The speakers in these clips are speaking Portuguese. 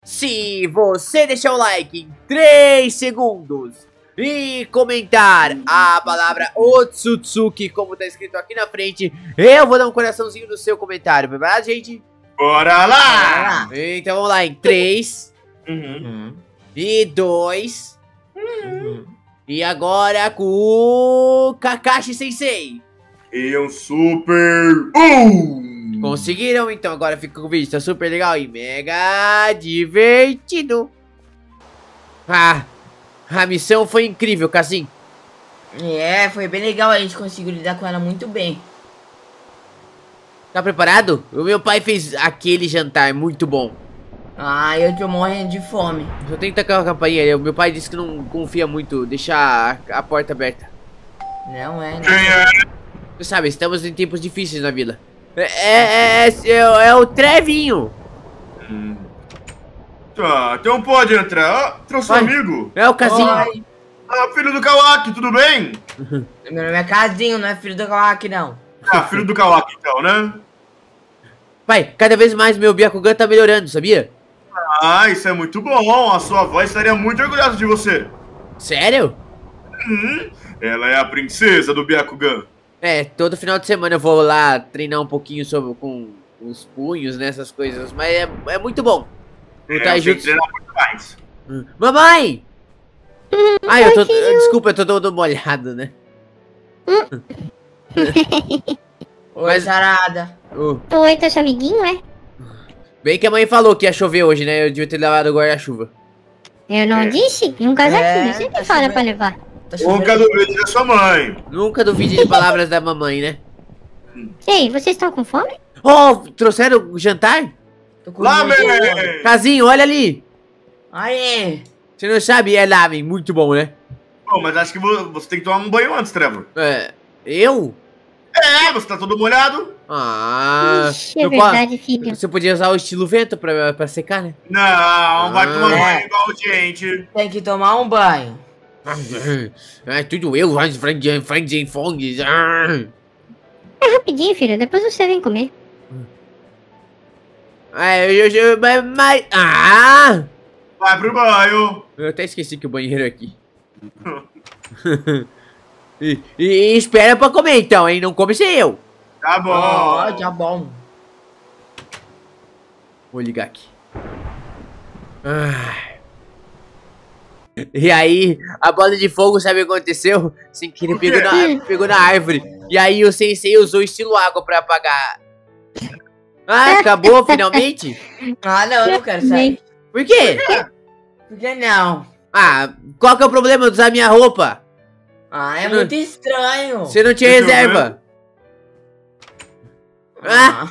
Se você deixar o like em 3 segundos e comentar a palavra Otsutsuki, como tá escrito aqui na frente, eu vou dar um coraçãozinho no seu comentário, preparado, gente? Bora lá! Então vamos lá, em 3 e 2 e agora com o Kakashi Sensei. E um super... Conseguiram? Então agora fica com o vídeo, tá super legal e mega divertido. A missão foi incrível, Cassim. É, foi bem legal, a gente conseguiu lidar com ela muito bem. Tá preparado? O meu pai fez aquele jantar muito bom. Ah, eu tô morrendo de fome. Só tem que tacar a campainha. Meu pai disse que não confia muito deixar a porta aberta. Não é, Quem né? é? Você sabe, estamos em tempos difíceis na vila. É o Trevinho. Tá, então pode entrar. Trouxe um Vai. amigo. É o Casinho. Oi, Filho do Kawaki, tudo bem? meu nome é Casinho, não é filho do Kawaki, não. Filho do Kawaki então, né? Pai, cada vez mais meu Byakugan tá melhorando, sabia? Ah, isso é muito bom. A sua avó estaria muito orgulhosa de você. Sério? Ela é a princesa do Byakugan. É, todo final de semana eu vou lá treinar um pouquinho com os punhos, né, essas coisas. Mas é muito bom. Lutar Tem que juntos. treinar muito mais. Mamãe! Ai, desculpa, eu tô todo molhado, né? Oi, Mas- Sarada. Oi, teu amiguinho, é? Bem que a mãe falou que ia chover hoje, né? Eu devia ter levado o guarda-chuva. Eu não disse? Um casaquinho, sempre tá fala chovendo. pra levar. Tá Nunca chovendo. duvide da sua mãe. Nunca duvide de palavras da mamãe, né? Ei, vocês estão com fome? Oh, trouxeram o jantar? Tô com Lá, muita fome. bem! Casinho, olha ali. Aê! Você não sabe, é lamen, muito bom, né? Pô, mas acho que você tem que tomar um banho antes, Trevor. Eu? Você tá todo molhado? Ixi, é verdade, filho. Você podia usar o estilo vento pra secar, né? Não, vai tomar É. banho igual gente. Tem que tomar um banho. Tudo eu, Frank Fongs. É rapidinho, filho, depois você vem comer. Vai pro banho. Eu até esqueci que o banheiro é aqui. E espera pra comer então, hein? Não come sem eu. Tá bom. Ó, tá bom. Vou ligar aqui. Ai. E aí, a bola de fogo, sabe o que aconteceu? Sem querer pegou na árvore. E aí o sensei usou o estilo água pra apagar. Ah, acabou finalmente? Ah, não, eu não quero sair. Por quê? Por que não? Ah, qual que é o problema de usar minha roupa? Ah, é muito estranho. Você não tinha Deixa eu reserva. Ah.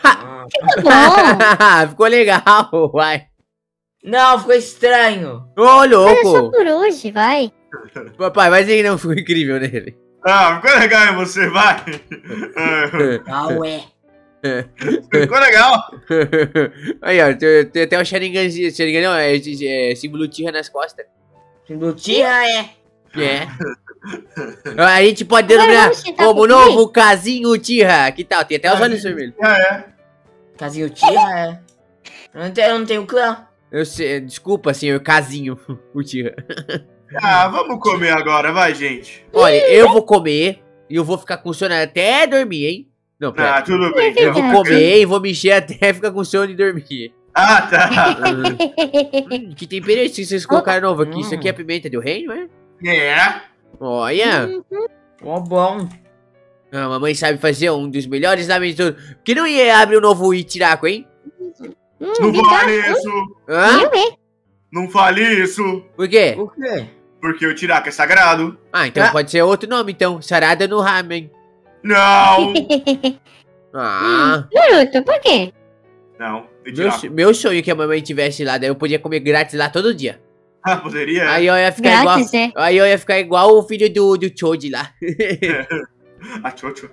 Bom, Ficou legal, vai. Não, ficou estranho. Ô, olha só louco. por hoje, vai. Papai, mas ele não ficou incrível nele. Ficou legal em você, vai. Ah, ué. Ficou legal. Aí, ó, tem até o Sharinganzinho. Sharingan não, é símbolo Tira nas costas. Lutinha é. É. A gente pode Agora denominar vamos sentar como comigo? novo Casinho Tira. Que tal? Tem até os olhos vermelhos. Casinho Tira é. Eu não tenho clã. Eu sei, desculpa, senhor Casinho, o Tira. Vamos comer agora, vai, gente. Olha, eu vou comer e eu vou ficar com sono até dormir, hein? Não, pera. Tudo bem. Eu vou comer e vou mexer até ficar com sono e dormir. Tá. Que tempero é esse que vocês colocaram novo aqui? Isso aqui é pimenta do reino, é? É. Olha. Ó, bom. A mamãe sabe fazer um dos melhores lamen de todos. Por que não ia abrir o novo Itiraco, hein? Não fale isso. Hã? Eu, é? Não fale isso. Por quê? Por quê? Porque o Tiraka é sagrado. Ah, então pode ser outro nome, então. Sarada no ramen. Não. Ah, Naruto, por quê? Não, tem Tiraka. meu sonho é que a mamãe tivesse lá, daí eu podia comer grátis lá todo dia. Poderia? Aí eu ia ficar Grátis, igual. é. Aí eu ia ficar igual o filho do Choji lá. A Chocho.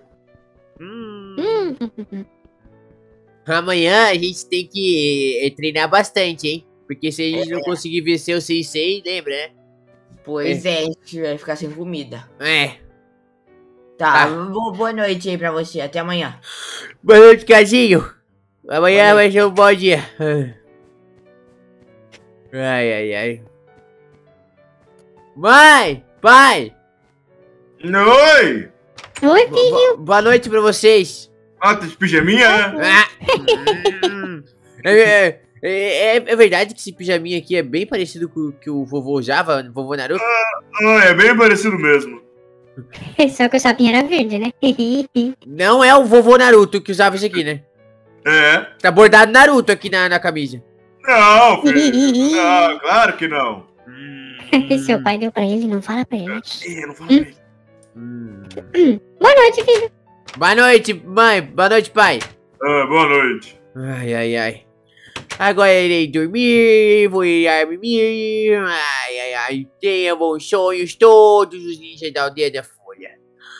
Amanhã a gente tem que treinar bastante, hein? Porque se a gente não conseguir vencer o Sensei, lembra, né? Pois é, a gente vai ficar sem comida. É. Tá, boa noite aí pra você. Até amanhã. Boa noite, Casinho. Amanhã Boa vai ser um bom dia. Ai, ai, ai. Mãe! Pai! Oi! Oi, filho. Boa noite pra vocês. Ah, tá de pijaminha, né? Ah. É verdade que esse pijaminha aqui é bem parecido com o que o vovô usava, o vovô Naruto? Ah, é bem parecido mesmo. Só que o sapinho era verde, né? Não é o vovô Naruto que usava isso aqui, né? É. Tá bordado Naruto aqui na camisa. Não, filho. Não, claro que não. Seu pai deu pra ele, não fala pra ele. Ih, não fala pra ele. Boa noite, filho. Boa noite, mãe. Boa noite, pai. Ah, boa noite. Ai, ai, ai. Agora irei dormir, vou ir a mimir. Ai, ai, ai. Tenha bons sonhos todos os ninjas da aldeia da Folha.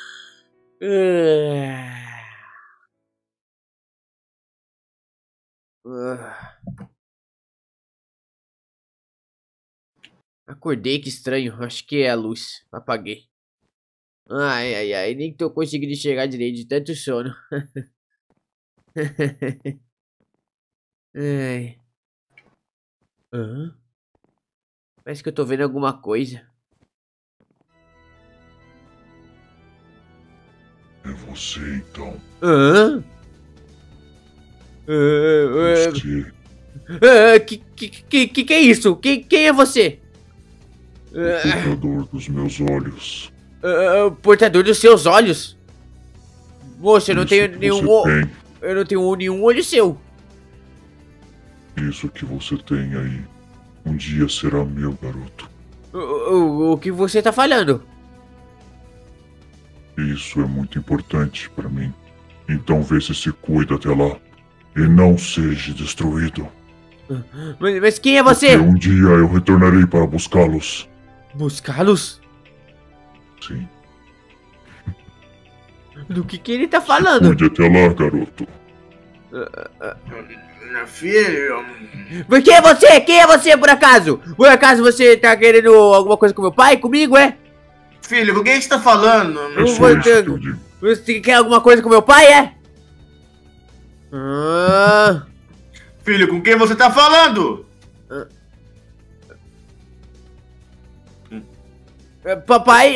Acordei, que estranho. Acho que é a luz. Apaguei. Ai, ai, ai. Nem tô conseguindo chegar direito de tanto sono. Ai. Hã? Parece que eu tô vendo alguma coisa. É você então. Hã? Você Que é isso? Quem é você? é o portador dos meus olhos. Portador dos seus olhos? Moça, eu não Isso tenho que nenhum você olho. Eu não tenho nenhum olho seu. Isso que você tem aí, um dia será meu, garoto. O que você tá falando? Isso é muito importante pra mim. Então vê se cuida até lá. E não seja destruído. Mas quem é você? Porque um dia eu retornarei para buscá-los. Buscá-los? Sim. Do que ele tá falando? Cuide até lá, garoto. Meu filho. Mas quem é você? Quem é você, por acaso? Por acaso você tá querendo alguma coisa com meu pai? Comigo, é? Filho, com quem você tá falando? É só isso que eu digo. Você quer alguma coisa com meu pai, é? Ah, Filho, com quem você tá falando? papai,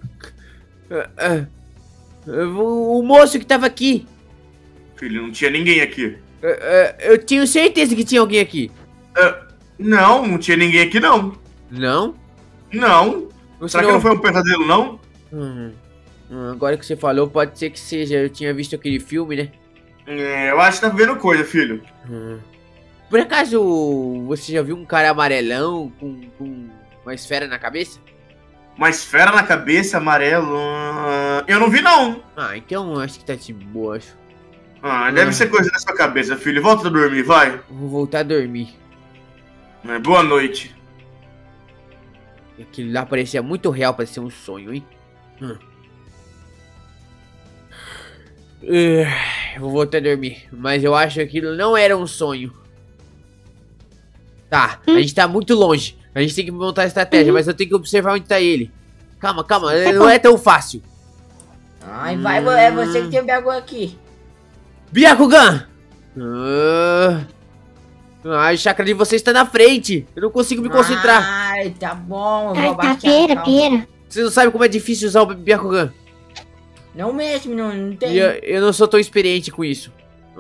o moço que tava aqui. Filho, não tinha ninguém aqui. Eu tinha certeza que tinha alguém aqui. Não tinha ninguém aqui, não. Não? Não. Você Será que não foi um pesadelo, não? Agora que você falou, pode ser que seja. Eu tinha visto aquele filme, né? Eu acho que tá vendo coisa, filho. Por acaso você já viu um cara amarelão com uma esfera na cabeça? Uma esfera na cabeça, amarelo. Eu não vi, não. Então acho que tá de boa, acho. Deve ser coisa da sua cabeça, filho. Volta a dormir, vai. Vou voltar a dormir. Boa noite. Aquilo lá parecia muito real pra ser um sonho, hein? Vou voltar a dormir. Mas eu acho que aquilo não era um sonho. Tá, a gente tá muito longe. A gente tem que montar a estratégia, mas eu tenho que observar onde tá ele. Calma, não é tão fácil. Ai, vai, é você que tem o Byakugan aqui. Byakugan! A chácara de vocês está na frente. Eu não consigo me concentrar. Ai, tá bom, eu vou Ai, tá, abaixar. pera. Você não sabe como é difícil usar o Byakugan. Não mesmo, não tem. E eu não sou tão experiente com isso.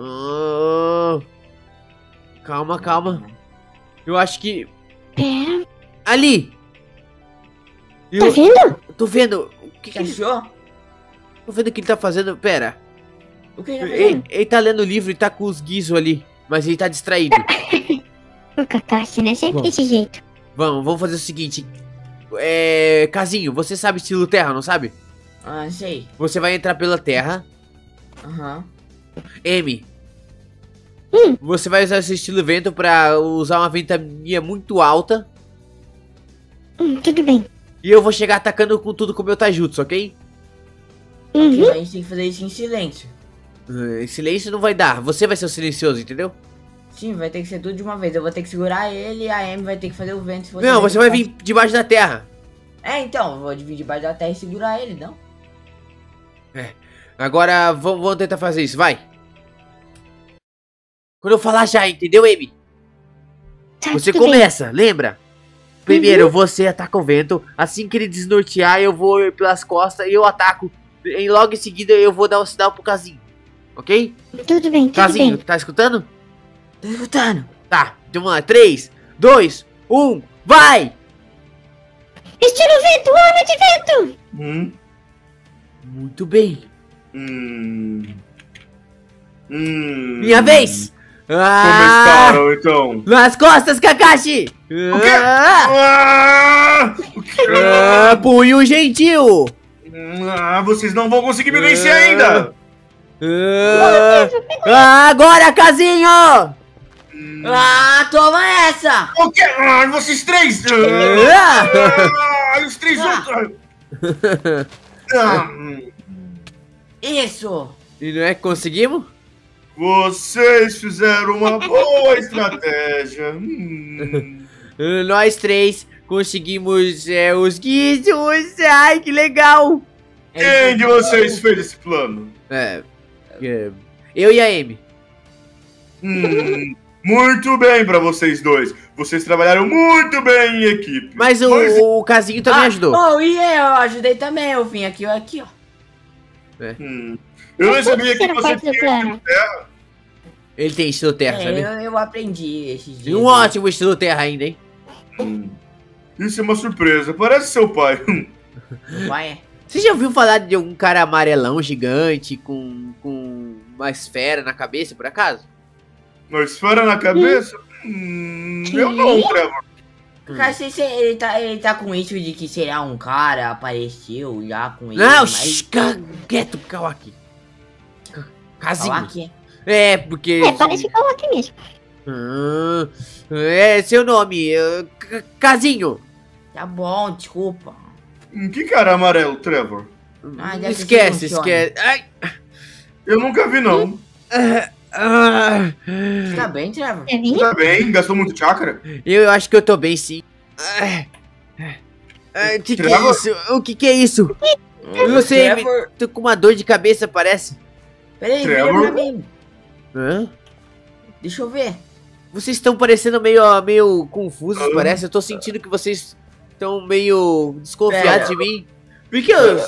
Calma. Eu acho que... Pera. Ali! Tá vendo? Tô vendo. O que Você achou? Tô vendo o que ele tá fazendo. Pera. O que ele tá fazendo? Ele tá lendo o livro e tá com os guizos ali. Mas ele tá distraído. O Kakashi, né? Sempre Bom. desse jeito. Vamos fazer o seguinte. Casinho, você sabe estilo terra, não sabe? Ah, sei. Você vai entrar pela terra. Aham. M. Você vai usar esse estilo vento pra usar uma ventania muito alta. Tudo bem. E eu vou chegar atacando com tudo com o meu Taijutsu, ok? A gente tem que fazer isso em silêncio. Em silêncio não vai dar. Você vai ser o silencioso, entendeu? Sim, vai ter que ser tudo de uma vez. Eu vou ter que segurar ele e a Amy vai ter que fazer o vento. Se Não, você vai vir debaixo da terra. Então, eu vou vir debaixo da terra e segurar ele, não? Agora vamos tentar fazer isso, vai. Quando eu falar já, entendeu, Amy? Tá, Você tudo bem. começa, lembra? Primeiro, você ataca o vento. Assim que ele desnortear, eu vou pelas costas e eu ataco. E logo em seguida, eu vou dar um sinal pro Casinho. Ok? Tudo bem, tudo Casinho, bem. tá escutando? Tô escutando. Tá, então vamos lá. 3, 2, 1, vai! Estilo vento, arma de vento! Hum, Muito bem. Minha Minha vez! Começaram, então. Nas costas, Kakashi! O quê? Punho gentil! Vocês não vão conseguir me vencer ainda! Agora, Casinho! Ah, toma essa! O quê? Vocês três! Os três juntos! Isso! E não é que conseguimos? Vocês fizeram uma boa estratégia. Nós três conseguimos os guizos. Ai, que legal! Quem de vocês fez esse plano? Eu e a Amy. Muito bem pra vocês dois. Vocês trabalharam muito bem em equipe. Mas o Casinho também ajudou. Oh, e eu ajudei também. Eu vim aqui, ó. Eu não Mas sabia por que que você você não faz o tinha plano? terra. Ele tem estilo terra, sabe? Eu aprendi esses E dias. um ótimo estilo terra ainda, hein? Isso é uma surpresa. Parece seu pai. Vai. Você já ouviu falar de um cara amarelão gigante com uma esfera na cabeça, por acaso? Uma esfera na cabeça? Eu não, Trevor. Cara, ele tá com isso de que será um cara, apareceu já com ele. Não, mas... quieto, Kawaki. Casinho. Kawaki? É, porque... Parece que eu aqui mesmo. É seu nome, Casinho. Tá bom, desculpa. Que cara amarelo, Trevor? Ah, deve Esquece, ser um sonho. Ai. Eu nunca vi, não. Tá bem, Trevor? É minha? Tá bem, gastou muito chakra? Eu acho que eu tô bem, sim. O que é Trevor? isso? O que é isso? Eu não sei, Trevor... tô com uma dor de cabeça, parece. Peraí, vira Trevor? pra mim. Hã? Deixa eu ver. Vocês estão parecendo meio confusos, parece. Eu tô sentindo que vocês estão meio desconfiados de mim. Por que eu...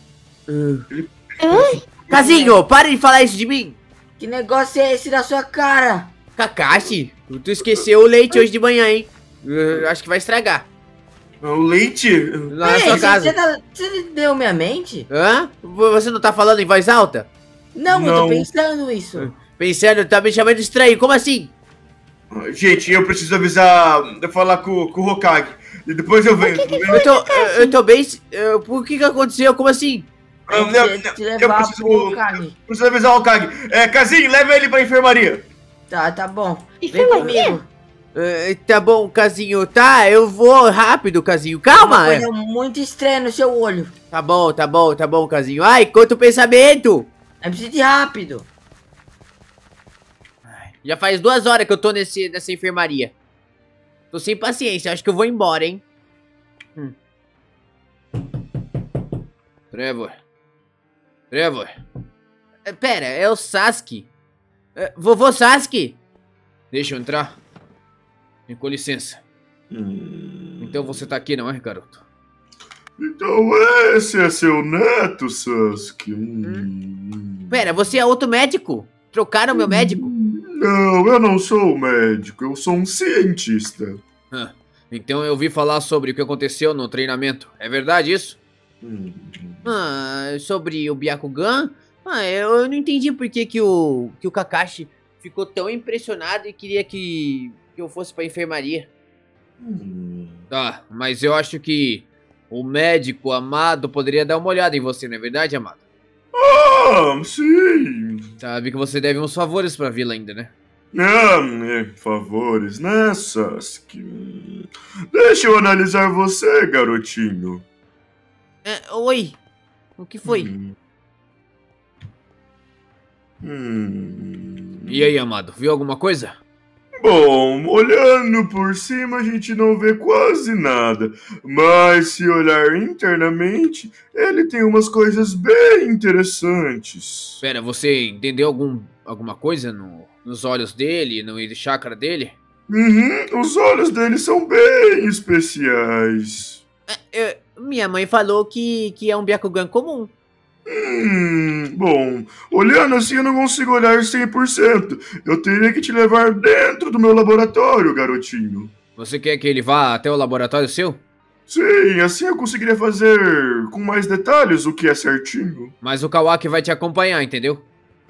Casinho, para de falar isso de mim. Que negócio é esse da sua cara? Kakashi, tu esqueceu o leite hoje de manhã, hein? Acho que vai estragar. O leite? Lá na sua casa. Você deu minha mente? Hã? Você não tá falando em voz alta? Não, eu Não. tô pensando isso. Pensando, tá me chamando de estranho, como assim? Gente, eu preciso avisar, falar com o Hokage. E depois eu venho. Eu tô bem... Por que aconteceu? Como assim? Te levar pro Kage. Preciso avisar o Hokage. Casinho, leva ele pra enfermaria. Tá bom. Vem Enfermaria? comigo. Tá bom, Casinho. Tá, eu vou rápido, Casinho. Uma Calma! coisa muito estranha no seu olho. Tá bom, Casinho. Ai, conta o pensamento! É preciso ir rápido. Já faz 2 horas que eu tô nessa enfermaria. Tô sem paciência, acho que eu vou embora, hein? Trevor. Pera, é o Sasuke. Vovô Sasuke? Deixa eu entrar. Com licença. Então você tá aqui, não é, garoto? Então esse é seu neto, Sasuke. Pera, você é outro médico? Trocaram meu médico? Não, eu não sou médico, eu sou um cientista. Então eu ouvi falar sobre o que aconteceu no treinamento. É verdade isso? Sobre o Byakugan? Eu não entendi por que o Kakashi ficou tão impressionado e queria que eu fosse pra enfermaria. Tá, mas eu acho que o médico Amado poderia dar uma olhada em você, não é verdade, Amado? Sim. Sabe que você deve uns favores pra vila ainda, né? Favores, né, Sasuke? Deixa eu analisar você, garotinho. Oi, o que foi? E aí, Amado, viu alguma coisa? Bom, olhando por cima a gente não vê quase nada, mas se olhar internamente, ele tem umas coisas bem interessantes. Pera, você entendeu alguma coisa nos olhos dele, no chakra dele? Os olhos dele são bem especiais. Minha mãe falou que é um Byakugan comum. Bom, olhando assim eu não consigo olhar 100%. Eu teria que te levar dentro do meu laboratório, garotinho. Você quer que ele vá até o laboratório seu? Sim, assim eu conseguiria fazer com mais detalhes o que é certinho. Mas o Kawaki vai te acompanhar, entendeu?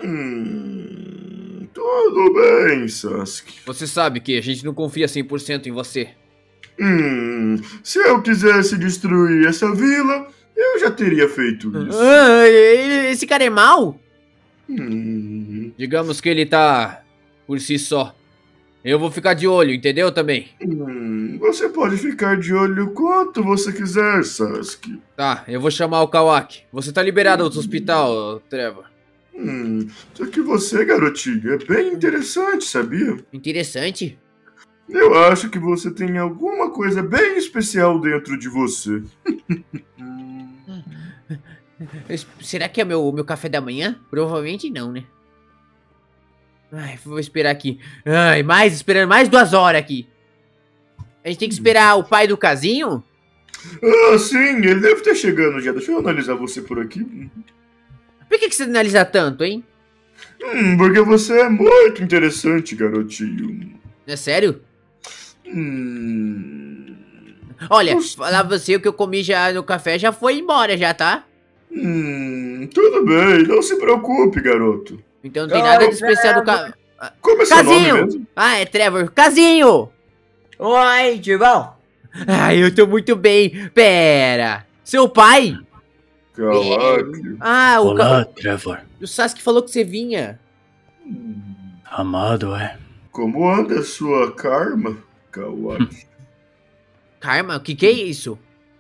Tudo bem, Sasuke. Você sabe que a gente não confia 100% em você. Se eu quisesse destruir essa vila, eu já teria feito isso. Esse cara é mau? Digamos que ele tá por si só. Eu vou ficar de olho, entendeu também? Você pode ficar de olho quanto você quiser, Sasuke. Tá, eu vou chamar o Kawaki. Você tá liberado do hospital, Trevor. Só que você, garotinho, é bem interessante, sabia? Interessante? Eu acho que você tem alguma coisa bem especial dentro de você. Será que é meu café da manhã? Provavelmente não, né? Ai, vou esperar aqui. Ai, esperando mais 2 horas aqui. A gente tem que esperar o pai do casinho? Sim, ele deve estar chegando já. Deixa eu analisar você por aqui. Por que você analisa tanto, hein? Porque você é muito interessante, garotinho. É sério? Olha, falar pra você, o que eu comi já no café já foi embora já, tá? Tudo bem, não se preocupe, garoto. Então não tem nada de especial do café. Como é seu nome mesmo? Ah, é Trevor. Casinho! Oi, tudo bom? Ai, eu tô muito bem. Pera. Seu pai? Kawaki. Olá, Trevor. O Sasuke falou que você vinha. Amado, é? Como anda a sua karma, Kawaki? Karma? O que é isso?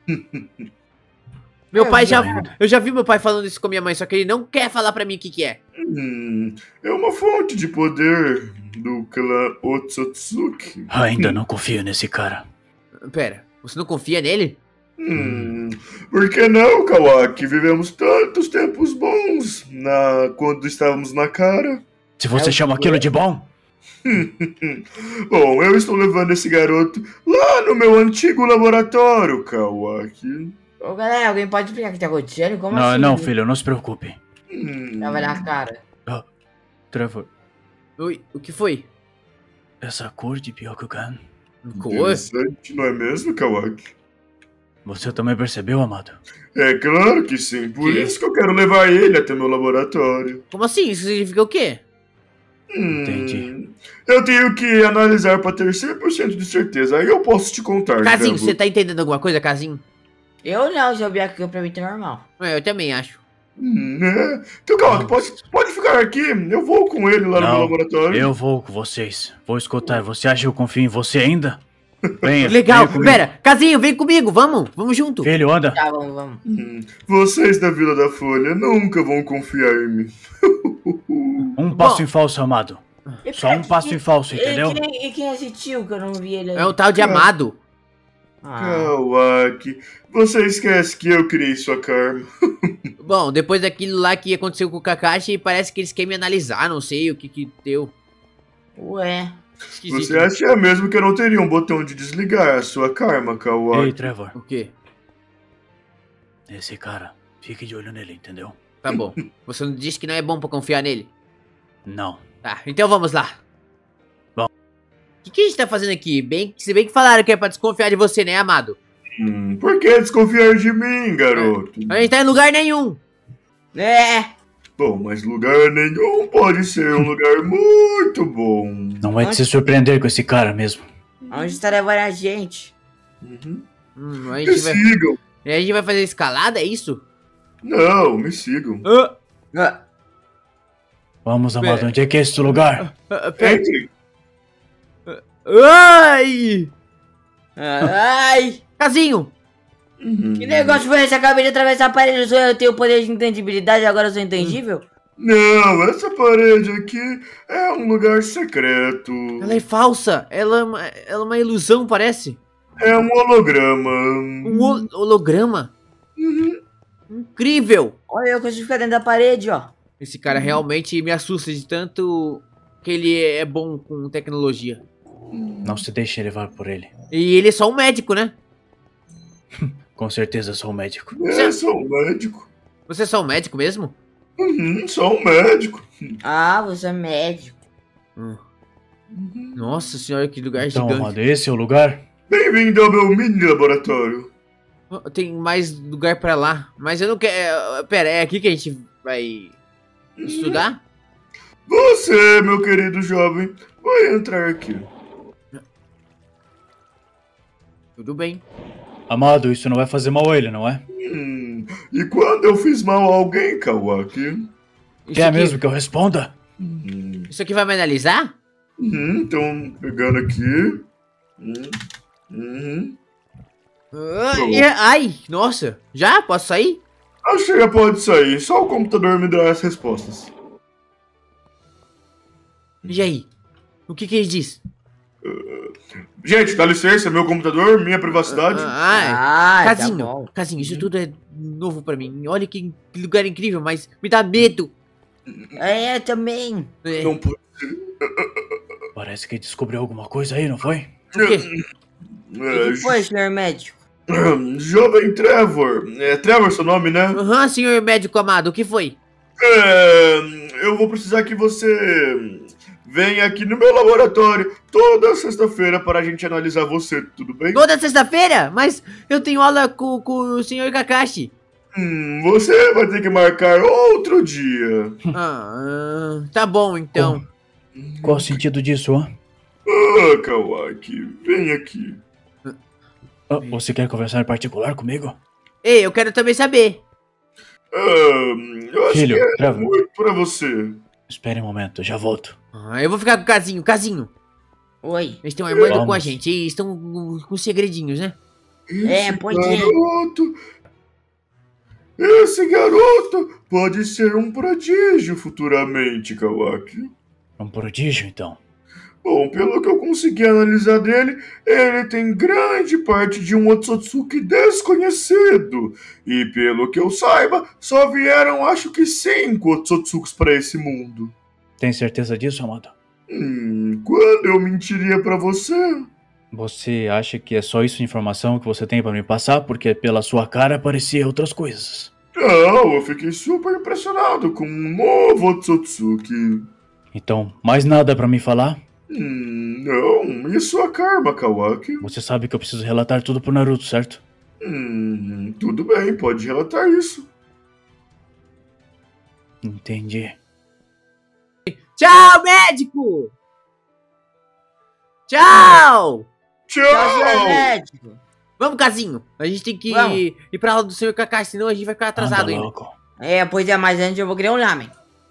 Meu pai já... Eu já vi meu pai falando isso com minha mãe, só que ele não quer falar pra mim o que é. É uma fonte de poder do clã Otsutsuki. Ainda não confio nesse cara. Pera, você não confia nele? Por que não, Kawaki? Vivemos tantos tempos bons quando estávamos na cara. Se você chama aquilo de bom? Bom, eu estou levando esse garoto lá no meu antigo laboratório, Kawaki. Ô, galera, alguém pode explicar o que tá acontecendo? Como Não, assim? não, filho, não se preocupe. Tava na cara. Trevor, Oi, o que foi? essa cor de Byakugan, Cor? Interessante, não é mesmo, Kawaki? você também percebeu, amado? É claro que sim, por Que? isso que eu quero levar ele até meu laboratório. Como assim? Isso significa o quê? Entendi. Eu tenho que analisar para ter 100% de certeza, aí eu posso te contar. Casinho, Trevor. você tá entendendo alguma coisa, Casinho? Eu não, seu Byakugan pra mim tá normal. Eu também acho. Então, Kawaki, pode ficar aqui, eu vou com ele lá no meu Não, laboratório. eu vou com vocês. Vou escutar. Você acha que eu confio em você ainda? Venha. Legal, venha comigo. pera, Casinho, vem comigo, vamos junto. Filho, anda. Tá, vamos. Vocês da Vila da Folha nunca vão confiar em mim. Um passo em falso, amado. Só um passo em falso, entendeu? E quem é esse tio que eu não vi ele aí? É um tal de Amado. Kawaki, você esquece que eu criei sua karma. Bom, depois daquilo lá que aconteceu com o Kakashi, parece que eles querem me analisar, não sei o que deu. Ué. Esquisito. Você acha mesmo que eu não teria um botão de desligar a sua karma, Ei, Kawaki? Trevor, O quê? esse cara, fique de olho nele, entendeu? Tá bom. Você não disse que não é bom pra confiar nele? Não. Tá, então vamos lá. Bom. O que a gente tá fazendo aqui? Se bem que falaram que é pra desconfiar de você, né, Amado? Por que desconfiar de mim, garoto? A gente tá em lugar nenhum. É. Bom, mas lugar nenhum pode ser um lugar muito bom. Não vai se surpreender com esse cara mesmo. Onde está levando a gente? A Me gente vai... sigam. E a gente vai fazer escalada, é isso? Não, me sigam. Vamos, amado, onde é que é esse lugar? Pera. Entre. Ai! Ai. Casinho! Que negócio foi esse? Acabei de atravessar a parede. Eu tenho poder de intangibilidade, agora eu sou intangível? Não, essa parede aqui é um lugar secreto. Ela é falsa. Ela é uma ilusão, parece. É um holograma. Um holograma. Incrível. Olha, eu consigo ficar dentro da parede, ó. Esse cara realmente me assusta de tanto que ele é bom com tecnologia. Não se deixe levar por ele. E ele é só um médico, né? Com certeza sou um médico. Sou um médico. Você é só um médico mesmo? Sou um médico. Ah, você é médico. Nossa senhora, que lugar Então, gigante. amado, esse é o lugar? Bem-vindo ao meu mini laboratório. Tem mais lugar pra lá. Mas eu não quero... Pera, é aqui que a gente vai estudar? Você, meu querido jovem, vai entrar aqui. Tudo bem. Amado, isso não vai fazer mal a ele, não é? E quando eu fiz mal a alguém, Kawaki? Quer mesmo que eu responda? Isso aqui vai me analisar? Então, pegando aqui. Ai, nossa. Já? Posso sair? Acho que já pode sair, só o computador me dá as respostas. E aí? O que ele diz? Gente, dá licença, meu computador, minha privacidade. Ah, Casinho, tá bom. Casinho, isso tudo é novo pra mim. Olha que lugar incrível, mas me dá medo. É, também. É. Não pode. Parece que descobriu alguma coisa aí, não foi? O quê? O que foi, senhor médico? Jovem Trevor. É Trevor seu nome, né? Aham, senhor médico amado, o que foi? Eu vou precisar que você venha aqui no meu laboratório toda sexta-feira para a gente analisar você, tudo bem? Toda sexta-feira? Mas eu tenho aula com o senhor Kakashi. Você vai ter que marcar outro dia. Tá bom, então. Qual o sentido disso, hã? Kawaki, vem aqui. Você quer conversar em particular comigo? Ei, eu quero também saber. Eu acho Filho, que é Trevor. muito pra você. Espere um momento, já volto. Eu vou ficar com o Casinho. Casinho, Oi. eles estão armando Vamos. com a gente e estão com segredinhos, né? Esse pode ir. garoto... Esse garoto pode ser um prodígio futuramente, Kawaki. Um prodígio, então. Bom, pelo que eu consegui analisar dele, ele tem grande parte de um Otsutsuki desconhecido. E pelo que eu saiba, só vieram acho que 5 Otsutsukis para esse mundo. Tem certeza disso, amado? Quando eu mentiria pra você? Você acha que é só isso de informação que você tem pra me passar? Porque pela sua cara parecia outras coisas. Não, eu fiquei super impressionado com um novo Otsutsuki. Então, mais nada pra me falar? Não, isso é karma, Kawaki. Você sabe que eu preciso relatar tudo pro Naruto, certo? Tudo bem, pode relatar isso. Entendi. Tchau, médico! Tchau! Tchau, senhor médico. Vamos, Casinho. A gente tem que Vamos. ir pra aula do senhor Kakashi, senão a gente vai ficar atrasado Anda ainda. logo. Pois é, mas antes eu vou querer um lamen.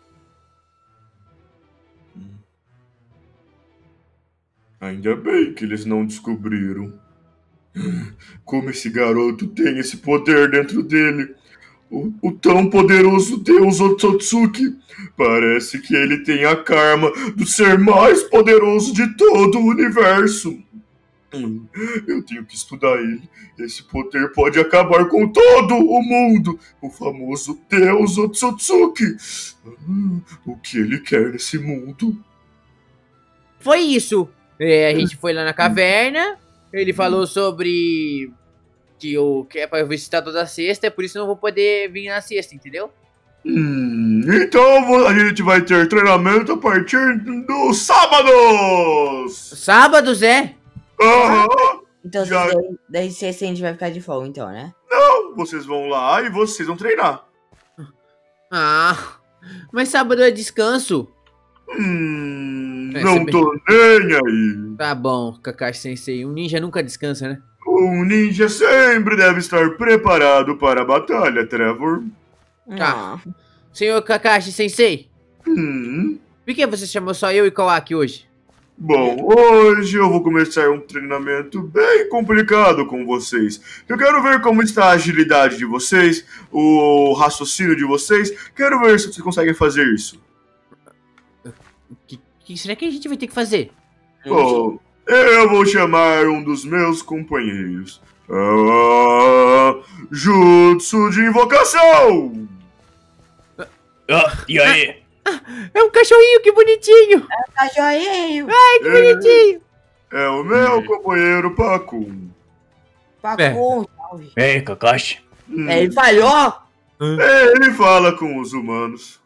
Ainda bem que eles não descobriram. Como esse garoto tem esse poder dentro dele. O tão poderoso deus Otsutsuki. Parece que ele tem a karma do ser mais poderoso de todo o universo. Eu tenho que estudar ele. Esse poder pode acabar com todo o mundo. O famoso deus Otsutsuki. O que ele quer nesse mundo? Foi isso. A gente foi lá na caverna. Ele falou sobre que é pra eu visitar toda sexta, é por isso eu não vou poder vir na sexta, entendeu? Então a gente vai ter treinamento a partir dos sábados! Sábados, é? Aham! Então, Já- daí sexta a gente vai ficar de folga, então, né? Não, vocês vão lá e vocês vão treinar. Mas sábado é descanso. Não tô nem aí. Tá bom, Kakashi Sensei. Um ninja nunca descansa, né? Um ninja sempre deve estar preparado para a batalha, Trevor. Tá. Senhor Kakashi Sensei, por que você chamou só eu e Kawaki hoje? Bom, hoje eu vou começar um treinamento bem complicado com vocês. Eu quero ver como está a agilidade de vocês, o raciocínio de vocês. Quero ver se vocês conseguem fazer isso. O que será que a gente vai ter que fazer? Bom, eu vou chamar um dos meus companheiros. Jutsu de invocação! E aí? É um cachorrinho, que bonitinho! Tá joinha. Ai, que bonitinho! É o meu companheiro Pacum. Pacum, salve. Ei, Kakashi. Ele falhou. Ele fala com os humanos.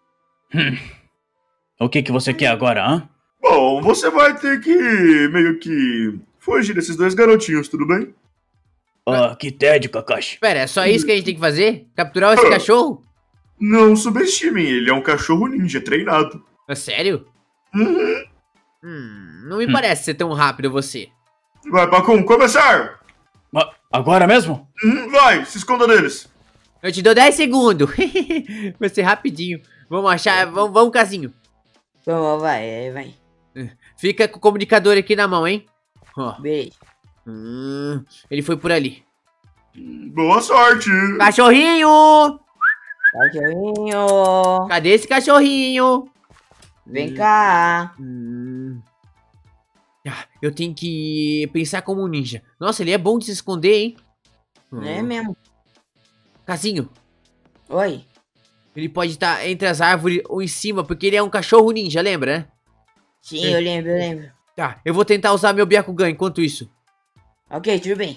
O que você quer agora, hã? Bom, você vai ter que meio que fugir desses dois garotinhos, tudo bem? Ah, que tédio, Kakashi. Pera, é só isso que a gente tem que fazer? Capturar esse cachorro? Não subestimem, ele é um cachorro ninja treinado. É sério? Uhum. Não me parece ser tão rápido você. Vai, Pacum, começar! Agora mesmo? Vai, se esconda deles. Eu te dou 10 segundos. Vai ser rapidinho. Vamos achar, vamos, casinho. Vamos, vai. Fica com o comunicador aqui na mão, hein? Ó. Beleza. Ele foi por ali. Boa sorte! Cachorrinho! Cachorrinho. Cadê esse cachorrinho? Vem cá. Eu tenho que pensar como um ninja. Nossa, ele é bom de se esconder, hein? É mesmo. Casinho, Oi. ele pode estar entre as árvores ou em cima, porque ele é um cachorro ninja, lembra, né? Sim, eu lembro. Tá, eu vou tentar usar meu Byakugan enquanto isso. Ok, tudo bem.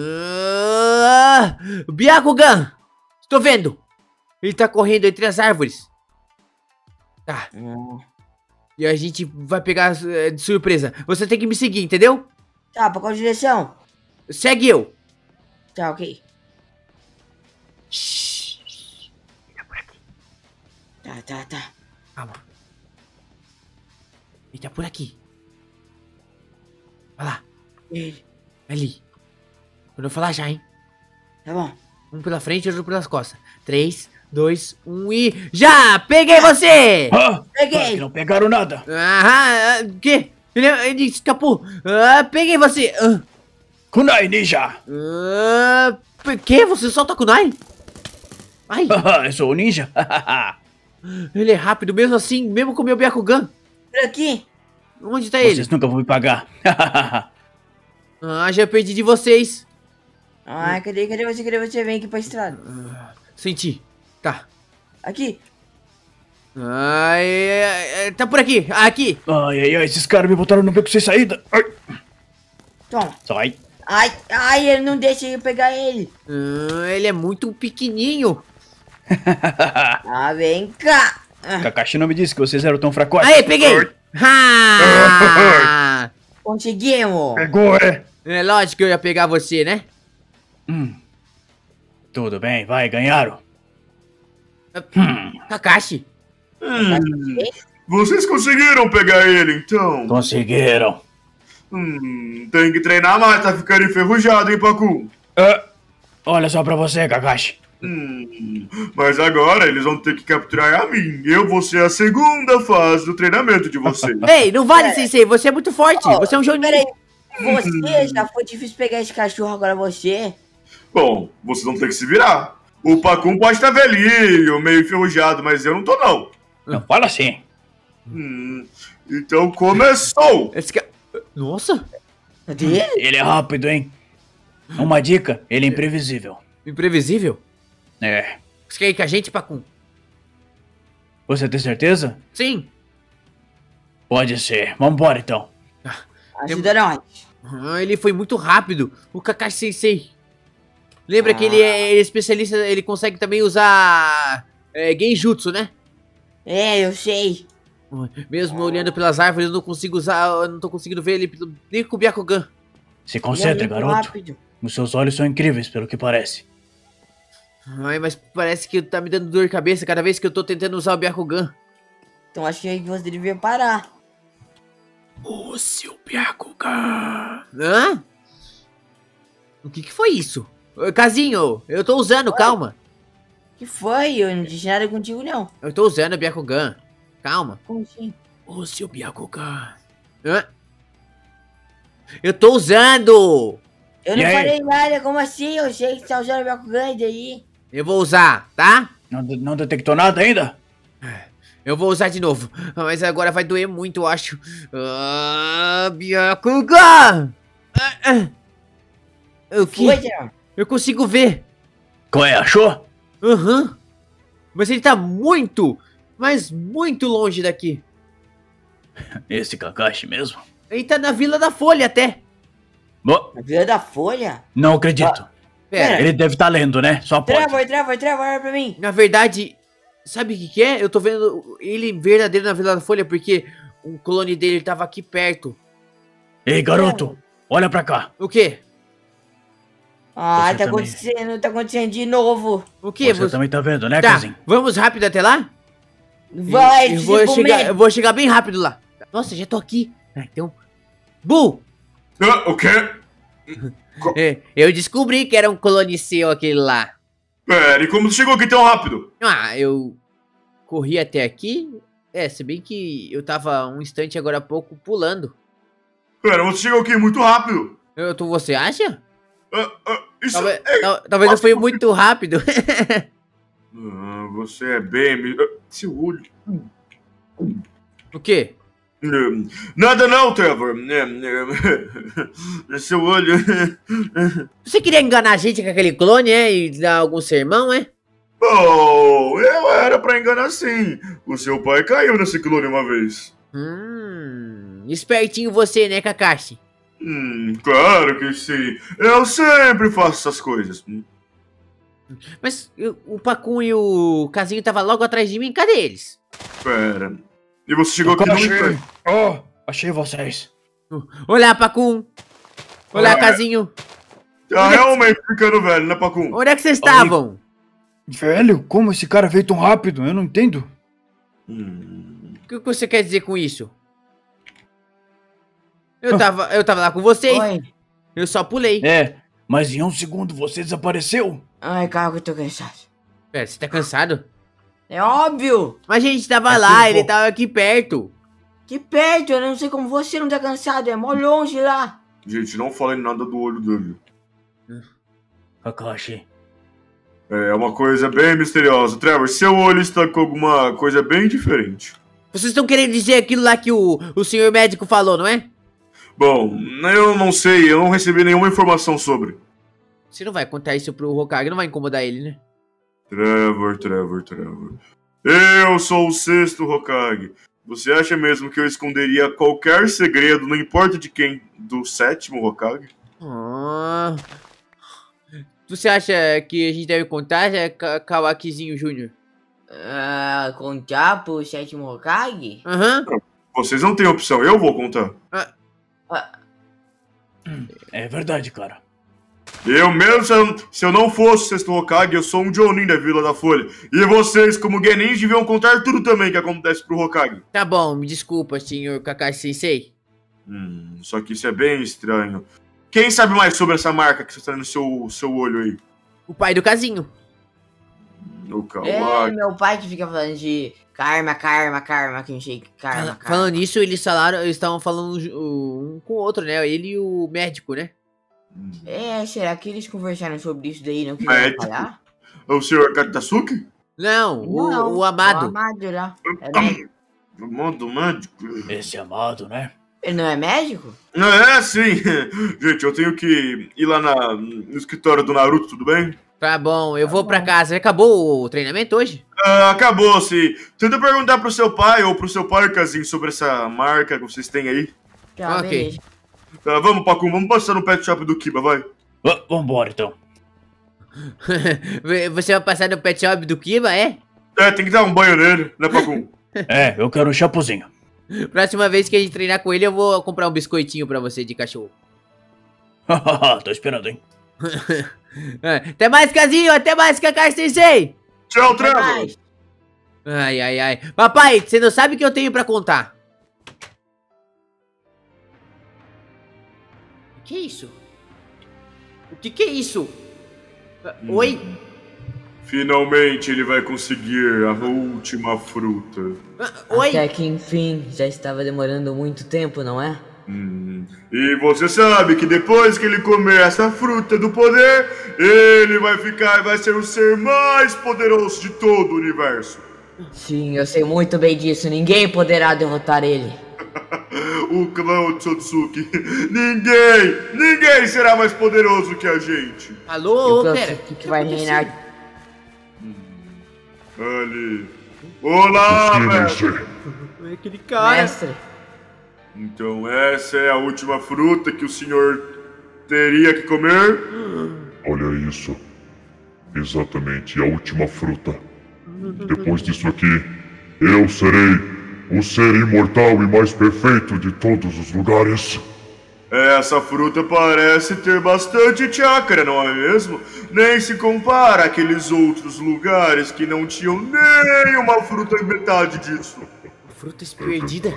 Byakugan! Estou vendo! Ele tá correndo entre as árvores. Tá, e a gente vai pegar de surpresa. Você tem que me seguir, entendeu? Tá, pra qual direção? Segue eu. Tá, ok. Shhh. Ele tá por aqui. Tá. Calma. Ele tá por aqui. Vai lá. Ele. Ali. Quando eu falar já, hein? Tá bom. Um pela frente e outro pelas costas. 3, 2, 1 e... Já! Peguei você! Peguei. Não pegaram nada. Que? Ele escapou. Peguei você. Kunai Ninja. Que? Você solta kunai? Ai, Eu sou o ninja. ele é rápido mesmo assim, mesmo com o meu Byakugan. Por aqui. Onde tá ele? Vocês nunca vão me pagar. Já perdi de vocês. Ai, cadê você? Vem aqui pra estrada. Senti. Tá. Aqui. Tá por aqui. Aqui. Ai, esses caras me botaram no beco sem saída. Ai. Toma. Sai. Ai, ele não deixa eu pegar ele. Ele é muito pequenininho. Vem cá. Kakashi não me disse que vocês eram tão fracotes. Aí, peguei. Conseguimos. Pegou, é? É lógico que eu ia pegar você, né? Tudo bem, vai, ganharam. Kakashi. Vocês conseguiram pegar ele, então? Conseguiram. Tem que treinar mais, tá ficando enferrujado, hein, Pacum? Olha só pra você, Kakashi. Mas agora eles vão ter que capturar a mim. Eu vou ser a segunda fase do treinamento de vocês. Ei, não vale, Sensei. Você é muito forte. Você é um Joninho. Peraí. Você já foi difícil pegar esse cachorro, agora você. Bom, vocês vão ter que se virar. O Pacum pode estar velhinho, meio enferrujado, mas eu não tô, não. Não fala assim. Então começou! Nossa. Cadê ele? Ele é rápido, hein? Uma dica, ele é imprevisível. Imprevisível? É. Você quer ir com a gente, Pacum? Você tem certeza? Sim. Pode ser. Vambora, então. Ajuda nós. Ele foi muito rápido. O Kakashi Sensei. Lembra que ele é especialista, ele consegue também usar Genjutsu, né? Eu sei. Mesmo olhando pelas árvores, eu não consigo usar, eu não tô conseguindo ver ele nem com o Byakugan. Se concentre, Ele é muito garoto. rápido. Os seus olhos são incríveis, pelo que parece. Mas parece que tá me dando dor de cabeça cada vez que eu tô tentando usar o Byakugan. Então acho que você devia parar. O seu Byakugan. Hã? O que foi isso? Casinho, eu tô usando, calma. Que foi? Eu não disse nada contigo, não. Eu tô usando o Byakugan. Calma. Como assim? O seu Byakugan. Hã? Eu tô usando! Eu E não aí? falei nada, como assim? Eu sei que você tá usando o Byakugan daí. Eu vou usar, tá? Não detectou nada ainda? Eu vou usar de novo. Mas agora vai doer muito, eu acho. Byakugan! O que? Foi, Geraldo? Eu consigo ver. Qual é? Achou? Aham. Mas ele tá muito, mas muito longe daqui. Esse Kakashi mesmo? Ele tá na Vila da Folha até. Na Vila da Folha? Não acredito. Pera, Ele deve estar lendo, né? Só pode. Trevor, olha pra mim. na verdade, sabe o que é? Eu tô vendo ele verdadeiro na Vila da Folha porque o clone dele tava aqui perto. Ei, garoto, olha pra cá. O quê? Ah, Você tá também. acontecendo de novo. O quê? Você também tá vendo, né, Tá, Casim? vamos rápido até lá? Vai, Eu vou chegar bem rápido lá. Nossa, já tô aqui. Então... Bu! O quê? Eu descobri que era um clone seu aquele lá. Pera, e como tu chegou aqui tão rápido? Ah, eu corri até aqui. Se bem que eu tava um instante agora há pouco pulando. Pera, você chegou aqui muito rápido. Você acha? Isso Talvez eu fui muito rápido. Você é bem... Seu olho... O quê? Nada não, Trevor. Seu olho... Você queria enganar a gente com aquele clone, e dar algum sermão, Oh, eu era pra enganar sim. O seu pai caiu nesse clone uma vez. Espertinho você, né, Kakashi? Claro que sim. Eu sempre faço essas coisas. Mas o Pacun e o Casinho tava logo atrás de mim, cadê eles? Pera. E você chegou aqui no instante. Oh, achei vocês. Olá, Pacun! Olá, Casinho! Tá realmente ficando velho, né, Pacum? Onde é que vocês estavam? Velho, como esse cara veio tão rápido? Eu não entendo. O que você quer dizer com isso? Eu tava lá com vocês. Oi. Eu só pulei. Mas em um segundo você desapareceu. Ai, cara, que eu tô cansado. Pera, você tá cansado? É óbvio. Mas a gente tava É lá, tudo ele bom. tava aqui perto. Que perto, eu não sei como você não tá cansado, é mó longe lá. Gente, não falem nada do olho dele. Kakashi. É uma coisa bem misteriosa. Trevor, seu olho está com alguma coisa bem diferente. Vocês estão querendo dizer aquilo lá que o senhor médico falou, não é? Bom, eu não sei, eu não recebi nenhuma informação sobre. Você não vai contar isso pro Hokage, não vai incomodar ele, né? Trevor. Eu sou o sexto Hokage. Você acha mesmo que eu esconderia qualquer segredo, não importa de quem, do sétimo Hokage? Você acha que a gente deve contar, Kawakizinho Jr.? Contar pro sétimo Hokage? Aham. Vocês não têm opção, eu vou contar. É verdade, cara. Eu mesmo, se eu não fosse o sexto Hokage, eu sou um Jonin da Vila da Folha. E vocês, como Genins, deviam contar tudo também que acontece pro Hokage. Tá bom, me desculpa, senhor Kakashi-sensei. Só que isso é bem estranho. Quem sabe mais sobre essa marca que você tá no seu olho aí? O pai do Casinho. O É, Kawaki. meu pai que fica falando de karma, que não sei, karma. Falando nisso, eles estavam falando um com o outro, né? Ele e o médico, né? Será que eles conversaram sobre isso daí, não quiseram Médico? falar? O senhor Katasuki? Não, o Amado. O Amado lá. O modo médico. Esse amado, né? Ele não é médico? Sim. Gente, eu tenho que ir lá no escritório do Naruto, tudo bem? Tá bom, eu vou pra casa. Acabou o treinamento hoje? Acabou, sim. Tenta perguntar pro seu pai ou pro seu pai, Casinho, sobre essa marca que vocês têm aí. Tá, Ok. beleza. Vamos, Pacum, vamos passar no pet shop do Kiba, vai. Vambora, então. Você vai passar no pet shop do Kiba, é? Tem que dar um banho nele, né, Pacum? Eu quero um chapuzinho. Próxima vez que a gente treinar com ele, eu vou comprar um biscoitinho pra você de cachorro. Tô esperando, hein? Até mais, Casinho! Até mais, Kakashi-sensei! Tchau, Até Trevor! mais. Ai. Papai, você não sabe o que eu tenho pra contar. O que é isso? O que é isso? Oi? Finalmente ele vai conseguir a última fruta. Oi? Até que enfim, já estava demorando muito tempo, não é? E você sabe que depois que ele comer essa fruta do poder, ele vai ser o ser mais poderoso de todo o universo. Sim, eu sei muito bem disso, ninguém poderá derrotar ele. O clã Otsutsuki. Ninguém será mais poderoso que a gente. Alô, O pera. que vai reinar. Ali. Olá, Sim, mestre. mestre. Aquele cara. Mestre, Então essa é a última fruta que o senhor teria que comer? Olha isso. Exatamente, a última fruta. Depois disso aqui, eu serei o ser imortal e mais perfeito de todos os lugares. Essa fruta parece ter bastante chakra, não é mesmo? Nem se compara àqueles outros lugares que não tinham nem uma fruta metade disso. Fruta perdida?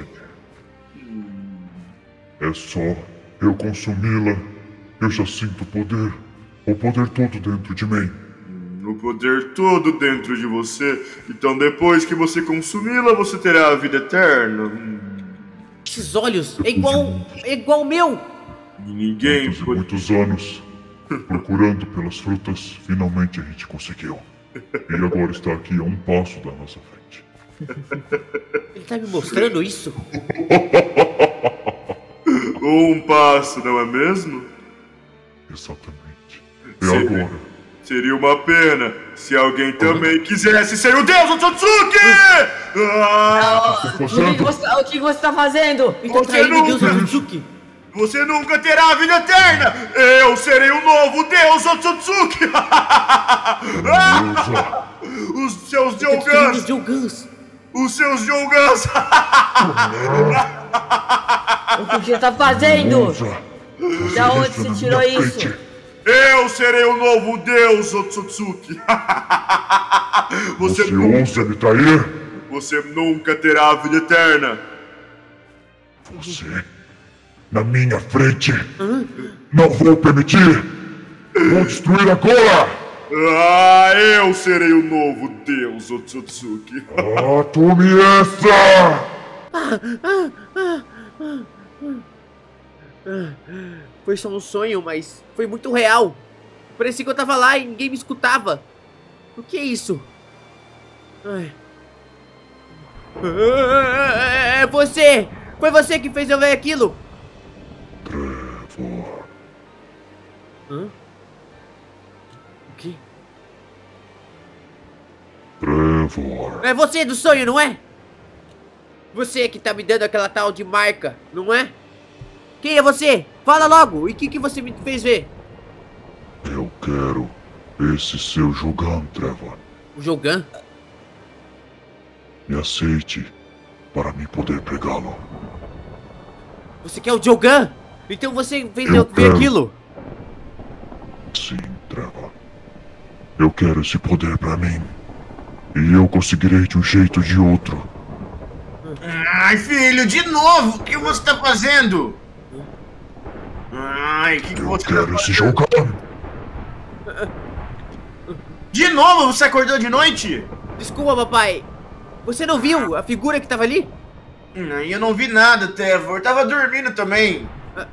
É só eu consumi-la, eu já sinto o poder todo dentro de mim. O poder todo dentro de você. Então depois que você consumi-la, você terá a vida eterna. Esses olhos é igual o meu. E ninguém Muitos anos procurando pelas frutas, finalmente a gente conseguiu. E agora está aqui a um passo da nossa frente. Ele tá me mostrando isso? Um passo, não é mesmo? Exatamente. E agora? Seria uma pena se alguém também quisesse ser o deus Otsutsuki! O que você tá fazendo? Então Você traindo Deus nunca- Otsutsuki. Você nunca terá a vida eterna! Eu serei o novo deus Otsutsuki! Os seus Destruindo os Jougans! Jougans. Os seus Jougans! O que você tá fazendo? Usa. Da onde você tirou isso? Eu serei o novo deus Otsutsuki! Você ousa me trair? Você nunca terá a vida eterna! Você, na minha frente, não vou permitir! Vou destruir agora! Eu serei o novo deus Otsutsuki! Tome essa! Foi só um sonho, mas foi muito real. Parecia que eu tava lá e ninguém me escutava. O que é isso? Ai. É você! Foi você que fez eu ver aquilo! Trevor. O quê? Trevor. É você do sonho, não é? Você que tá me dando aquela tal de marca, não é? Quem é você? Fala logo! E o que você me fez ver? Eu quero esse seu Jogan, Trevor. O Jogan? Me aceite para me poder pegá-lo. Você quer o Jogan? Então você fez Eu eu ver quero. aquilo? Sim, Trevor. Eu quero esse poder para mim. E eu conseguirei de um jeito ou de outro. Ai, filho, de novo! O que você tá fazendo? Ai, o que Eu você tá quero esse fazendo? Jogan. De novo? Você acordou de noite? Desculpa, papai. Você não viu a figura que tava ali? Eu não vi nada, Trevor. Tava dormindo também.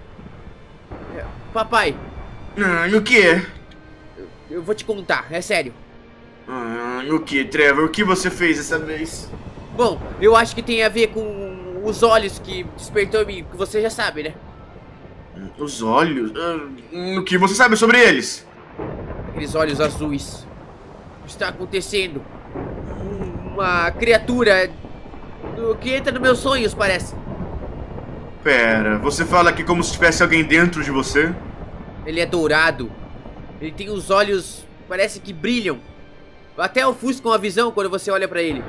Papai, E o que? eu vou te contar, é sério. O que, Trevor? O que você fez dessa vez? Bom, eu acho que tem a ver com os olhos que despertou em mim, que você já sabe, né? Os olhos? O que você sabe sobre eles? Aqueles olhos azuis. O que está acontecendo? Uma criatura que entra nos meus sonhos, parece. Pera, você fala que como se tivesse alguém dentro de você? Ele é dourado. Ele tem os olhos, parece que brilham. Até ofuscam a visão quando você olha pra ele.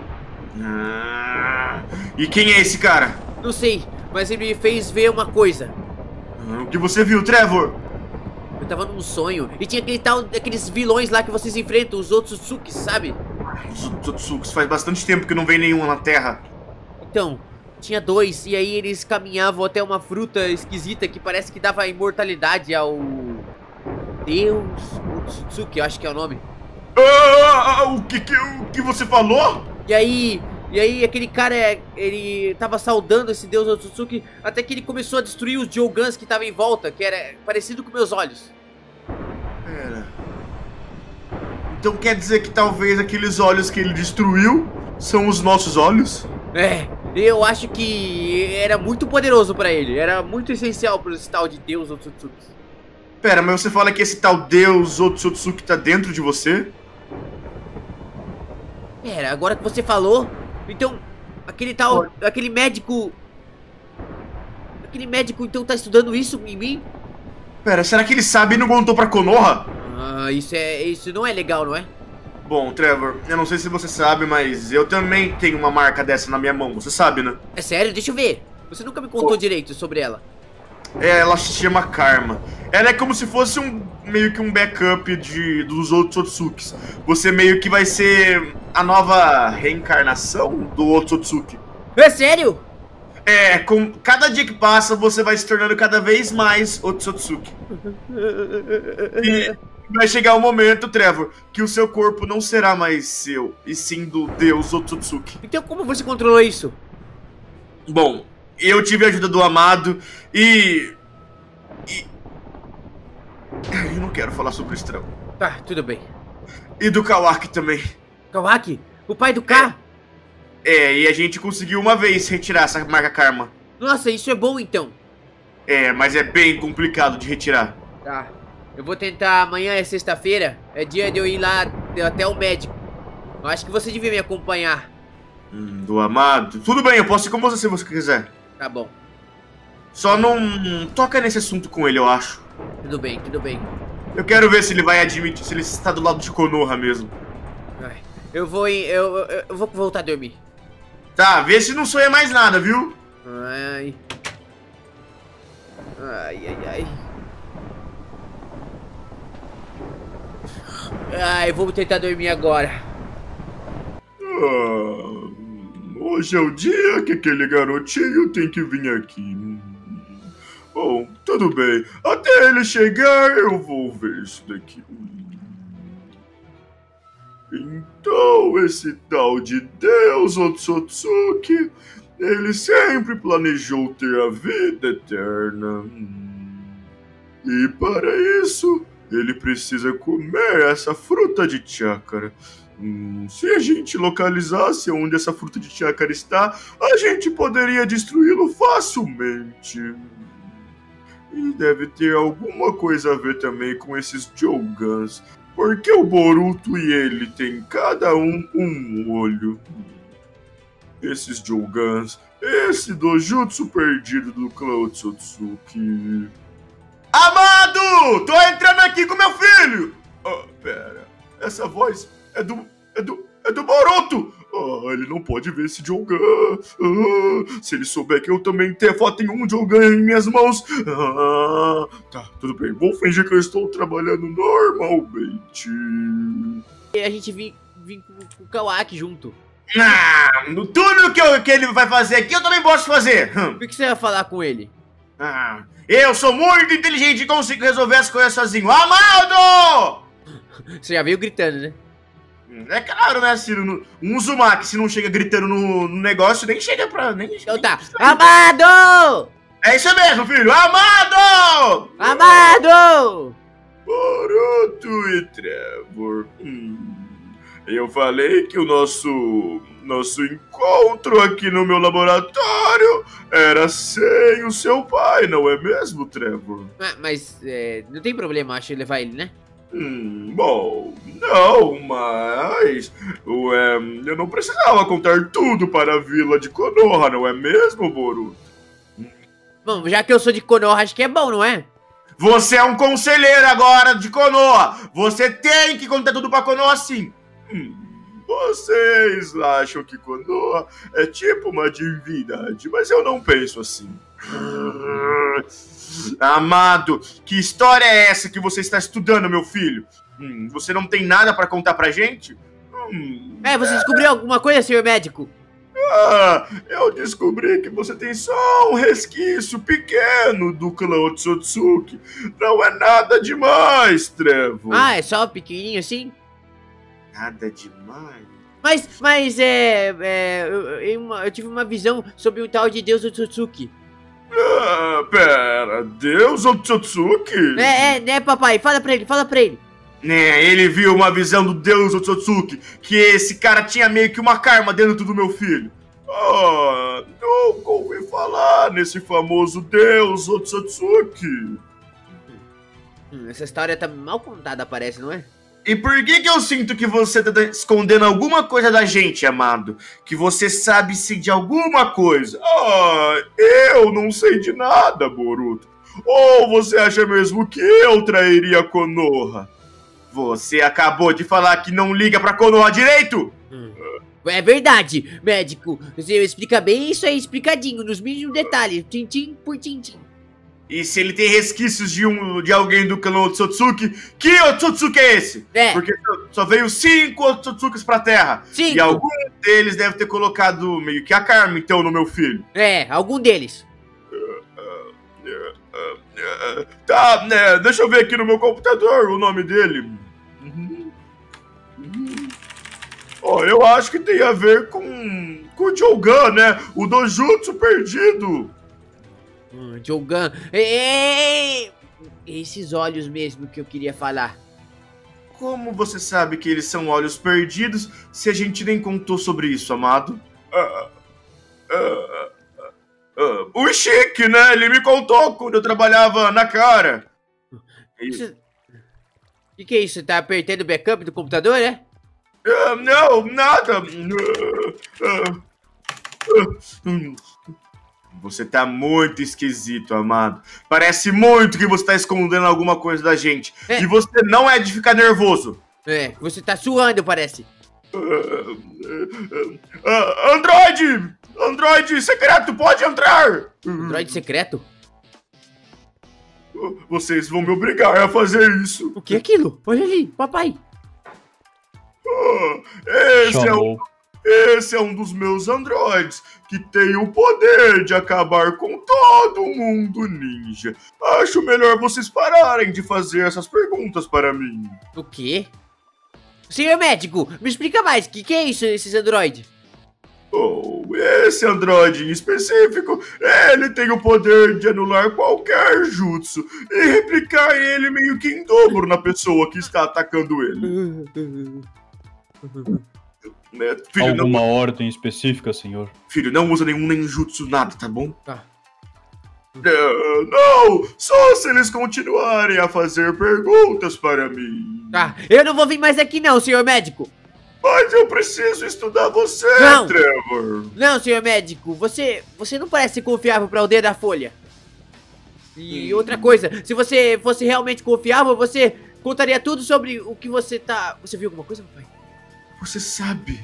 E quem é esse cara? Não sei, mas ele me fez ver uma coisa. O que você viu, Trevor? Eu tava num sonho e tinha aqueles vilões lá que vocês enfrentam, os Otsutsuki, sabe? Os Otsutsuki, faz bastante tempo que não vem nenhum na Terra. Então, tinha dois e aí eles caminhavam até uma fruta esquisita que parece que dava imortalidade ao Deus Otsutsuki, eu acho que é o nome. O que você falou? E aí aquele cara, ele tava saudando esse Deus Otsutsuki até que ele começou a destruir os Jougans que estavam em volta, que era parecido com meus olhos. Pera. Então quer dizer que talvez aqueles olhos que ele destruiu são os nossos olhos? É, eu acho que era muito poderoso pra ele, era muito essencial para esse tal de Deus Otsutsuki. Pera, mas você fala que esse tal Deus Otsutsuki tá dentro de você? Pera, agora que você falou, então aquele médico aquele médico então tá estudando isso em mim? Pera, será que ele sabe e não contou pra Konoha? Ah, isso não é legal, não é? Bom, Trevor, eu não sei se você sabe, mas eu também tenho uma marca dessa na minha mão, você sabe, né? É sério? Deixa eu ver. Você nunca me contou direito sobre ela. Ela se chama Karma. Ela é como se fosse meio que um backup dos outros Otsukis. Você meio que vai ser a nova reencarnação do Otsutsuki. É sério? É, com cada dia que passa, você vai se tornando cada vez mais Otsutsuki. E vai chegar um momento, Trevor, que o seu corpo não será mais seu, e sim do deus Otsutsuki. Então como você controlou isso? Bom, eu tive a ajuda do Amado e... Eu não quero falar sobre o Estrão. Tá, tudo bem. E do Kawaki também. Kawaki? O pai do K? E a gente conseguiu uma vez retirar essa marca Karma. Nossa, isso é bom então. Mas é bem complicado de retirar. Tá. Eu vou tentar, amanhã é sexta-feira. É dia de eu ir lá até o médico. Eu acho que você devia me acompanhar. Do Amado? Tudo bem, eu posso ir com você se você quiser. Tá bom. Só não toca nesse assunto com ele, eu acho. Tudo bem, tudo bem. Eu quero ver se ele vai admitir, se ele está do lado de Konoha mesmo. Ai, eu vou voltar a dormir. Tá, vê se não sonha mais nada, viu? Ai. Ai. Ai, vou tentar dormir agora. Hoje é o dia que aquele garotinho tem que vir aqui. Bom, tudo bem. Até ele chegar, eu vou ver isso daqui. Então, esse tal de Deus Otsutsuki, ele sempre planejou ter a vida eterna. E para isso, ele precisa comer essa fruta de chácara. Se a gente localizasse onde essa fruta de chácara está, a gente poderia destruí-lo facilmente. E deve ter alguma coisa a ver também com esses Jougans. Porque o Boruto e ele têm cada um olho. Esses Jougans, esse dojutsu perdido do clã Otsutsuki. Amado! Tô entrando aqui com meu filho! Pera, essa voz é do Boruto! Ele não pode ver esse Jogan. Se ele souber que eu também tenho um Jogan em minhas mãos. Tá, tudo bem. Vou fingir que eu estou trabalhando normalmente. E a gente vem com o Kawaki junto. Tudo que ele vai fazer aqui, eu também posso fazer. Por que você vai falar com ele? Eu sou muito inteligente e consigo resolver as coisas sozinho. Amado! Você já veio gritando, né? É claro, né, Ciro? Um Uzumaki, se não chega gritando no negócio, nem chega pra... Então tá. Amado! É isso mesmo, filho! Amado! Amado! Boruto e Trevor. Eu falei que o nosso encontro aqui no meu laboratório era sem o seu pai, não é mesmo, Trevor? Mas não tem problema, acho, levar ele, né? Bom, não, mas eu não precisava contar tudo para a vila de Konoha, não é mesmo, Boruto? Bom, já que eu sou de Konoha, acho que é bom, não é? Você é um conselheiro agora de Konoha! Você tem que contar tudo para Konoha sim! Vocês acham que Konoha é tipo uma divindade, mas eu não penso assim. Amado, que história é essa que você está estudando, meu filho? Você não tem nada para contar pra gente? Você descobriu alguma coisa, senhor médico? Eu descobri que você tem só um resquício pequeno do clã Otsutsuki. Não é nada demais, Trevor. É só pequenininho assim? Nada demais? Mas eu tive uma visão sobre o tal de Deus Otsutsuki. Pera, Deus Otsutsuki? Né, papai? Fala pra ele. Ele viu uma visão do Deus Otsutsuki, que esse cara tinha meio que uma karma dentro do meu filho. Nunca ouvi falar nesse famoso Deus Otsutsuki. Essa história tá mal contada, parece, não é? E por que eu sinto que você tá escondendo alguma coisa da gente, amado? Que você sabe sim de alguma coisa? Ah, eu não sei de nada, Boruto. Ou você acha mesmo que eu trairia a Konoha? Você acabou de falar que não liga pra Konoha direito? É verdade, médico. Você explica bem isso aí, explicadinho, nos mínimos detalhes, tintim por tintim. E se ele tem resquícios de alguém do clã Otsutsuki, que Otsutsuki é esse? É. Porque só veio 5 Otsutsukis pra Terra. 5. E algum deles deve ter colocado meio que a karma, então, no meu filho. É, algum deles. Tá, né, deixa eu ver aqui no meu computador o nome dele. Ó, eu acho que tem a ver com o Jogan, né? O Dojutsu perdido. Jogan. Esses olhos mesmo que eu queria falar. Como você sabe que eles são olhos perdidos se a gente nem contou sobre isso, amado? O Chique, né? Ele me contou quando eu trabalhava na cara. O que é isso? Tá apertando o backup do computador, né? Não, nada. Você tá muito esquisito, amado. Parece muito que você tá escondendo alguma coisa da gente. É. E você não é de ficar nervoso. É, você tá suando, parece. Android! Android secreto, pode entrar! Android secreto? Vocês vão me obrigar a fazer isso. O que é aquilo? Olha ali, papai. Esse é um dos meus androides, que tem o poder de acabar com todo mundo ninja. Acho melhor vocês pararem de fazer essas perguntas para mim. O quê? Senhor médico, me explica mais, o que é isso, esses androides? Oh, esse androide em específico, ele tem o poder de anular qualquer jutsu e replicar ele meio que em dobro na pessoa que está atacando ele. Filho, Alguma ordem específica, senhor? Filho, não usa nenhum ninjutsu, nada, tá bom? Tá. Não, só se eles continuarem a fazer perguntas para mim. Tá, eu não vou vir mais aqui não, senhor médico. Mas eu preciso estudar você, Não. Trevor. Não, senhor médico, você não parece confiável pra aldeia da Folha. E outra coisa, se você fosse realmente confiável, você contaria tudo sobre o que você tá... Você viu alguma coisa, papai? Você sabe.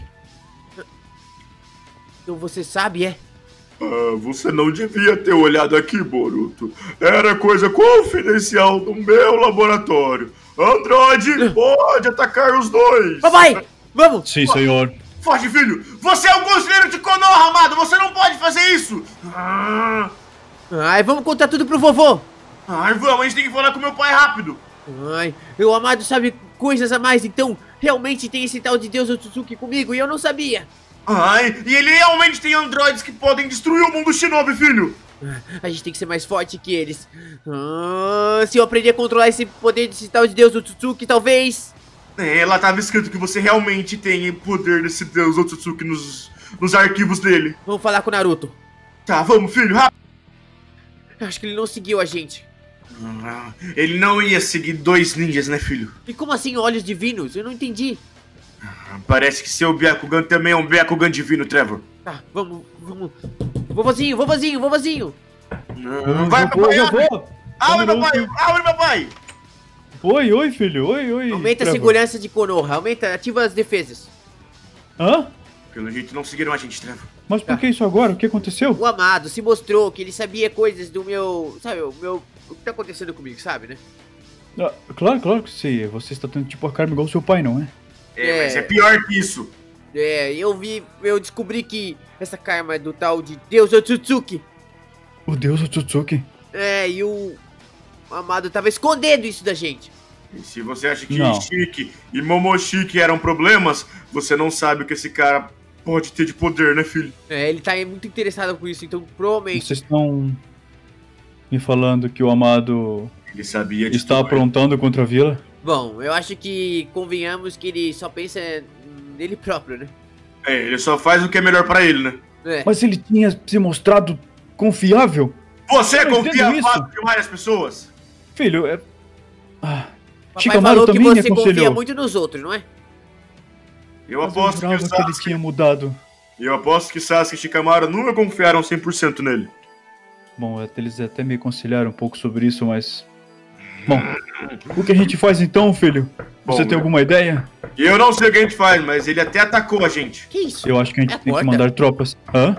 Então você sabe, é? Você não devia ter olhado aqui, Boruto. Era coisa confidencial do meu laboratório. Android pode atacar os dois. Papai, vamos! Sim, senhor. Foge, filho! Você é o conselheiro de Konoha, amado! Você não pode fazer isso! Ai, vamos contar tudo pro vovô. Ai, vamos, a gente tem que falar com meu pai rápido. Ai, o amado sabe coisas a mais, então realmente tem esse tal de Deus Otsutsuki comigo e eu não sabia. Ai, e ele realmente tem androides que podem destruir o mundo Shinobi, filho! A gente tem que ser mais forte que eles. Se eu aprender a controlar esse poder desse tal de Deus Otsutsuki, talvez... Lá tava escrito que você realmente tem poder desse Deus Otsutsuki nos arquivos dele. Vamos falar com o Naruto. Tá, vamos, filho, rápido! Acho que ele não seguiu a gente. Ele não ia seguir 2 ninjas, né, filho? E como assim olhos divinos? Eu não entendi. Parece que seu Byakugan também é um Byakugan divino, Trevor. Tá, vamos. Vovozinho. Vai, papai, abre! vou. Abre, papai! Oi, filho. Oi. Aumenta a Trevor. segurança de Konoha, ativa as defesas. Hã? Pelo jeito não seguiram a gente, Trevor. Mas por que isso agora? O que aconteceu? O amado se mostrou que ele sabia coisas do meu... Sabe, o que tá acontecendo comigo, sabe, né? Ah, claro que sim. Você está tendo tipo a karma igual seu pai, não é? Mas é pior que isso. Eu descobri que essa karma é do tal de Deus Otsutsuki. O Deus Otsutsuki. E o amado tava escondendo isso da gente. E se você acha que Não. Ishiki e Momoshiki eram problemas, você não sabe o que esse cara pode ter de poder, né, filho? Ele tá muito interessado com isso, então provavelmente... Vocês estão me falando que o amado Ele sabia de está tudo. aprontando contra a vila? Bom, eu acho que convenhamos que ele só pensa nele próprio, né? Ele só faz o que é melhor pra ele, né? Mas ele tinha se mostrado confiável? Você Eu não confia entendo isso. fácil demais nas pessoas? Filho, Papai Shikamaru falou que também me você confia aconselhou. muito nos outros, não é? Eu Mas eu aposto que o jurava que ele Sasuke... tinha mudado. Eu aposto que Sasuke e Shikamaru nunca confiaram 100% nele. Bom, eles até me aconselharam um pouco sobre isso, mas... Bom, o que a gente faz então, filho? Bom, Você tem meu. alguma ideia? E eu não sei o que a gente faz, mas ele até atacou a gente. Que isso? Eu acho que a gente É a tem que porta. mandar tropas. Hã?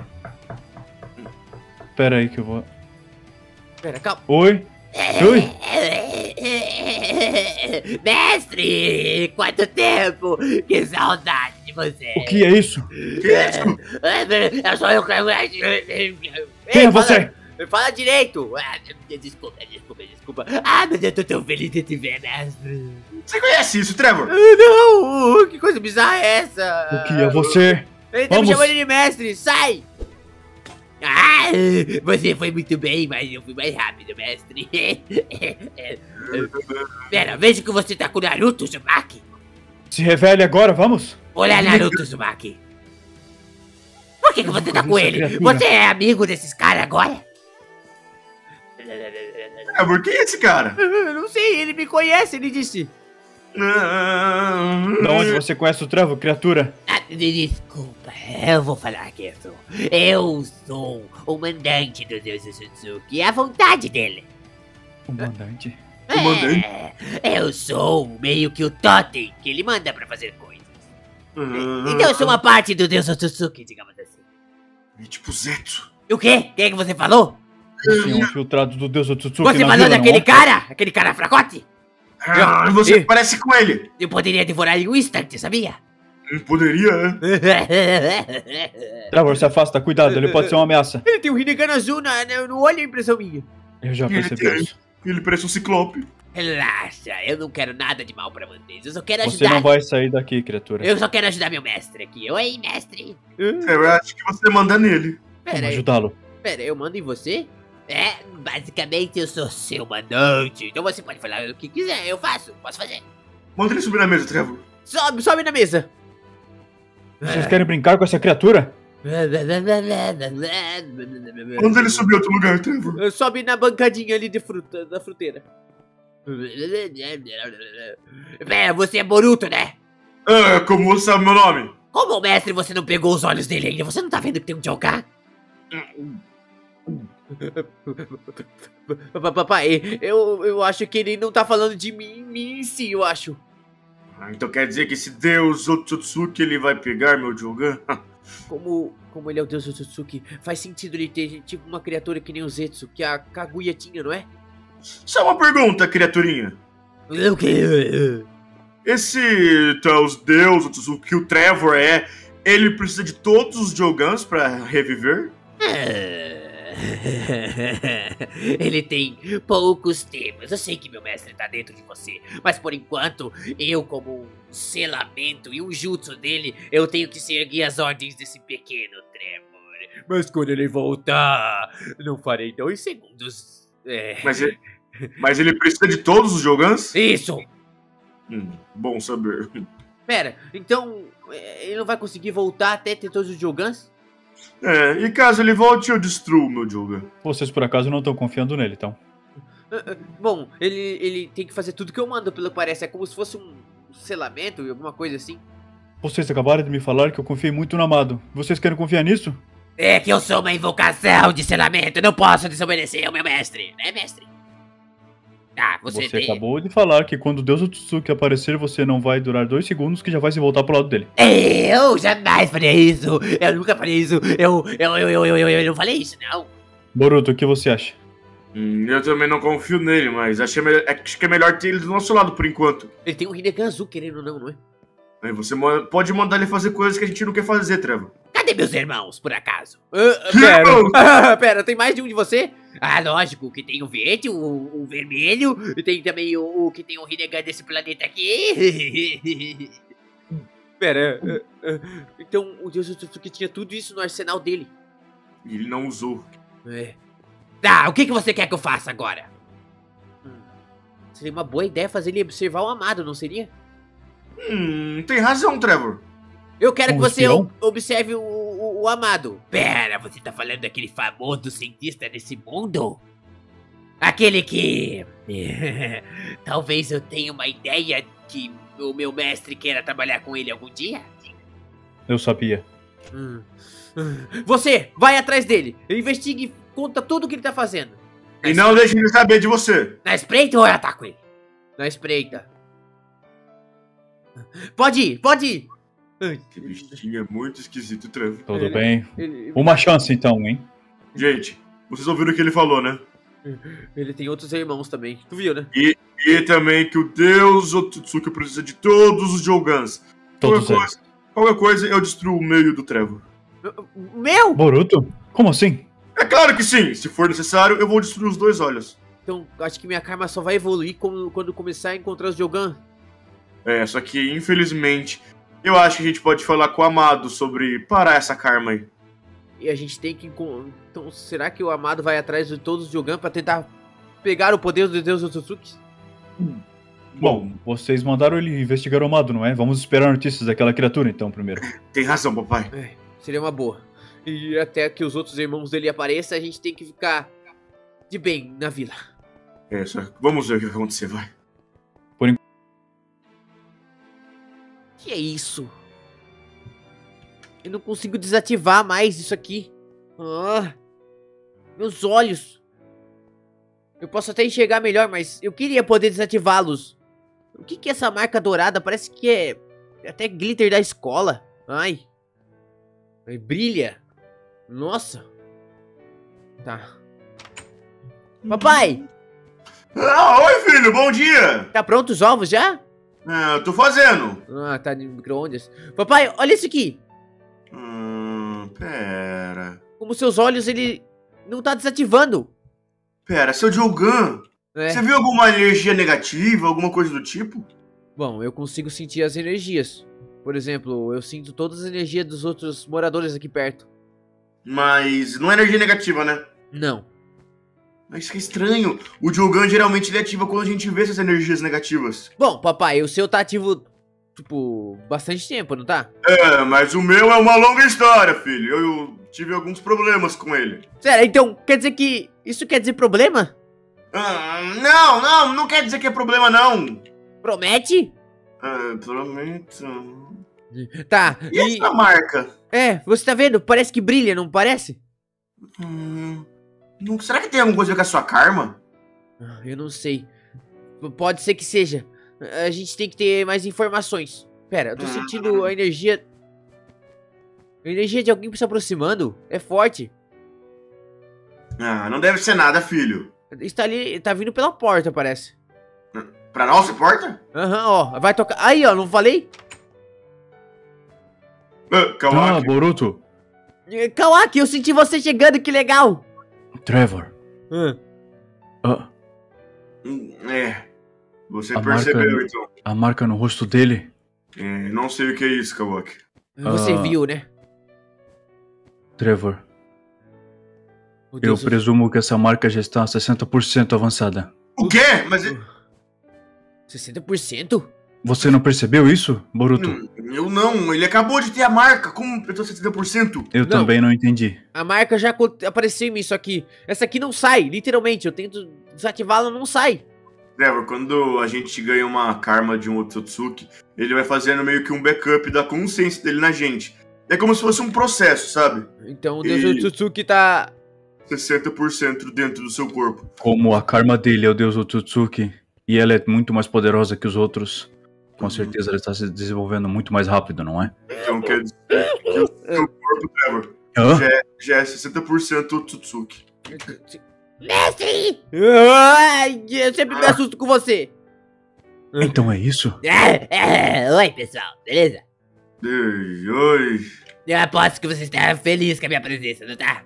Pera aí que eu vou... Pera, calma. Oi? Oi? Mestre, quanto tempo! Que saudade de você! O que é isso? Que isso? Eu sou eu que... Quem é você? Fala direito! Desculpa. Ah, mas eu tô tão feliz de te ver, mestre. Você conhece isso, Trevor? Não! Que coisa bizarra é essa? O que é você? Ele tá me Vamos. chamando de mestre, sai! Ah, você foi muito bem, mas eu fui mais rápido, mestre. Pera, vejo que você tá com o Naruto, Uzumaki. Se revele agora, vamos? Olha, Naruto, Uzumaki. Por que você tá com Essa ele? criatura. Você é amigo desses caras agora? Trevor, quem é esse cara? Eu não sei, ele me conhece, ele disse. Da onde você conhece o Trevor, criatura? Ah, desculpa, eu vou falar que eu sou o mandante do Deus Otsutsuki, é a vontade dele. O mandante. Comandante? Eu sou meio que o totem que ele manda pra fazer coisas. Então eu sou uma parte do Deus Otsutsuki, digamos assim. É tipo Zetsu. E o quê? Quem é que você falou? Você é um infiltrado do Deus Otsutsuki Você na falou vila, daquele não é? cara? Aquele cara fracote? Você parece com ele. Eu poderia devorar em um instante, sabia? Poderia, é? Trevor, se afasta, cuidado, ele pode ser uma ameaça. Ele tem um Rinnegan azul no olho, é impressão minha. Eu já Ele percebi tem. isso. Ele parece um ciclope. Relaxa, eu não quero nada de mal pra vocês. Eu só quero Você ajudar. não vai sair daqui, criatura. Eu só quero ajudar meu mestre aqui. Oi, mestre. Eu acho que você manda nele. Vamos Pera aí. ajudá-lo. Pera, eu mando em você? É, basicamente eu sou seu mandante. Então você pode falar o que quiser, eu faço. Posso fazer. Manda ele subir na mesa, Trevor. Sobe na mesa. Vocês querem brincar com essa criatura? Manda ele subir em outro lugar, Trevor. Sobe na bancadinha ali de fruta, da fruteira. Pera, você é Boruto, né? Ah, como você sabe meu nome? Como o mestre você não pegou os olhos dele ainda? Você não tá vendo que tem um Jogar? Papai, eu acho que ele não tá falando de mim em si, eu acho. Então quer dizer que esse deus Otsutsuki ele vai pegar meu Jogan? Como ele é o deus Otsutsuki, faz sentido ele ter tipo uma criatura que nem o Zetsu, que a Kaguya tinha, não é? Só uma pergunta, criaturinha. O quê? Esse tal deus Otsutsuki que o Trevor é, ele precisa de todos os Jogans pra reviver? Ele tem poucos temas. Eu sei que meu mestre tá dentro de você, mas por enquanto, eu como um selamento e um jutsu dele, eu tenho que seguir as ordens desse pequeno Trevor. Mas quando ele voltar, não farei 2 segundos. Mas ele precisa de todos os Jogans? Isso! Bom saber. Pera, então ele não vai conseguir voltar até ter todos os Jogans? E caso ele volte, eu destruo meu Jogan. Vocês por acaso não estão confiando nele, então? Bom, ele tem que fazer tudo que eu mando, pelo que parece. É como se fosse um selamento e alguma coisa assim. Vocês acabaram de me falar que eu confiei muito no Amado. Vocês querem confiar nisso? É que eu sou uma invocação de selamento. Eu não posso desobedecer ao meu mestre, né, mestre? Ah, você acabou de falar que quando Deus Otsutsuki aparecer, você não vai durar 2 segundos que já vai se voltar pro lado dele. Eu jamais faria isso. Eu nunca faria isso. Eu não falei isso, não. Boruto, o que você acha? Eu também não confio nele, mas acho que é melhor ter ele do nosso lado por enquanto. Ele tem um Rinnegan azul, querendo ou não, não é? Aí você pode mandar ele fazer coisas que a gente não quer fazer, Trevor. Cadê meus irmãos, por acaso? Pera, tem mais de um de você? Ah, lógico, que tem o verde, o vermelho, e tem também o que tem o Rinnegan desse planeta aqui. Pera, então o Deus Otsutsuki tinha tudo isso no arsenal dele. E ele não usou. Tá, o que você quer que eu faça agora? Seria uma boa ideia fazer ele observar o Amado, não seria? Tem razão, Trevor. Eu quero que Um você espião? observe o Amado. Pera, você tá falando daquele famoso cientista desse mundo? Aquele que... talvez eu tenha uma ideia que o meu mestre queira trabalhar com ele algum dia? Eu sabia. Você, vai atrás dele. Investigue e conta tudo o que ele tá fazendo. E não deixe ele saber de você. Na espreita ou eu ataco ele? Na espreita. Pode ir, pode ir. Esse bichinho é muito esquisito, Trevor. Tudo bem. Uma chance então, hein? Gente, vocês ouviram o que ele falou, né? Ele tem outros irmãos também. Tu viu, né? E também que o Deus Otsutsuki precisa de todos os Jogans. Todos eles. Qualquer coisa, eu destruo o meio do Trevor. Meu! Boruto? Como assim? É claro que sim! Se for necessário, eu vou destruir os 2 olhos. Então, acho que minha karma só vai evoluir quando começar a encontrar os Jogan. É, só que, infelizmente, eu acho que a gente pode falar com o Amado sobre parar essa karma aí. E a gente tem que... Então, será que o Amado vai atrás de todos os Jogan pra tentar pegar o poder do Deus Otsutsuki? Bom, vocês mandaram ele investigar o Amado, não é? Vamos esperar notícias daquela criatura então, primeiro. Tem razão, papai. Seria uma boa. E até que os outros irmãos dele apareçam, a gente tem que ficar de bem na vila. É, só vamos ver o que vai acontecer, vai. Que é isso? Eu não consigo desativar mais isso aqui. Meus olhos. Eu posso até enxergar melhor, mas eu queria poder desativá-los. O que é essa marca dourada? Parece que é até glitter da escola. Ai. Brilha. Nossa. Tá. Papai! Oi, filho, bom dia! Tá pronto os ovos já? Tô fazendo. Tá de micro-ondas. Papai, olha isso aqui. Pera. Como seus olhos, ele não tá desativando. Pera, seu Jogan, você viu alguma energia negativa, alguma coisa do tipo? Bom, eu consigo sentir as energias. Por exemplo, eu sinto todas as energias dos outros moradores aqui perto. Mas não é energia negativa, né? Não. Mas que estranho. O Jogan geralmente ele ativa quando a gente vê essas energias negativas. Bom, papai, o seu tá ativo, tipo, bastante tempo, não tá? Mas o meu é uma longa história, filho. Eu tive alguns problemas com ele. Sério, então quer dizer que... Isso quer dizer problema? Não quer dizer que é problema, não. Promete? Prometo. Tá, E essa marca? Você tá vendo? Parece que brilha, não parece? Será que tem alguma coisa a ver com a sua karma? Eu não sei. Pode ser que seja. A gente tem que ter mais informações. Pera, eu tô sentindo a energia... A energia de alguém se aproximando. É forte. Não deve ser nada, filho. Está ali, tá vindo pela porta, parece. Pra nossa porta? Ó, vai tocar. Aí, ó, não falei? Kawaki. Boruto. Kawaki, eu senti você chegando, que legal. Trevor. Você percebeu, então. A marca no rosto dele? Não sei o que é isso, Kawaki. Você viu, né? Trevor. Eu presumo que essa marca já está a 60% avançada. O quê? Mas... 60%? Você não percebeu isso, Boruto? Eu não, ele acabou de ter a marca. Como eu tô 60%? Eu também não entendi. A marca já apareceu em mim, só que essa aqui não sai, literalmente. Eu tento desativá-la, não sai. Trevor, quando a gente ganha uma karma de um Otsutsuki, ele vai fazendo meio que um backup da consciência dele na gente. É como se fosse um processo, sabe? Então o Deus Otsutsuki tá... 60% dentro do seu corpo. Como a karma dele é o Deus Otsutsuki, e ela é muito mais poderosa que os outros, com certeza ela está se desenvolvendo muito mais rápido, não é? Então quer dizer que o seu corpo, Trevor, já é 60% Otsutsuki. Mestre! Ai, eu sempre me assusto com você. Então é isso? Oi, pessoal, beleza? Oi. Eu aposto que você está feliz com a minha presença, não tá?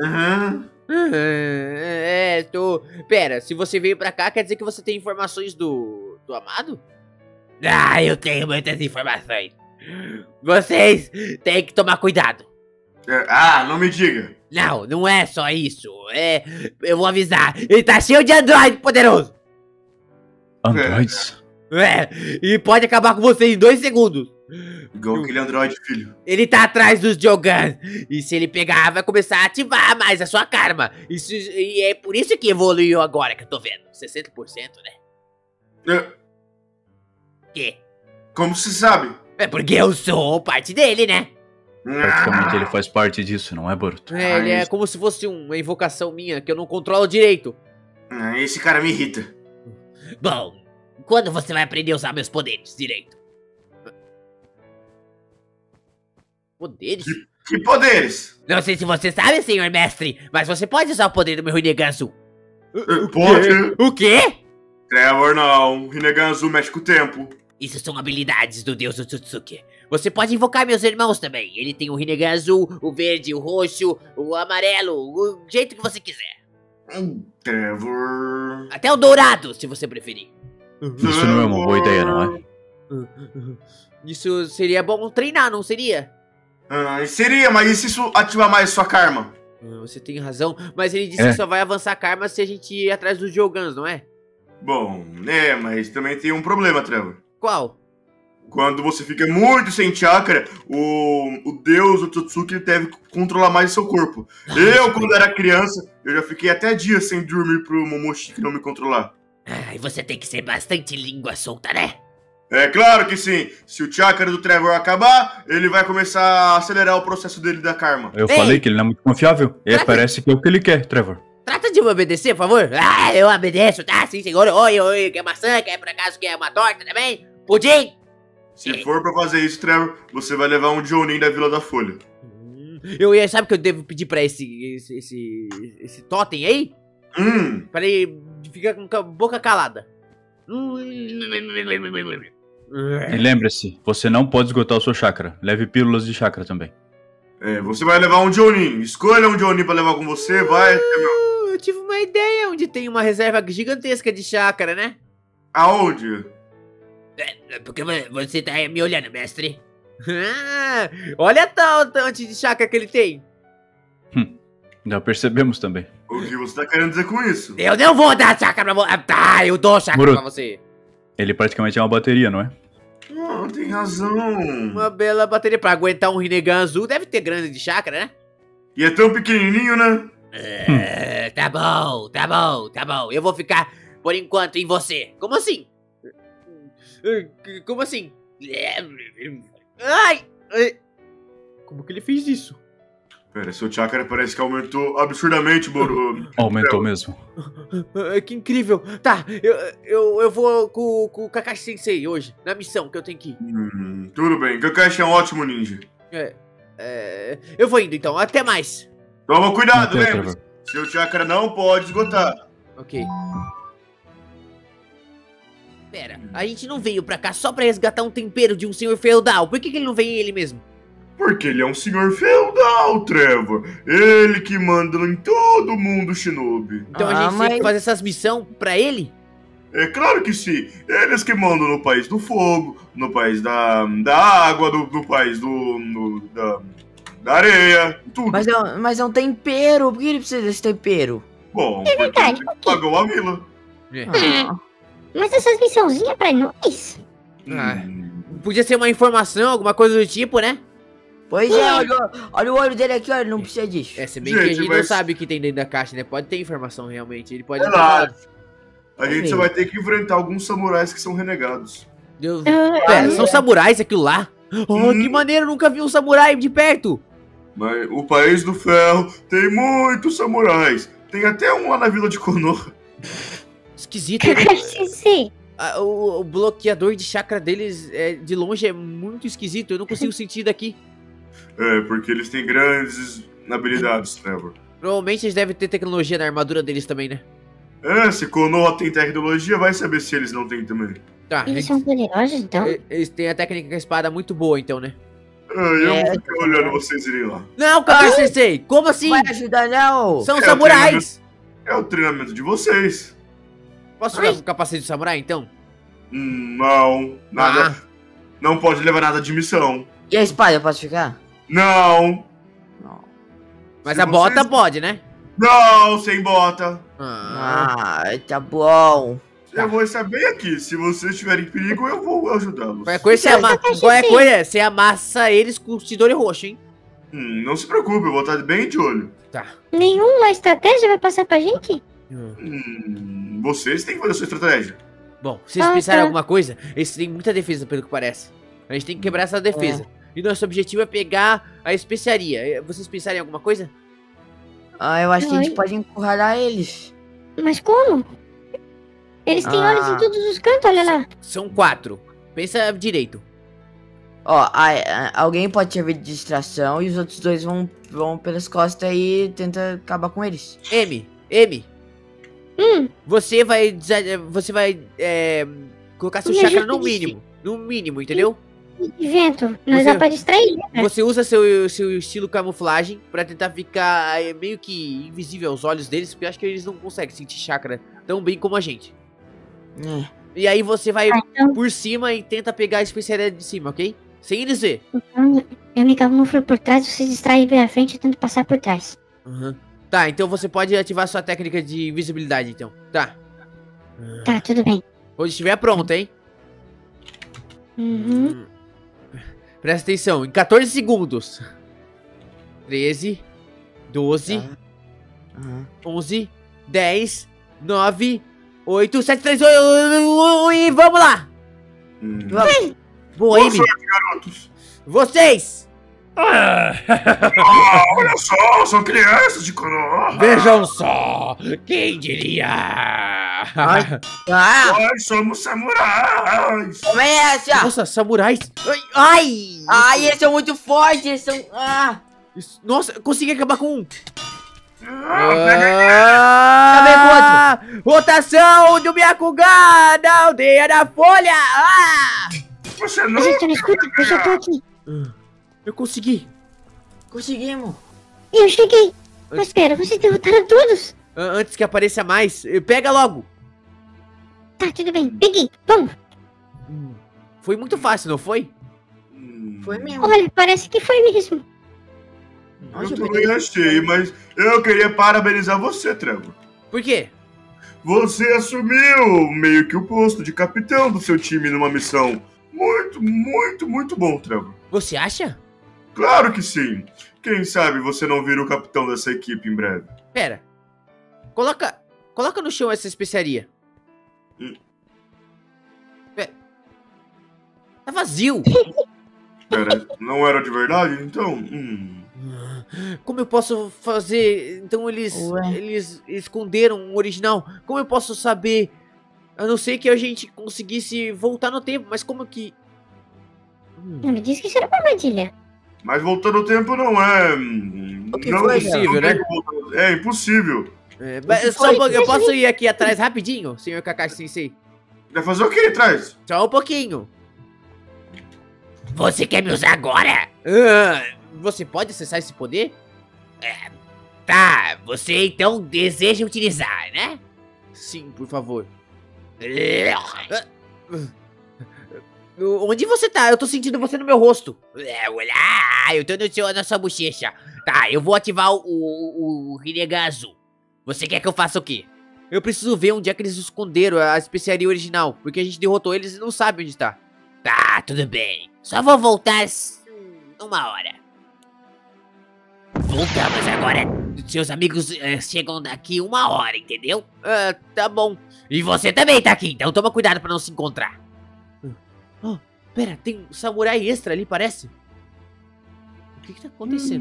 Tô... Pera, se você veio pra cá, quer dizer que você tem informações do Amado? Eu tenho muitas informações. Vocês têm que tomar cuidado. Não me diga. Não é só isso. Eu vou avisar. Ele tá cheio de androide poderoso. Androids? E pode acabar com você em 2 segundos. Igual aquele Android, filho. Ele tá atrás dos Jogan. E se ele pegar, vai começar a ativar mais a sua karma. E é por isso que evoluiu agora, que eu tô vendo. 60%, né? É, Quê? como se sabe? É porque eu sou parte dele, né? Praticamente ele faz parte disso, não é, Boruto? É, ele é como se fosse uma invocação minha, que eu não controlo direito. Esse cara me irrita. Bom, quando você vai aprender a usar meus poderes direito? Poderes? Que poderes? Não sei se você sabe, senhor mestre, mas você pode usar o poder do meu Rinnegan Azul. Pode. O quê? Trevor, não. Rinnegan Azul mexe com o tempo. Isso são habilidades do deus Otsutsuki. Você pode invocar meus irmãos também. Ele tem o Rinnegan Azul, o verde, o roxo, o amarelo, o jeito que você quiser. Trevor... Até o dourado, se você preferir. Isso não é uma boa ideia, não é? Isso seria bom treinar, não seria? Seria, mas e se isso ativar mais sua karma? Você tem razão, mas ele disse que só vai avançar karma se a gente ir atrás dos Jogans, não é? Bom, mas também tem um problema, Trevor. Qual? Quando você fica muito sem chakra, o deus Otsutsuki deve controlar mais o seu corpo. Eu, quando era criança, eu já fiquei até dias sem dormir pro Momoshiki não me controlar. E você tem que ser bastante língua solta, né? É claro que sim. Se o chakra do Trevor acabar, ele vai começar a acelerar o processo dele da karma. Eu falei que ele não é muito confiável. E parece que é o que ele quer, Trevor. Trata de me obedecer, por favor. Eu obedeço, tá? Sim, senhor. Oi, quer maçã? Quer por acaso quer uma torta também? Pudim? Se for pra fazer isso, Trevor, você vai levar um Jonin da Vila da Folha. Sabe o que eu devo pedir pra esse totem aí? Pra ele ficar com a boca calada. E lembre-se, você não pode esgotar o seu chakra. Leve pílulas de chakra também. Você vai levar um Jonin. Escolha um Jonin pra levar com você, vai. Eu tive uma ideia onde tem uma reserva gigantesca de chakra, né? Aonde? Porque você tá me olhando, mestre. Olha o tanto de chakra que ele tem. Já percebemos também. O que você tá querendo dizer com isso? Eu não vou dar chakra pra você. Tá, eu dou chakra Boruto, pra você. Ele praticamente é uma bateria, não é? Tem razão. Uma bela bateria pra aguentar um Rinnegan Azul. Deve ter grande de chakra, né? E é tão pequenininho, né? Tá bom. Eu vou ficar, por enquanto, em você. Como assim? Como assim? Ai! Como que ele fez isso? Pera, seu chakra parece que aumentou absurdamente, Boru. Aumentou mesmo. Que incrível. Tá, eu vou com o Kakashi Sensei hoje, na missão que eu tenho que ir. Tudo bem, Kakashi é um ótimo ninja. Eu vou indo então, até mais. Toma cuidado, Até, lembre-se. Seu chakra não pode esgotar. Ok. Pera, a gente não veio pra cá só pra resgatar um tempero de um senhor feudal. Por que ele não veio ele mesmo? Porque ele é um senhor feudal, Trevor. Ele que manda em todo mundo, Shinobi. Então a gente tem que fazer essas missões pra ele? É claro que sim. Eles que mandam no país do fogo, no país da água, no país da areia, tudo. Mas é um tempero. Por que ele precisa desse tempero? Bom, É verdade, porque por ele quê? pagou a vila. Mas essas missãozinhas pra nós? Podia ser uma informação, alguma coisa do tipo, né? Pois é, olha o olho dele aqui, olha, ele não precisa disso. Se bem que a Gente, gente não mas- sabe o que tem dentro da caixa, né? Pode ter informação realmente. Ele pode. Relaxa. A gente só vai ter que enfrentar alguns samurais que são renegados. Pera, são samurais aquilo lá? Oh, que maneiro, eu nunca vi um samurai de perto. Mas o país do ferro tem muitos samurais. Tem até um lá na vila de Konoha. Esquisito, né? Kakashi Sensei. O bloqueador de chakra deles de longe é muito esquisito. Eu não consigo sentir daqui. Porque eles têm grandes habilidades, Trevor. Provavelmente eles devem ter tecnologia na armadura deles também, né? Se Konoha tem tecnologia, vai saber se eles não têm também. Tá, Eles são poderosos, então? eles têm a técnica com a espada muito boa, então, né? Eu vou ficar olhando vocês irem lá. Não, Kakashi Sensei! Como assim? Vai ajudar não? São É, samurais! É o treinamento de vocês. Posso jogar com o capacete de samurai, então? Não, nada. Não pode levar nada de missão. E a espada, eu posso ficar? Não, Mas Se a bota vocês- pode, né? não, sem bota. Tá bom. Eu vou estar bem aqui. Se vocês estiverem em perigo, eu vou ajudá-los. Qualquer coisa, você amassa eles com tesouro roxo, hein? Não se preocupe, eu vou estar bem de olho. Tá. Nenhuma estratégia vai passar pra gente? Vocês têm que fazer a sua estratégia. Bom, vocês pensaram em alguma coisa? Eles têm muita defesa, pelo que parece. A gente tem que quebrar essa defesa. E nosso objetivo é pegar a especiaria. Vocês pensaram em alguma coisa? Eu acho que a gente pode encurralar eles. Mas como? Eles têm olhos em todos os cantos, olha lá. São 4. Pensa direito. Alguém pode servir de distração e os outros 2 vão pelas costas e tenta acabar com eles. M. Você vai colocar seu chakra no mínimo. No mínimo, entendeu? Vento, nós dá pra distrair, né? Você usa seu estilo camuflagem pra tentar ficar meio que invisível aos olhos deles, porque eu acho que eles não conseguem sentir chakra tão bem como a gente. E aí você vai por cima e tenta pegar a especialidade de cima, ok? Sem eles ver. Então, eu me camuflo por trás, você distrai bem à frente e tento passar por trás. Tá, então você pode ativar sua técnica de invisibilidade, então. Tá. Tá, tudo bem. Quando estiver pronto, hein? Presta atenção, em 14 segundos. 13, 12, 11, 10, 9, 8, 7, 3, 8, e vamos lá! Boa, Amy. Garotos. Vocês! Olha só, são crianças de Konoha. Vejam só! Quem diria? Nós somos samurais. Como é essa? Nossa, samurais! Ai! Eles são muito fortes, eles são... Nossa, consegui acabar com um! Acabei com Rotação do Byakugan da aldeia da Folha! Você não... A gente não escuta, eu já tô aqui. Eu consegui! Conseguimos! Eu cheguei. Mas espera, vocês derrotaram todos? Antes que apareça mais, pega logo! Tá, tudo bem, peguei, vamos. Foi muito fácil, não foi? Foi mesmo. Olha, parece que foi mesmo. Eu também achei, mas eu queria parabenizar você, Trevor. Por quê? Você assumiu meio que o posto de capitão do seu time numa missão muito bom, Trevor. Você acha? Claro que sim. Quem sabe você não vira o capitão dessa equipe em breve. Pera. Coloca no chão essa especiaria. Pera. Tá vazio. Pera, não era de verdade? Então... Como eu posso fazer? Então eles esconderam o original. Como eu posso saber? A não ser que a gente conseguisse voltar no tempo, mas como que... Não me disse que isso era uma armadilha. Mas voltar no tempo não é... Não é possível, né? É impossível. Só um pouquinho, eu posso ir aqui atrás rapidinho, senhor Kakashi Sensei? Vai fazer o que atrás? Só um pouquinho. Você quer me usar agora? Você pode acessar esse poder? Tá, você então deseja utilizar, né? Sim, por favor. Onde você tá? Eu tô sentindo você no meu rosto. Olá, eu tô na sua bochecha. Tá, eu vou ativar o Rinnegan azul. Você quer que eu faça o quê? Eu preciso ver onde é que eles esconderam a especiaria original, porque a gente derrotou eles e não sabe onde tá. Tá, tudo bem. Só vou voltar 1 hora. Voltamos agora. Seus amigos chegam daqui 1 hora, entendeu? Tá bom. E você também tá aqui, então toma cuidado pra não se encontrar. Pera, tem um samurai extra ali, parece. O que tá acontecendo?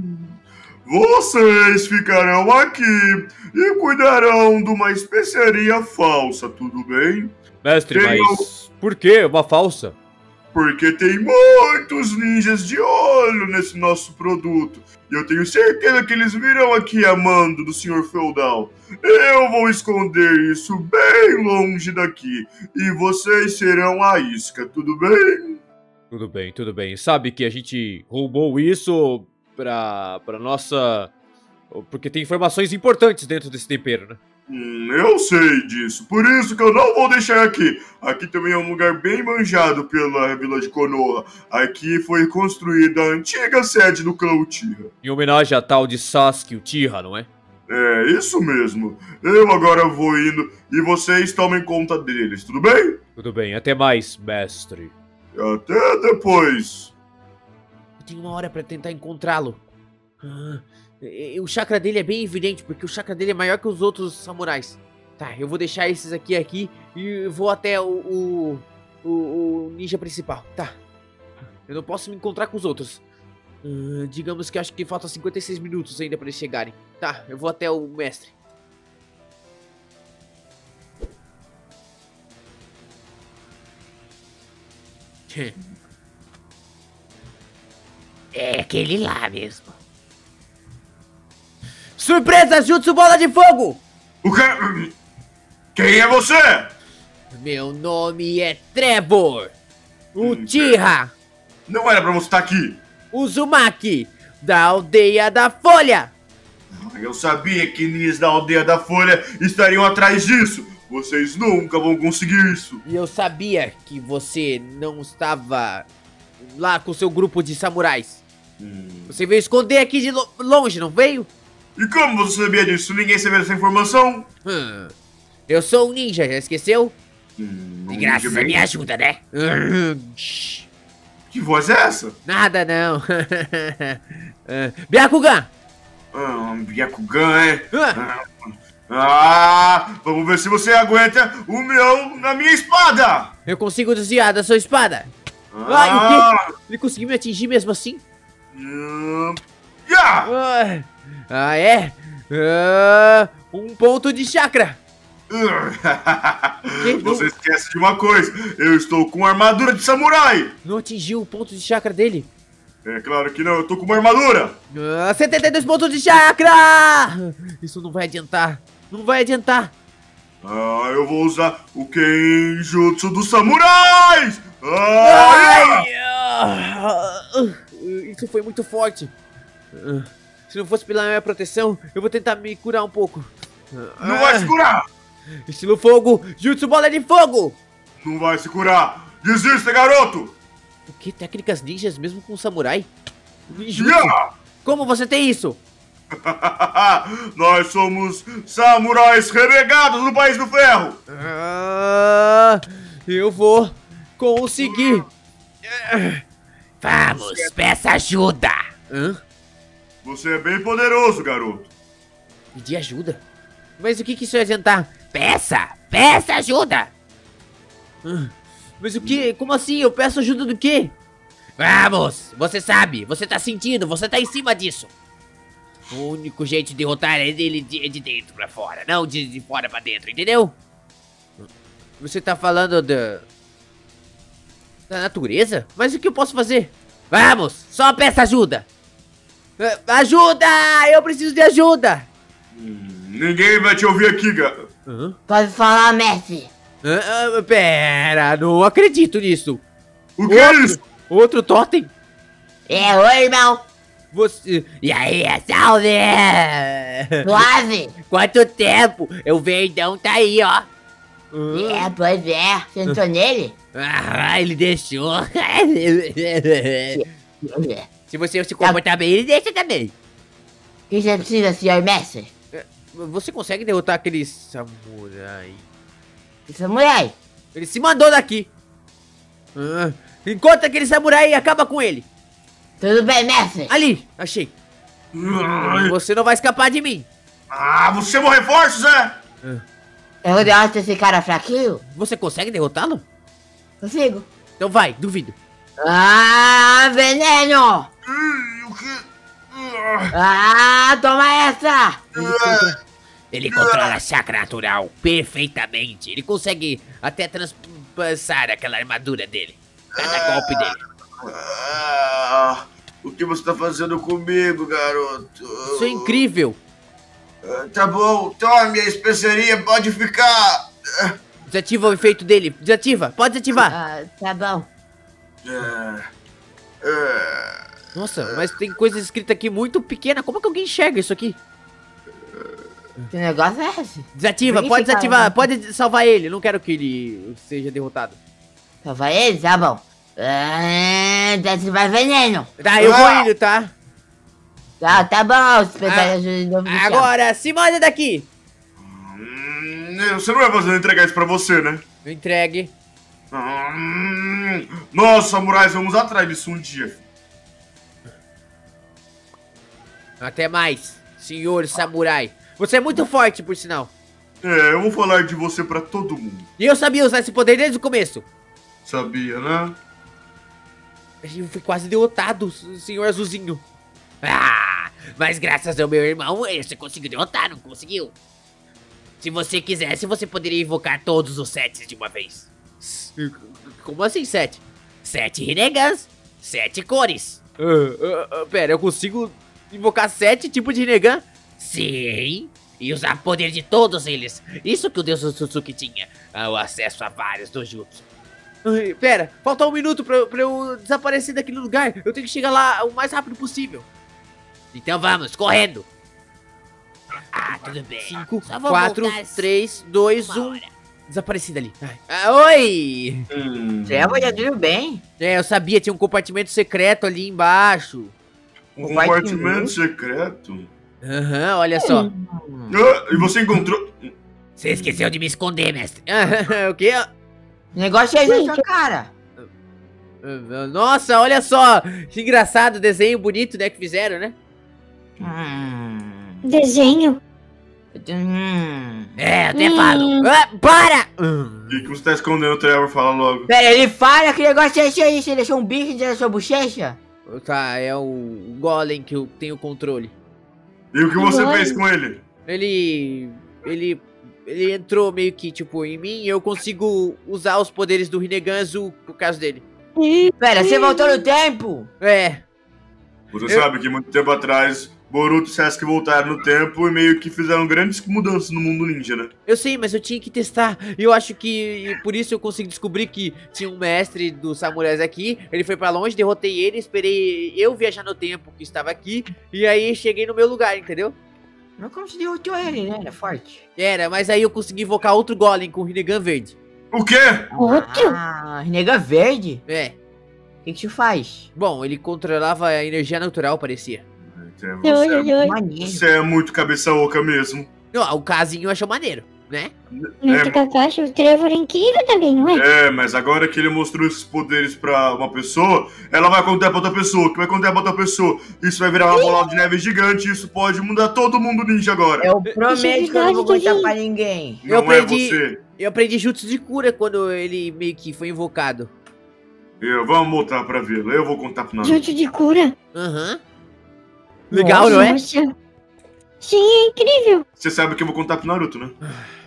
Vocês ficarão aqui e cuidarão de uma especiaria falsa, tudo bem? Mestre, mas por que uma falsa? Porque tem muitos ninjas de olho nesse nosso produto. E eu tenho certeza que eles virão aqui a mando do Sr. Feudal. Eu vou esconder isso bem longe daqui. E vocês serão a isca, tudo bem? Tudo bem. Sabe que a gente roubou isso pra nossa... Porque tem informações importantes dentro desse tempero, né? Eu sei disso, por isso que eu não vou deixar aqui. Aqui também é um lugar bem manjado pela vila de Konoha. Aqui foi construída a antiga sede do clã Uchiha. Em homenagem a tal de Sasuke Uchiha, não é? É, isso mesmo. Eu agora vou indo e vocês tomem conta deles, tudo bem? Tudo bem, até mais, mestre. Até depois. Eu tenho uma hora pra tentar encontrá-lo. O chakra dele é bem evidente, porque o chakra dele é maior que os outros samurais. Tá, eu vou deixar esses aqui e vou até o ninja principal. Tá. Eu não posso me encontrar com os outros. Digamos que acho que falta 56 minutos ainda pra eles chegarem. Tá, eu vou até o mestre. É aquele lá mesmo. Surpresa, Jutsu Bola de Fogo! O que? Quem é você? Meu nome é Trevor Uchiha Não era pra você estar aqui. Uzumaki, da Aldeia da Folha. Eu sabia que ninjas da Aldeia da Folha estariam atrás disso. Vocês nunca vão conseguir isso. E eu sabia que você não estava lá com seu grupo de samurais. Você veio esconder aqui de longe, não veio? E como você sabia disso? Ninguém sabia dessa informação? Eu sou um ninja, já esqueceu? E graças à minha ajuda, né? Que voz é essa? Nada não. Byakugan! Byakugan, é? Vamos ver se você aguenta na minha espada! Eu consigo desviar da sua espada. Ai, o quê? Ele conseguiu me atingir mesmo assim? É? Um ponto de chakra. Você esquece de uma coisa. Eu estou com armadura de samurai. Não atingiu o ponto de chakra dele? É claro que não, eu tô com uma armadura. 72 pontos de chakra. Isso não vai adiantar. Não vai adiantar. Eu vou usar o Kenjutsu dos samurais. Isso foi muito forte. Se não fosse pela minha proteção, eu vou tentar me curar um pouco. Não vai se curar. Estilo fogo, Jutsu Bola de Fogo. Não vai se curar. Desista, garoto. O que? Técnicas ninjas mesmo com samurai? Ninjutsu? Como você tem isso? Nós somos samurais renegados no País do Ferro. Eu vou conseguir. Vamos, peça ajuda. Você é bem poderoso, garoto. Pedir ajuda? Mas o que isso ia adiantar? Peça ajuda. Mas o que? Como assim? Eu peço ajuda do quê? Vamos, você sabe, você tá sentindo, você tá em cima disso. O único jeito de derrotar é dele de dentro pra fora, não de fora pra dentro, entendeu? Você tá falando da natureza? Mas o que eu posso fazer? Vamos, só peça ajuda. Ajuda! Eu preciso de ajuda! Ninguém vai te ouvir aqui, garoto. Pode falar, mestre. Pera, não acredito nisso. O que é isso? Outro totem? Oi, irmão. Você... E aí, salve! Suave. Quanto tempo? O verdão tá aí, ó. Pois é. Sentou nele? Ele deixou. Se você se comportar bem, ele deixa também. O que você precisa, senhor mestre? Você consegue derrotar aquele samurai? Que samurai? Ele se mandou daqui. Encontra aquele samurai e acaba com ele. Tudo bem, mestre? Ali, achei. Você não vai escapar de mim. Você chamou reforços, é? Eu derroto esse cara fraquinho? Você consegue derrotá-lo? Consigo. Então vai, duvido. Veneno! O que? Toma essa! Ele controla chakra natural perfeitamente. Ele consegue até transpassar aquela armadura dele. Cada golpe dele. O que você tá fazendo comigo, garoto? Isso é incrível. Tá bom, tome a especiaria, pode ficar. Desativa o efeito dele. Desativa, pode desativar. Tá bom. Nossa, mas tem coisa escrita aqui muito pequena. Como é que alguém enxerga isso aqui? Que negócio é esse? Desativa, pode desativar, pode salvar ele. Eu não quero que ele seja derrotado. Salvar ele? Tá bom. Desativar veneno. Tá, eu vou indo, tá? Tá bom, se precisar de ajuda de novo, me chama. Agora, se manda daqui. Você não vai fazer eu entregar isso pra você, né? Entregue. Nós, samurais, vamos atrás disso um dia. Até mais, senhor samurai. Você é muito forte, por sinal. Eu vou falar de você pra todo mundo. E eu sabia usar esse poder desde o começo. Sabia, né? Eu fui quase derrotado, senhor azulzinho. Ah, mas graças ao meu irmão, você conseguiu derrotar, não conseguiu? Se você quisesse, você poderia invocar todos os sets de uma vez. Como assim, 7? 7 Rinegans, 7 cores. Pera, eu consigo invocar 7 tipos de Rinnegan? Sim, e usar poder de todos eles. Isso que o deus Otsutsuki tinha, o acesso a vários dojutsu. Pera, falta um minuto pra eu desaparecer daquele lugar. Eu tenho que chegar lá o mais rápido possível. Então vamos, correndo. Ah, tudo bem. 5, Só vou 4, voltar 3, 2, uma 1. hora. Desapareci dali. Oi! Trevor, já tudo bem? Eu sabia, tinha um compartimento secreto ali embaixo. Um compartimento secreto? Aham, olha só. E você encontrou... Você esqueceu de me esconder, mestre. O quê? O negócio é isso na sua cara. Nossa, olha só. Que engraçado, desenho bonito, né, que fizeram, né? Desenho. É, até falo. Para! O que você tá escondendo, Trevor? Fala logo. Pera, ele fala que negócio é esse aí? Você deixou um bicho dentro da sua bochecha? Tá, é o Golem que eu tenho controle. E o que você fez com ele? Ele entrou meio que, tipo, em mim e eu consigo usar os poderes do Rinnegan azul por causa dele. Pera, você voltou no tempo? É. Você sabe que muito tempo atrás, Boruto e Sasuke voltaram no tempo e meio que fizeram grandes mudanças no mundo ninja, né? Eu sei, mas eu tinha que testar. E eu acho que por isso eu consegui descobrir que tinha um mestre dos samurais aqui. Ele foi pra longe, derrotei ele, esperei eu viajar no tempo que estava aqui. E aí cheguei no meu lugar, entendeu? Não como se derrotou ele, né? Ele é forte. Era, mas aí eu consegui invocar outro Golem com o Rinnegan verde. O quê? Outro? Nega verde? É. O que te faz? Bom, ele controlava a energia natural, parecia. Você é muito cabeça oca mesmo. Não, o casinho eu achou maneiro, né? Muito Kakashi, o Trevor é incrível também, não é? Mas agora que ele mostrou esses poderes pra uma pessoa, ela vai contar pra outra pessoa, que vai contar pra outra pessoa. Isso vai virar uma bola de neve gigante, isso pode mudar todo mundo ninja agora. Eu prometo que eu não vou contar pra ninguém. Não é você. Eu aprendi jutsu de cura quando ele meio que foi invocado. Vamos voltar pra vila, eu vou contar pro Naruto. Jutsu de cura. Aham. Legal, não é? Nossa. Sim, é incrível. Você sabe que eu vou contar pro Naruto, né?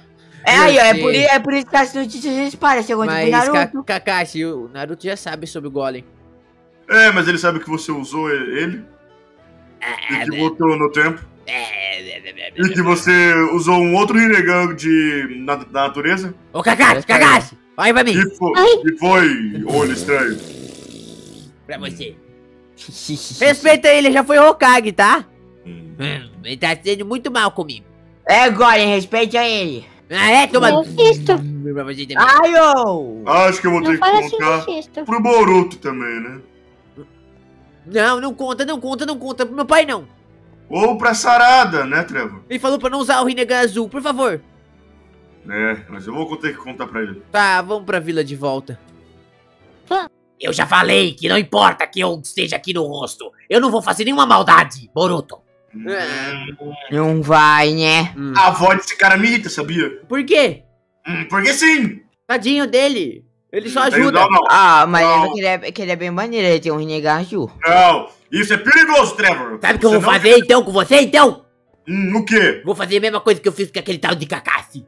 É por isso que as notícias disparam, você conta pro Mas Naruto. Kakashi, o Naruto já sabe sobre o Golem. Mas ele sabe que você usou ele. E que voltou no tempo. E que você usou um outro Rinnegan da natureza. Ô, Kakashi, olha pra mim. E foi olho estranho. Pra você. Respeita ele já foi Hokage, tá? Ele tá sendo muito mal comigo. Golem, respeita ele. Ah, é? Toma. Mephisto. Pra você também. Ai, ô. Acho que eu vou ter Não que fala assim, contar Mephisto. pro Boruto também, né? Não conta. Pro meu pai não. Ou pra Sarada, né, Trevor? Ele falou pra não usar o Rinnegan azul, por favor. Mas eu vou ter que contar pra ele. Tá, vamos pra vila de volta. Eu já falei que não importa que eu esteja aqui no rosto. Eu não vou fazer nenhuma maldade, Boruto. Não vai, né? A avó desse cara me irrita, sabia? Por quê? Porque sim! Tadinho dele. Ele só ajuda. Ah, mas lembra que ele é bem maneiro, ele tem um Rinnegan azul. Não, isso é perigoso, Trevor. Sabe o que eu vou fazer então com você, então? O quê? Vou fazer a mesma coisa que eu fiz com aquele tal de Kakashi.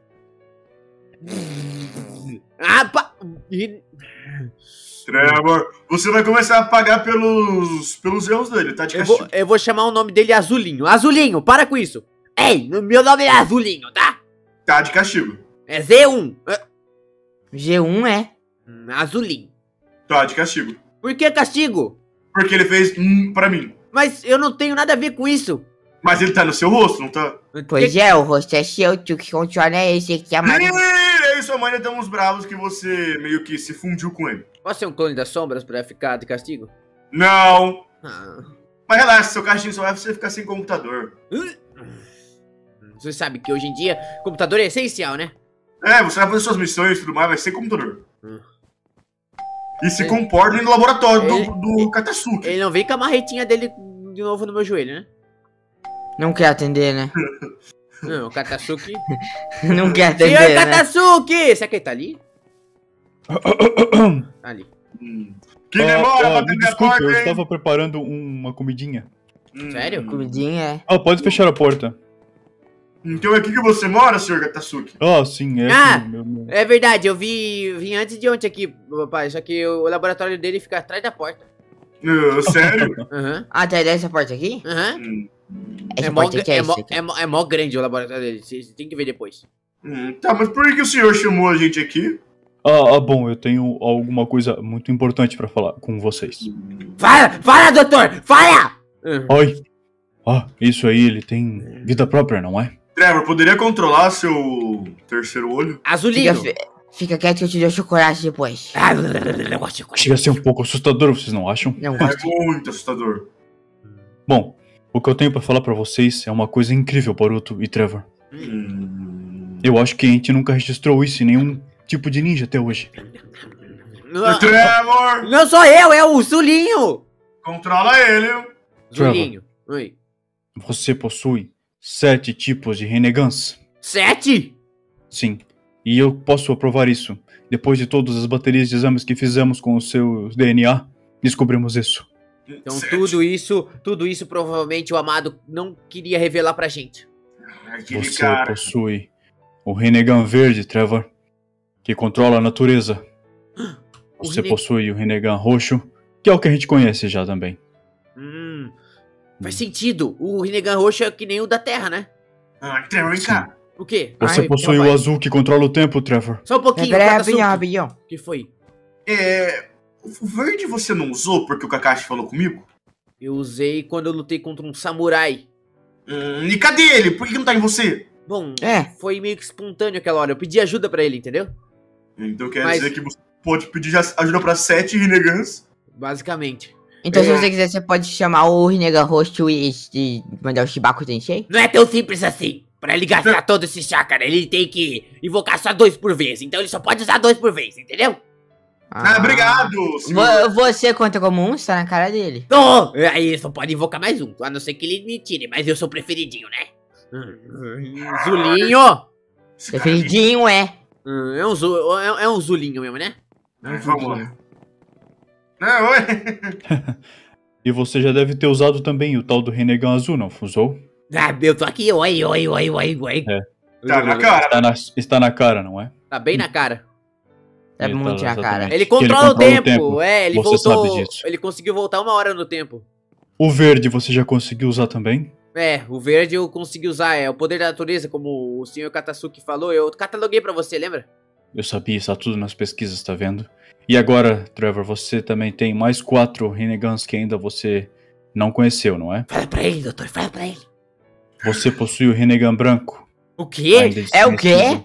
Trevor, você vai começar a pagar pelos erros dele, tá de castigo. Eu vou chamar o nome dele Azulinho. Azulinho, para com isso. Ei, meu nome é Azulinho, tá? Tá de castigo. É Z1. G1 é? Azulinho. Tá de castigo. Por que castigo? Porque ele fez pra mim. Mas eu não tenho nada a ver com isso. Mas ele tá no seu rosto, não tá? Pois é, o rosto é seu, tio, que controla é esse aqui, a Maria. E aí, sua mãe tá uns bravos que você meio que se fundiu com ele. Posso ser um clone das sombras pra ficar de castigo? Não. Mas relaxa, seu caixinho só vai você ficar sem computador. Você sabe que hoje em dia, computador é essencial, né? É, você vai fazer suas missões e tudo mais, vai sem computador. Hum. E se comporte no laboratório Ele- do Katasuki. Ele não vem com a marretinha dele de novo no meu joelho, né? Não quer atender, né? Não, o Katasuki... Não quer atender, Senhor né? Katasuki! Será que ele tá ali? Tá ali. Que demora pra me atender a desculpe, porta, eu hein? estava preparando uma comidinha. Sério? Comidinha, Pode fechar a porta. Então é aqui que você mora, senhor Katasuki? Sim, é Ah! aqui, meu. É verdade, eu vim antes de ontem aqui, papai. Só que o laboratório dele fica atrás da porta. Sério? Aham, Ah, tá dessa porta aqui? aham. Hum, Essa porta aqui é isso aqui. É mó grande o laboratório dele. Você tem que ver depois. Tá, mas por que o senhor chamou a gente aqui? Bom, eu tenho alguma coisa muito importante pra falar com vocês. Fala, doutor! Fala! Oi. Isso aí, ele tem vida própria, não é? Trevor, poderia controlar seu terceiro olho? Azulinho. Fica quieto que eu te dou chocolate depois. Chega a ser um pouco assustador, vocês não acham? Não É gosto. muito assustador. Bom, o que eu tenho pra falar pra vocês é uma coisa incrível, Boruto e Trevor. Eu acho que a gente nunca registrou isso em nenhum tipo de ninja até hoje. Trevor! Não sou eu, é o Zulinho! Controla ele. Zulinho. Oi. Você possui 7 tipos de Renegans. 7? Sim. E eu posso aprovar isso. Depois de todas as baterias de exames que fizemos com o seu DNA, descobrimos isso. Então 7. tudo isso provavelmente o Amado não queria revelar pra gente. Aquele Você cara. possui o Renegan verde, Trevor, que controla a natureza. O Você Rene- possui o Renegan roxo, que é o que a gente conhece já também. Faz sentido. O Rinnegan roxo é que nem o da Terra, né? Trevor, vem cá. O quê? Você Ai, possui meu o pai. azul que controla o tempo, Trevor. Só um pouquinho, Peraí, Katasuki. rapidinho. O que foi? O verde você não usou porque o Kakashi falou comigo? Eu usei quando eu lutei contra um samurai. E cadê ele? Por que não tá em você? Bom, É. foi meio que espontâneo aquela hora. Eu pedi ajuda pra ele, entendeu? Então quer Mas- dizer que você pode pedir ajuda pra 7 Rinegans? Basicamente. Então, se É. você quiser, você pode chamar o Rinnegan Roxo e mandar o Shibaku Tensei? Não é tão simples assim. Pra ele gastar todo esse chakra, ele tem que invocar só 2 por vez. Então ele só pode usar 2 por vez, entendeu? Obrigado, senhor. Você conta como um? Está na cara dele. Oh, aí ele só pode invocar mais um. A não ser que ele me tire, mas eu sou o preferidinho, né? Zulinho! Esse cara Preferidinho é. É um Zulinho mesmo, né? Vamos lá. Não, oi. E você já deve ter usado também o tal do Renegan azul, não usou? Ah, eu tô aqui, oi. Tá na cara. Está na cara, não é? Tá bem na cara. É Então, muito na cara. exatamente. Ele Que controla o tempo. Ele Você voltou. sabe disso. Ele conseguiu voltar 1 hora no tempo. O verde você já conseguiu usar também? O verde eu consegui usar. É o poder da natureza, como o senhor Katasuki falou. Eu cataloguei pra você, lembra? Eu sabia, está tudo nas pesquisas, tá vendo? E agora, Trevor, você também tem mais 4 Renegans que ainda você não conheceu, não é? Fala pra ele, doutor, fala pra ele. Você possui o Renegan branco. O quê? ainda É o quê? desconhecido.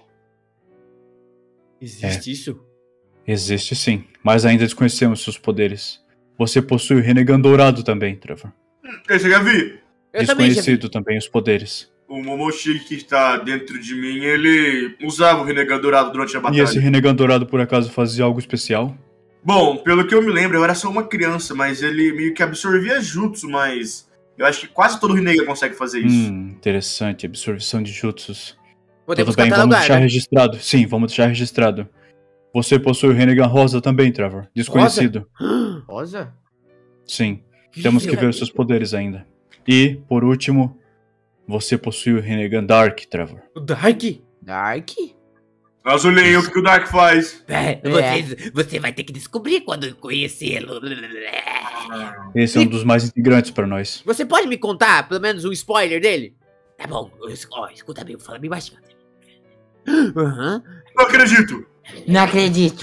Existe isso? Existe sim, mas ainda desconhecemos seus poderes. Você possui o Renegan dourado também, Trevor. Esse eu já vi. Eu também já vi. Desconhecido também os poderes. O Momoshiki que está dentro de mim, ele usava o Renegado Dourado durante a E batalha. esse Renegan dourado por acaso fazia algo especial? Bom, pelo que eu me lembro, eu era só uma criança, mas ele meio que absorvia jutsu, mas eu acho que quase todo Rinnegan consegue fazer isso. Interessante, absorção de jutsus. Podemos Tudo bem, vamos catalogar, deixar né? registrado. Sim, vamos deixar registrado. Você possui o Renegan rosa também, Trevor. Desconhecido. Rosa? Sim, temos que ver os seus poderes ainda. E, por último, você possui o Renegan Dark, Trevor. O Dark? Dark? Azulinho, o que o Dark faz? Você vai ter que descobrir quando conhecê-lo. Esse é um dos mais integrantes para nós. Você pode me contar, pelo menos, um spoiler dele? Tá bom, ó, escuta bem, fala bem baixinho. Aham. Não acredito. Não acredito.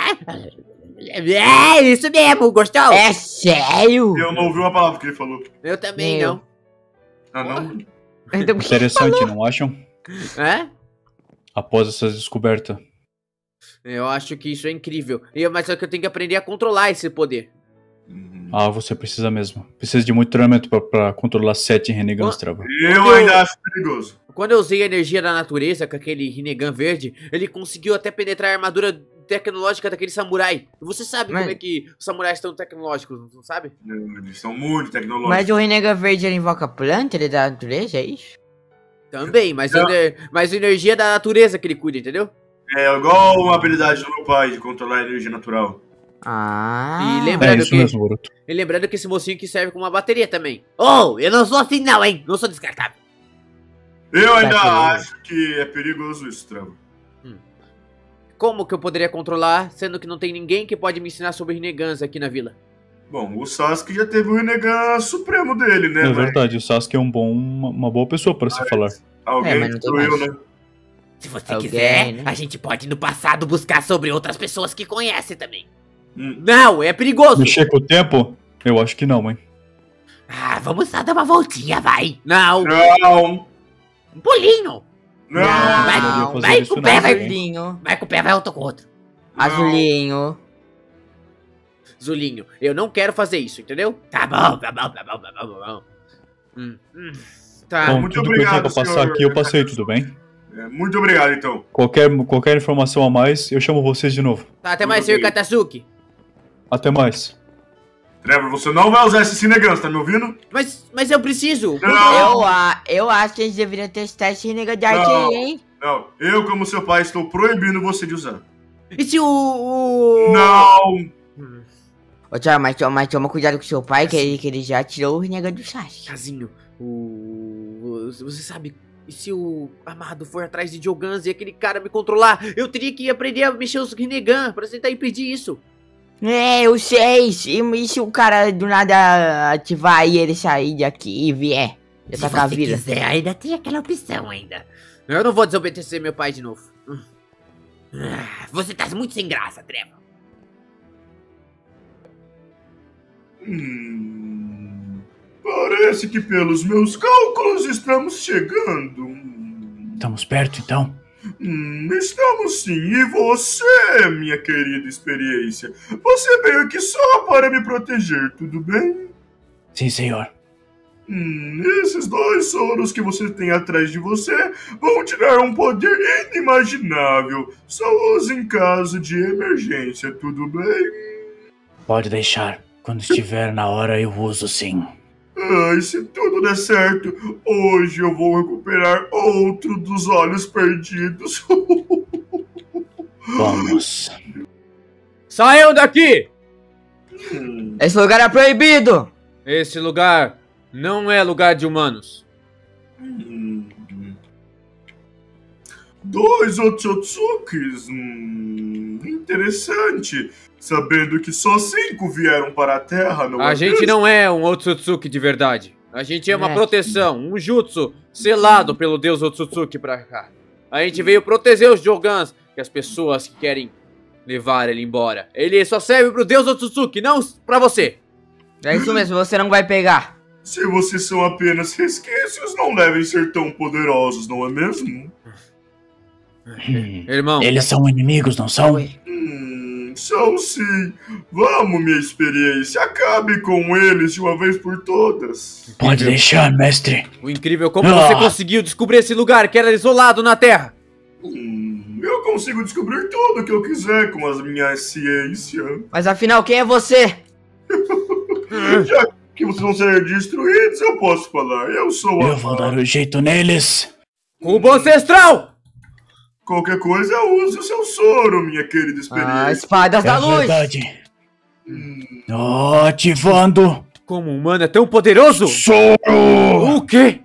É, isso mesmo, gostou? É sério? Eu não ouvi uma palavra que ele falou. Eu também Meu. não. Ah, não? Então, o que Interessante, não acham? É? Após essa descoberta. Eu acho que isso é incrível. Mas só que eu tenho que aprender a controlar esse poder. Uhum. Ah, você precisa mesmo. Precisa de muito treinamento pra controlar 7 Renegans, Trevor. Eu ainda acho perigoso. Quando eu usei a energia da natureza com aquele Rinnegan verde, ele conseguiu até penetrar a armadura tecnológica daquele samurai. Você sabe como é que os samurais estão tecnológicos, não sabe? Eles são muito tecnológicos. Mas o Renega Verde ele invoca planta, ele é da natureza, é isso? Também, mas a energia da natureza que ele cuida, entendeu? É igual uma habilidade do meu pai de controlar a energia natural. Ah. E lembrando isso mesmo, Boruto. E lembrando que esse mocinho que serve como uma bateria também. Oh, eu não sou assim não, hein? Não sou descartável. Eu ainda acho que é perigoso isso, Trevor. Como que eu poderia controlar, sendo que não tem ninguém que pode me ensinar sobre Rinegans aqui na vila? Bom, o Sasuke já teve o Rinnegan supremo dele, né? É verdade, o Sasuke é uma boa pessoa pra se falar. Alguém mas não tem destruiu, mais. né? Se você Alguém, quiser, né? a gente pode ir no passado buscar sobre outras pessoas que conhecem também. Não, é perigoso. Mexer com o tempo? Eu acho que não, hein. Ah, vamos só dar uma voltinha, vai. Não. Não! Um pulinho. Não! Não, Vai com o pé, vai. Azulinho. Vai com o pé, vai outro com o outro. Azulinho. Zulinho, eu não quero fazer isso, entendeu? Tá bom, tá bom, tá bom, tá bom, tá bom. Tá. Bom, muito tudo que eu tinha obrigado, pra passar senhor. aqui, eu passei, tudo bem? Muito obrigado, então. Qualquer informação a mais, eu chamo vocês de novo. Tá, até mais, senhor Katasuki. Até mais. Trevor, você não vai usar esse Rinnegan, tá me ouvindo? Mas eu preciso. Não! Eu acho que a gente deveria testar esse Renega de arte Não. aí, hein? Não, eu, como seu pai, estou proibindo você de usar. E se o... Não! Ô, Thiago, mas toma cuidado com seu pai, que ele já tirou o Renega do Sasuke. Casinho, você sabe, e se o Amado for atrás de Jogans e aquele cara me controlar, eu teria que aprender a mexer os Rinnegan pra tentar impedir isso. É, eu sei. E se o cara do nada ativar e ele sair daqui e vier? Se Atacar a você vila. quiser, ainda tem aquela opção ainda. Eu não vou desobedecer meu pai de novo. Você tá muito sem graça, Trevor. Parece que pelos meus cálculos estamos chegando. Estamos perto, então? Estamos sim. E você, minha querida experiência? Você veio aqui só para me proteger, tudo bem? Sim, senhor. Esses 2 soros que você tem atrás de você vão te dar um poder inimaginável. Só use em caso de emergência, tudo bem? Pode deixar. Quando estiver na hora, eu uso sim. Ai, se tudo der certo, hoje eu vou recuperar outro dos olhos perdidos. Vamos. Saiam daqui! Esse lugar é proibido! Esse lugar não é lugar de humanos. 2 Otsutsukis. Interessante. Sabendo que só 5 vieram para a Terra, não é A gente mesmo? não é um Otsutsuki de verdade. A gente é uma É. proteção, um jutsu selado pelo deus Otsutsuki pra cá. A gente veio proteger os Jogans, que as pessoas que querem levar ele embora. Ele só serve pro deus Otsutsuki, não pra você. É isso mesmo, você não vai pegar. Se vocês são apenas resquícios, não devem ser tão poderosos, não é mesmo? Irmão, Eles são inimigos, não são? São sim. Vamos, minha experiência. Acabe com eles de uma vez por todas. Pode deixar, mestre. o incrível é como você conseguiu descobrir esse lugar que era isolado na Terra. Eu consigo descobrir tudo o que eu quiser com as minhas ciências. Mas afinal, quem é você? Já que vocês vão ser destruídos, eu posso falar. Eu sou Eu vou dar um jeito neles. Cubo ancestral! Qualquer coisa, use o seu soro, minha querida experiência. Espadas da luz! Verdade. Ativando. Como um humano é tão poderoso? Soro! O quê?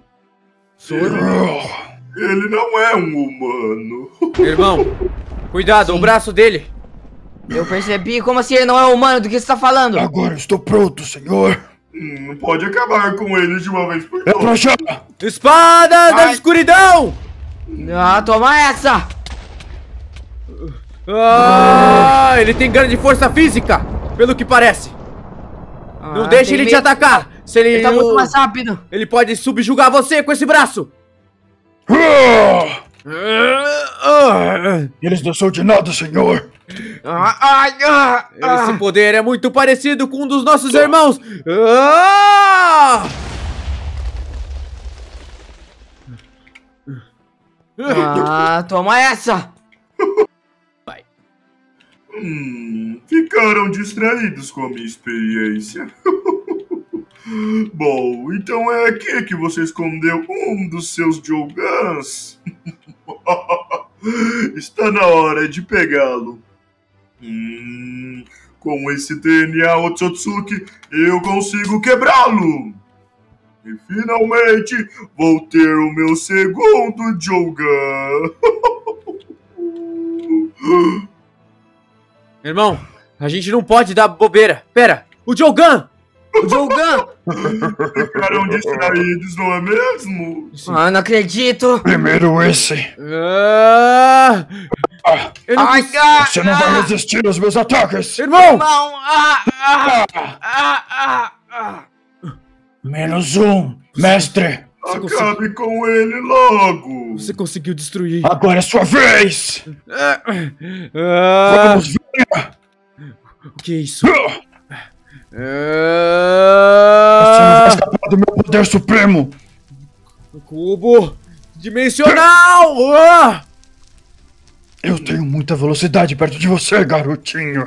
Ele não é um humano. Irmão, cuidado, o braço dele. Eu percebi, como assim ele não é humano? Do que você tá falando? Agora estou pronto, senhor. Pode acabar com eles de uma vez por É pra todas. já. Espada da escuridão! Ah, toma essa! Ah, ele tem grande força física, pelo que parece. Não deixe ele te atacar. Se ele, Ele tá muito mais rápido. ele pode subjugar você com esse braço. Eles não são de nada, senhor. Esse poder é muito parecido com um dos nossos irmãos. Ah! Toma essa! Ficaram distraídos com a minha experiência. Bom, então é aqui que você escondeu um dos seus Jougans. Está na hora de pegá-lo. Com esse DNA Otsutsuki, eu consigo quebrá-lo. E finalmente vou ter o meu segundo Jougan. Irmão, a gente não pode dar bobeira. Pera, o Jougan! O Jougan! Ficaram distraídos, não é mesmo? Não acredito! Primeiro esse. Você não vai resistir aos meus ataques! Irmão! Menos um, mestre! Acabe com ele logo! Você conseguiu destruir. Agora é sua vez! Vamos ver! O que é isso? Você não vai escapar do meu poder supremo! Cubo dimensional! Eu tenho muita velocidade perto de você, garotinho!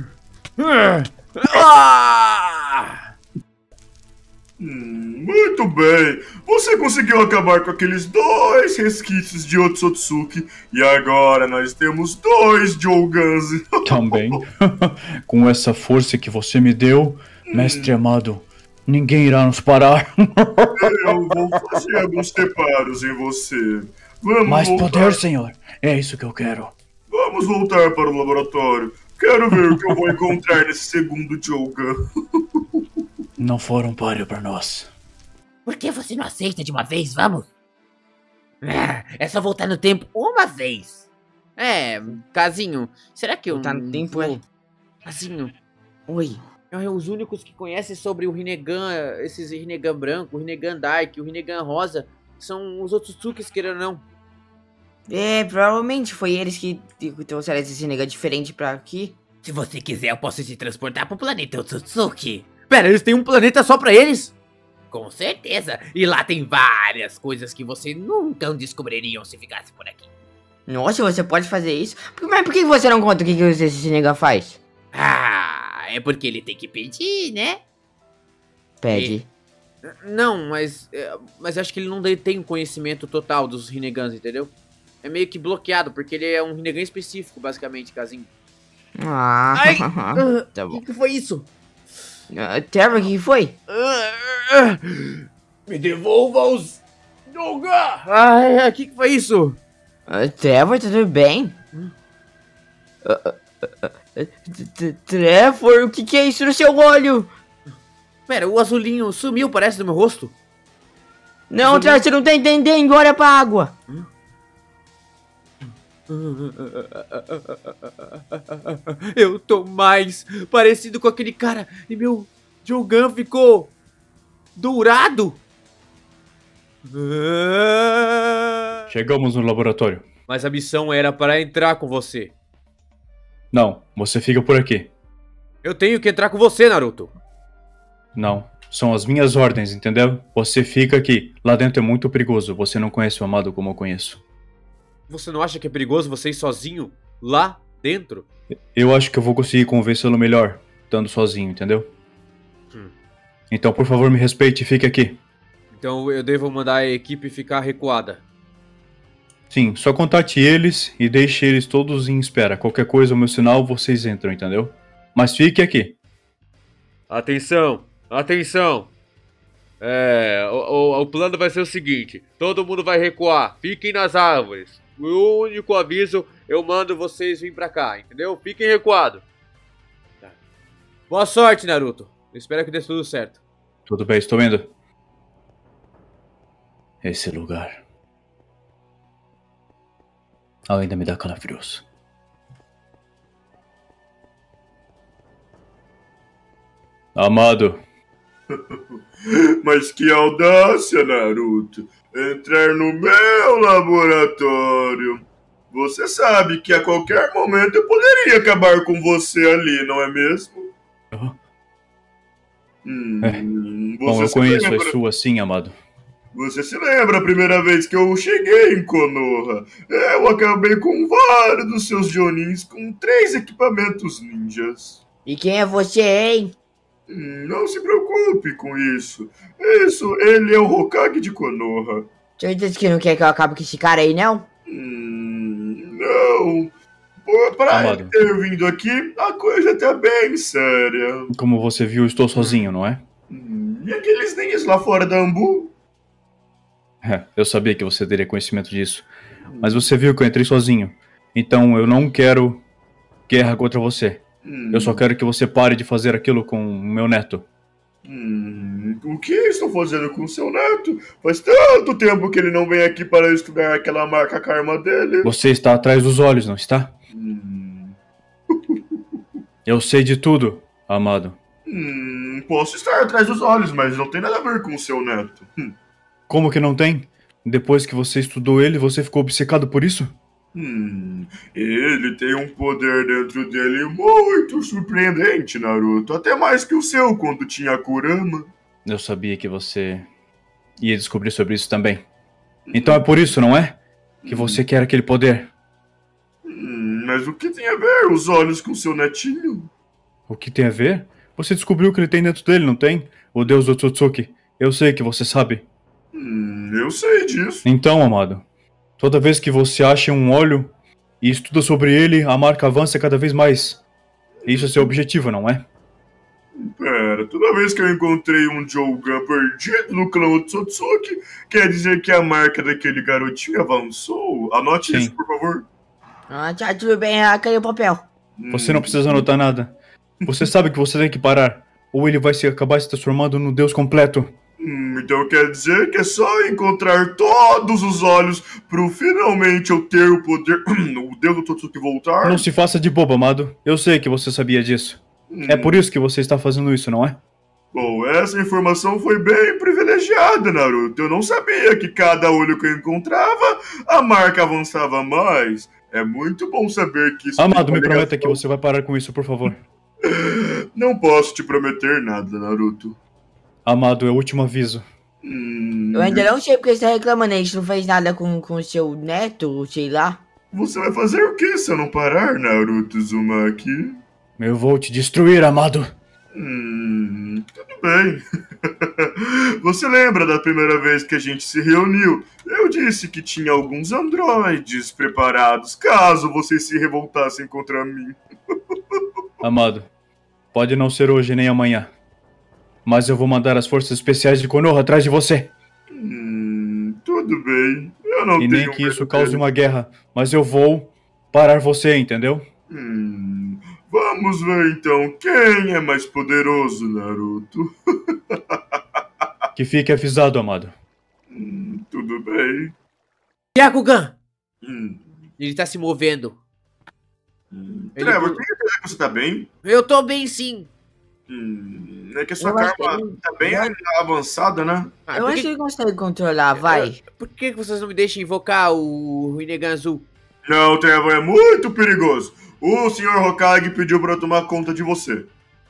Muito bem! Você conseguiu acabar com aqueles 2 resquícios de Otsutsuki e agora nós temos 2 Jougans. Também. Com essa força que você me deu, mestre amado, ninguém irá nos parar. Eu vou fazer alguns reparos em você. Vamos Mais voltar. poder, senhor. É isso que eu quero. Vamos voltar para o laboratório. Quero ver o que eu vou encontrar nesse segundo Jougan. Não foram páreo pra nós. Por que você não aceita de uma vez, vamos? É só voltar no tempo uma vez. Casinho, será que eu... Voltar no tempo, é? Casinho, Oi. os únicos que conhecem sobre o Rinnegan, esses Rinnegan branco, o Rinnegan Dark, o Rinnegan rosa, são os Otsutsukis, querendo ou não. Provavelmente foi eles que trouxeram esse Rinnegan diferente pra aqui. Se você quiser, eu posso te transportar pro planeta Otsutsuki. Pera, eles têm um planeta só pra eles? Com certeza. E lá tem várias coisas que você nunca descobririam se ficasse por aqui. Nossa, você pode fazer isso? Mas por que você não conta o que esse Rinnegan faz? É porque ele tem que pedir, né? Pede. Não, mas eu acho que ele não tem o conhecimento total dos Rinnegans, entendeu? É meio que bloqueado, porque ele é um Rinnegan específico, basicamente, casinho. Ai! Tá bom. O que foi isso? Trevor, o que foi? Me devolva os... Ai, o que foi isso? Trevor, tá tudo bem? Trevor, o que é isso no seu olho? Pera, o azulinho sumiu, parece, do meu rosto. Não, Trevor, você não tá entendendo, olha pra água. Eu tô mais parecido com aquele cara e meu Jougan ficou dourado. Chegamos no laboratório. Mas a missão era para entrar com você. Não, você fica por aqui. Eu tenho que entrar com você, Naruto. Não, são as minhas ordens, entendeu? Você fica aqui. Lá dentro é muito perigoso. Você não conhece o amado como eu conheço. Você não acha que é perigoso você ir sozinho lá dentro? Eu acho que eu vou conseguir convencê-lo melhor, estando sozinho, entendeu? Então, por favor, me respeite e fique aqui. Então eu devo mandar a equipe ficar recuada. Sim, só contate eles e deixe eles todos em espera. Qualquer coisa, o meu sinal, vocês entram, entendeu? Mas fique aqui. Atenção, atenção. O plano vai ser o seguinte. Todo mundo vai recuar. Fiquem nas árvores. O único aviso, eu mando vocês vir pra cá, entendeu? Fiquem recuados. Tá. Boa sorte, Naruto. Eu espero que dê tudo certo. Tudo bem, estou indo. Esse lugar ainda me dá calafrios. Amado. Mas que audácia, Naruto! Entrar no meu laboratório! Você sabe que a qualquer momento eu poderia acabar com você ali, não é mesmo? Aham. Você Bom, eu se conheço lembra? as suas sim, amado. Você se lembra a primeira vez que eu cheguei em Konoha? Eu acabei com vários dos seus Jonins com 3 equipamentos ninjas. E quem é você, hein? Não se preocupe com isso. Ele é o Hokage de Konoha. Certeza que não quer que eu acabe com esse cara aí, não? Não. Pra Amado. ele ter vindo aqui, a coisa tá bem séria. Como você viu, eu estou sozinho, não é? E aqueles ninjas lá fora da Ambu? Eu sabia que você teria conhecimento disso. Mas você viu que eu entrei sozinho. Então eu não quero guerra contra você. Eu só quero que você pare de fazer aquilo com o meu neto. O que estou fazendo com seu neto? Faz tanto tempo que ele não vem aqui para estudar aquela marca karma dele. Você está atrás dos olhos, não está? Eu sei de tudo, amado. Posso estar atrás dos olhos, mas não tem nada a ver com o seu neto. Como que não tem? Depois que você estudou ele, você ficou obcecado por isso? Ele tem um poder dentro dele muito surpreendente, Naruto. Até mais que o seu quando tinha a Kurama. Eu sabia que você ia descobrir sobre isso também. Então é por isso, não é? Que você quer aquele poder. Mas o que tem a ver os olhos com seu netinho? O que tem a ver? Você descobriu o que ele tem dentro dele, não tem? O deus Otsutsuki. Eu sei que você sabe. Eu sei disso. Então, amado, toda vez que você acha um olho e estuda sobre ele, a marca avança cada vez mais. Isso é seu objetivo, não é? Pera, toda vez que eu encontrei um Jogan perdido no clã Otsutsuki, quer dizer que a marca daquele garotinho avançou? Anote Sim. isso, por favor. Ah, tá tudo bem, cadê o papel? Você não precisa anotar nada. Você sabe que você tem que parar, ou ele vai acabar se transformando no deus completo. Então quer dizer que é só encontrar todos os olhos pro finalmente eu ter o poder, o deus Otsutsuki voltar? Não se faça de bobo, amado. Eu sei que você sabia disso. É por isso que você está fazendo isso, não é? Bom, essa informação foi bem privilegiada, Naruto. Eu não sabia que cada olho que eu encontrava, a marca avançava mais. É muito bom saber que isso... Amado, me prometa que você vai parar com isso, por favor. Não posso te prometer nada, Naruto. Amado, é o último aviso. Eu ainda não sei porque você tá reclamando, a gente não fez nada com o seu neto, sei lá. Você vai fazer o que se eu não parar, Naruto Uzumaki? Eu vou te destruir, amado. Tudo bem. Você lembra da primeira vez que a gente se reuniu? Eu disse que tinha alguns androides preparados caso vocês se revoltassem contra mim. Amado, pode não ser hoje nem amanhã, mas eu vou mandar as forças especiais de Konoha atrás de você. Tudo bem. Eu não E tenho nem que isso medo cause dele. uma guerra, mas eu vou parar você, entendeu? Vamos ver então quem é mais poderoso, Naruto. Que fique avisado, amado. Tudo bem. Byakugan! Ele tá se movendo. Trevor, tem certeza que você tá bem? Eu tô bem, sim. É que a sua Eu acho karma que- tá bem avançada, né? Eu acho que ele consegue controlar, vai. Por que vocês não me deixam invocar o Rinnegan Azul? Não, Trevor, é muito perigoso. O Sr. Hokage pediu pra eu tomar conta de você.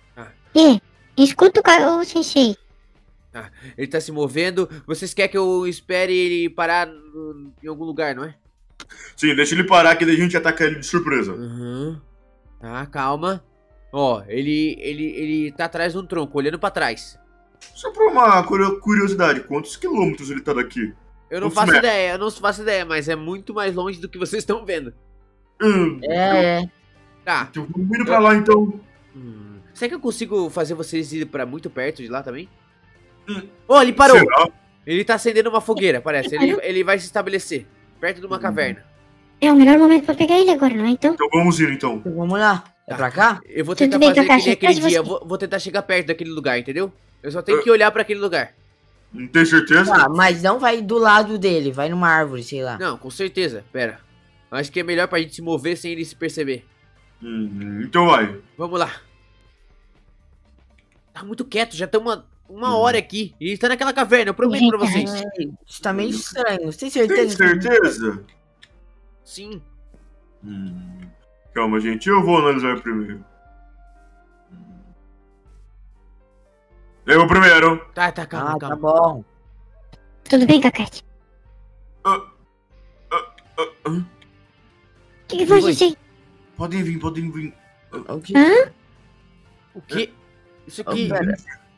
Escuta o sensei. Ele tá se movendo. Vocês querem que eu espere ele parar em algum lugar, não é? Sim, deixa ele parar que daí a gente ataca ele de surpresa. Tá, calma. Ó, ele tá atrás de um tronco, olhando pra trás. Só por uma curiosidade, quantos quilômetros ele tá daqui? Eu não Quantos faço metros? ideia, eu não faço ideia, mas é muito mais longe do que vocês estão vendo. É. Tá. Então vamos indo pra lá então. Será que eu consigo fazer vocês ir pra muito perto de lá também? Ó, ele parou! Será? Ele tá acendendo uma fogueira, parece. Ele vai se estabelecer perto de uma caverna. É o melhor momento pra pegar ele agora, não é então? Então vamos ir então. Então vamos lá. É pra cá? Eu vou Tudo tentar bem, fazer que Kakashi, nem aquele atrás de dia. você. Vou tentar chegar perto daquele lugar, entendeu? Eu só tenho que olhar pra aquele lugar. Não tem certeza? Tá, mas não vai do lado dele, vai numa árvore, sei lá. Não, com certeza. Pera. Acho que é melhor pra gente se mover sem ele se perceber. Então vai. Vamos lá. Tá muito quieto, já estamos uma hora aqui. E ele tá naquela caverna, eu prometo pra vocês. Isso tá meio estranho, você tem Tem certeza? certeza? Sim. Calma, gente, eu vou analisar primeiro. Eu vou primeiro. Tá, calma, Tá calma. bom. Tudo bem, Kakashi? Ah, O que foi Oi. isso aí? podem vir. O que? Hã? O quê? Isso Oh, aqui... pera.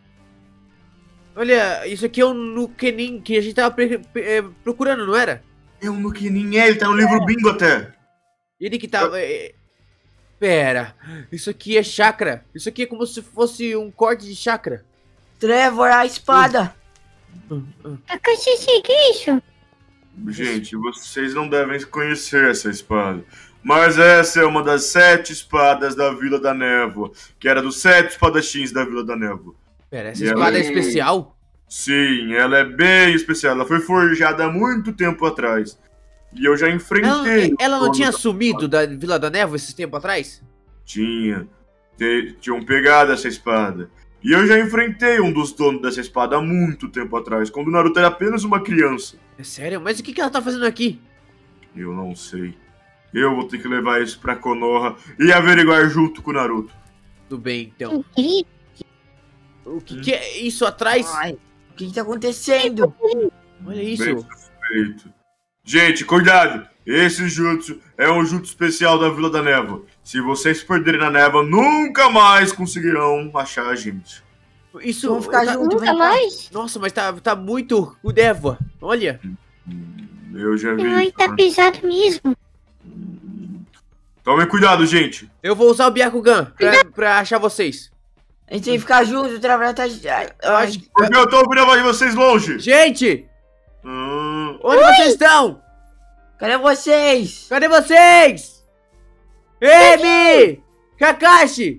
Olha, isso aqui é um Nukenin que a gente tava procurando, não era? É um Nukenin, ele tá no livro bingo até. Ele que tava... Pera, isso aqui é chakra. Isso aqui é como se fosse um corte de chakra. Trevor, a espada. Kakashi, que é isso? Gente, vocês não devem conhecer essa espada. Mas essa é uma das 7 espadas da Vila da Névoa, que era dos 7 espadachins da Vila da Névoa. Pera, essa E ela espada é é- especial? Sim, ela é bem especial. Ela foi forjada há muito tempo atrás. E eu já enfrentei. Ela não o tinha dono da sumido da Vila da Névoa esse tempo atrás? Tinha. Tinham pegado essa espada. E eu já enfrentei um dos donos dessa espada há muito tempo atrás, quando o Naruto era apenas uma criança. É sério? Mas o que ela tá fazendo aqui? Eu não sei. Eu vou ter que levar isso pra Konoha e averiguar junto com o Naruto. Tudo bem, então. Incrível. O que é isso atrás? Ai, o que tá acontecendo? Olha isso. Bem suspeito. Gente, cuidado! Esse jutsu é um jutsu especial da Vila da Névoa. Se vocês perderem na névoa, nunca mais conseguirão achar a gente. Isso... Vamos ficar tá- juntos, Nunca vem cá. mais? Nossa, mas tá muito o névoa. Olha. Eu já vi. Ai, tá pesado mesmo. Tomem cuidado, gente. Eu vou usar o Byakugan pra achar vocês. A gente tem que ficar junto, o Trevor tá... Eu acho que... Porque eu tô ouvindo a voz de vocês longe. Gente! Hum, Onde vocês estão? Cadê vocês? Cadê vocês? Emi! Kakashi!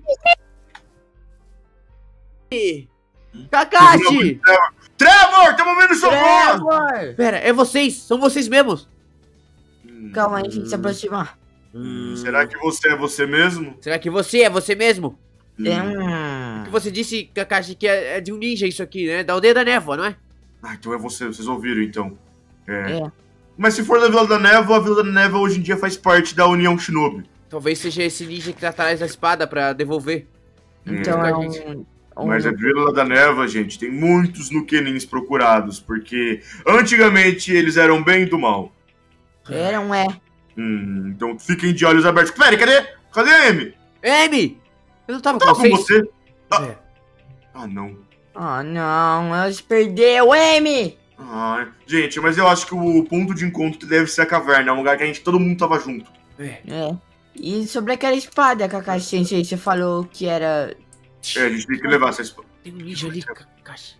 Kakashi! Trevor, tamo vendo sua voz! Trevor! Pera, é vocês? São vocês mesmos? Calma aí, a gente se aproximar. Será que você é você mesmo? Será que você é você mesmo? Hum. Que você disse, Kakashi, que é de um ninja isso aqui, né? Da aldeia da névoa, não é? Ah, então é você, vocês ouviram então. É. Mas se for da Vila da Névoa, a Vila da Névoa hoje em dia faz parte da União Shinobi. Talvez seja esse ninja que tá atrás da espada pra devolver. Então É. é um... Mas a Vila da Névoa, gente, tem muitos Nukenins procurados, porque antigamente eles eram bem do mal. Era um é. Então fiquem de olhos abertos. Peraí, cadê a Amy? Emi! Eu não tava com Tava com vocês? você? É. Ah, não. Ah, não, ela se perdeu, Amy! Ah, gente, mas eu acho que o ponto de encontro deve ser a caverna, é um lugar que todo mundo tava junto. É. É. E sobre aquela espada, Kakashi Sensei, você falou que era... É, a gente tem que levar essa espada. Tem um ninja ali, Kakashi.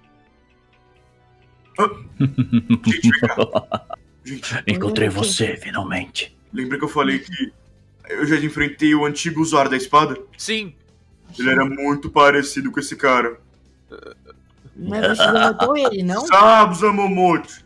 Gente, vem cá. Gente, Encontrei você, finalmente. lembra que eu falei que eu já enfrentei o antigo usuário da espada? Sim. Ele era muito parecido com esse cara. Mas você derrotou ele, não? Sabusa Momote.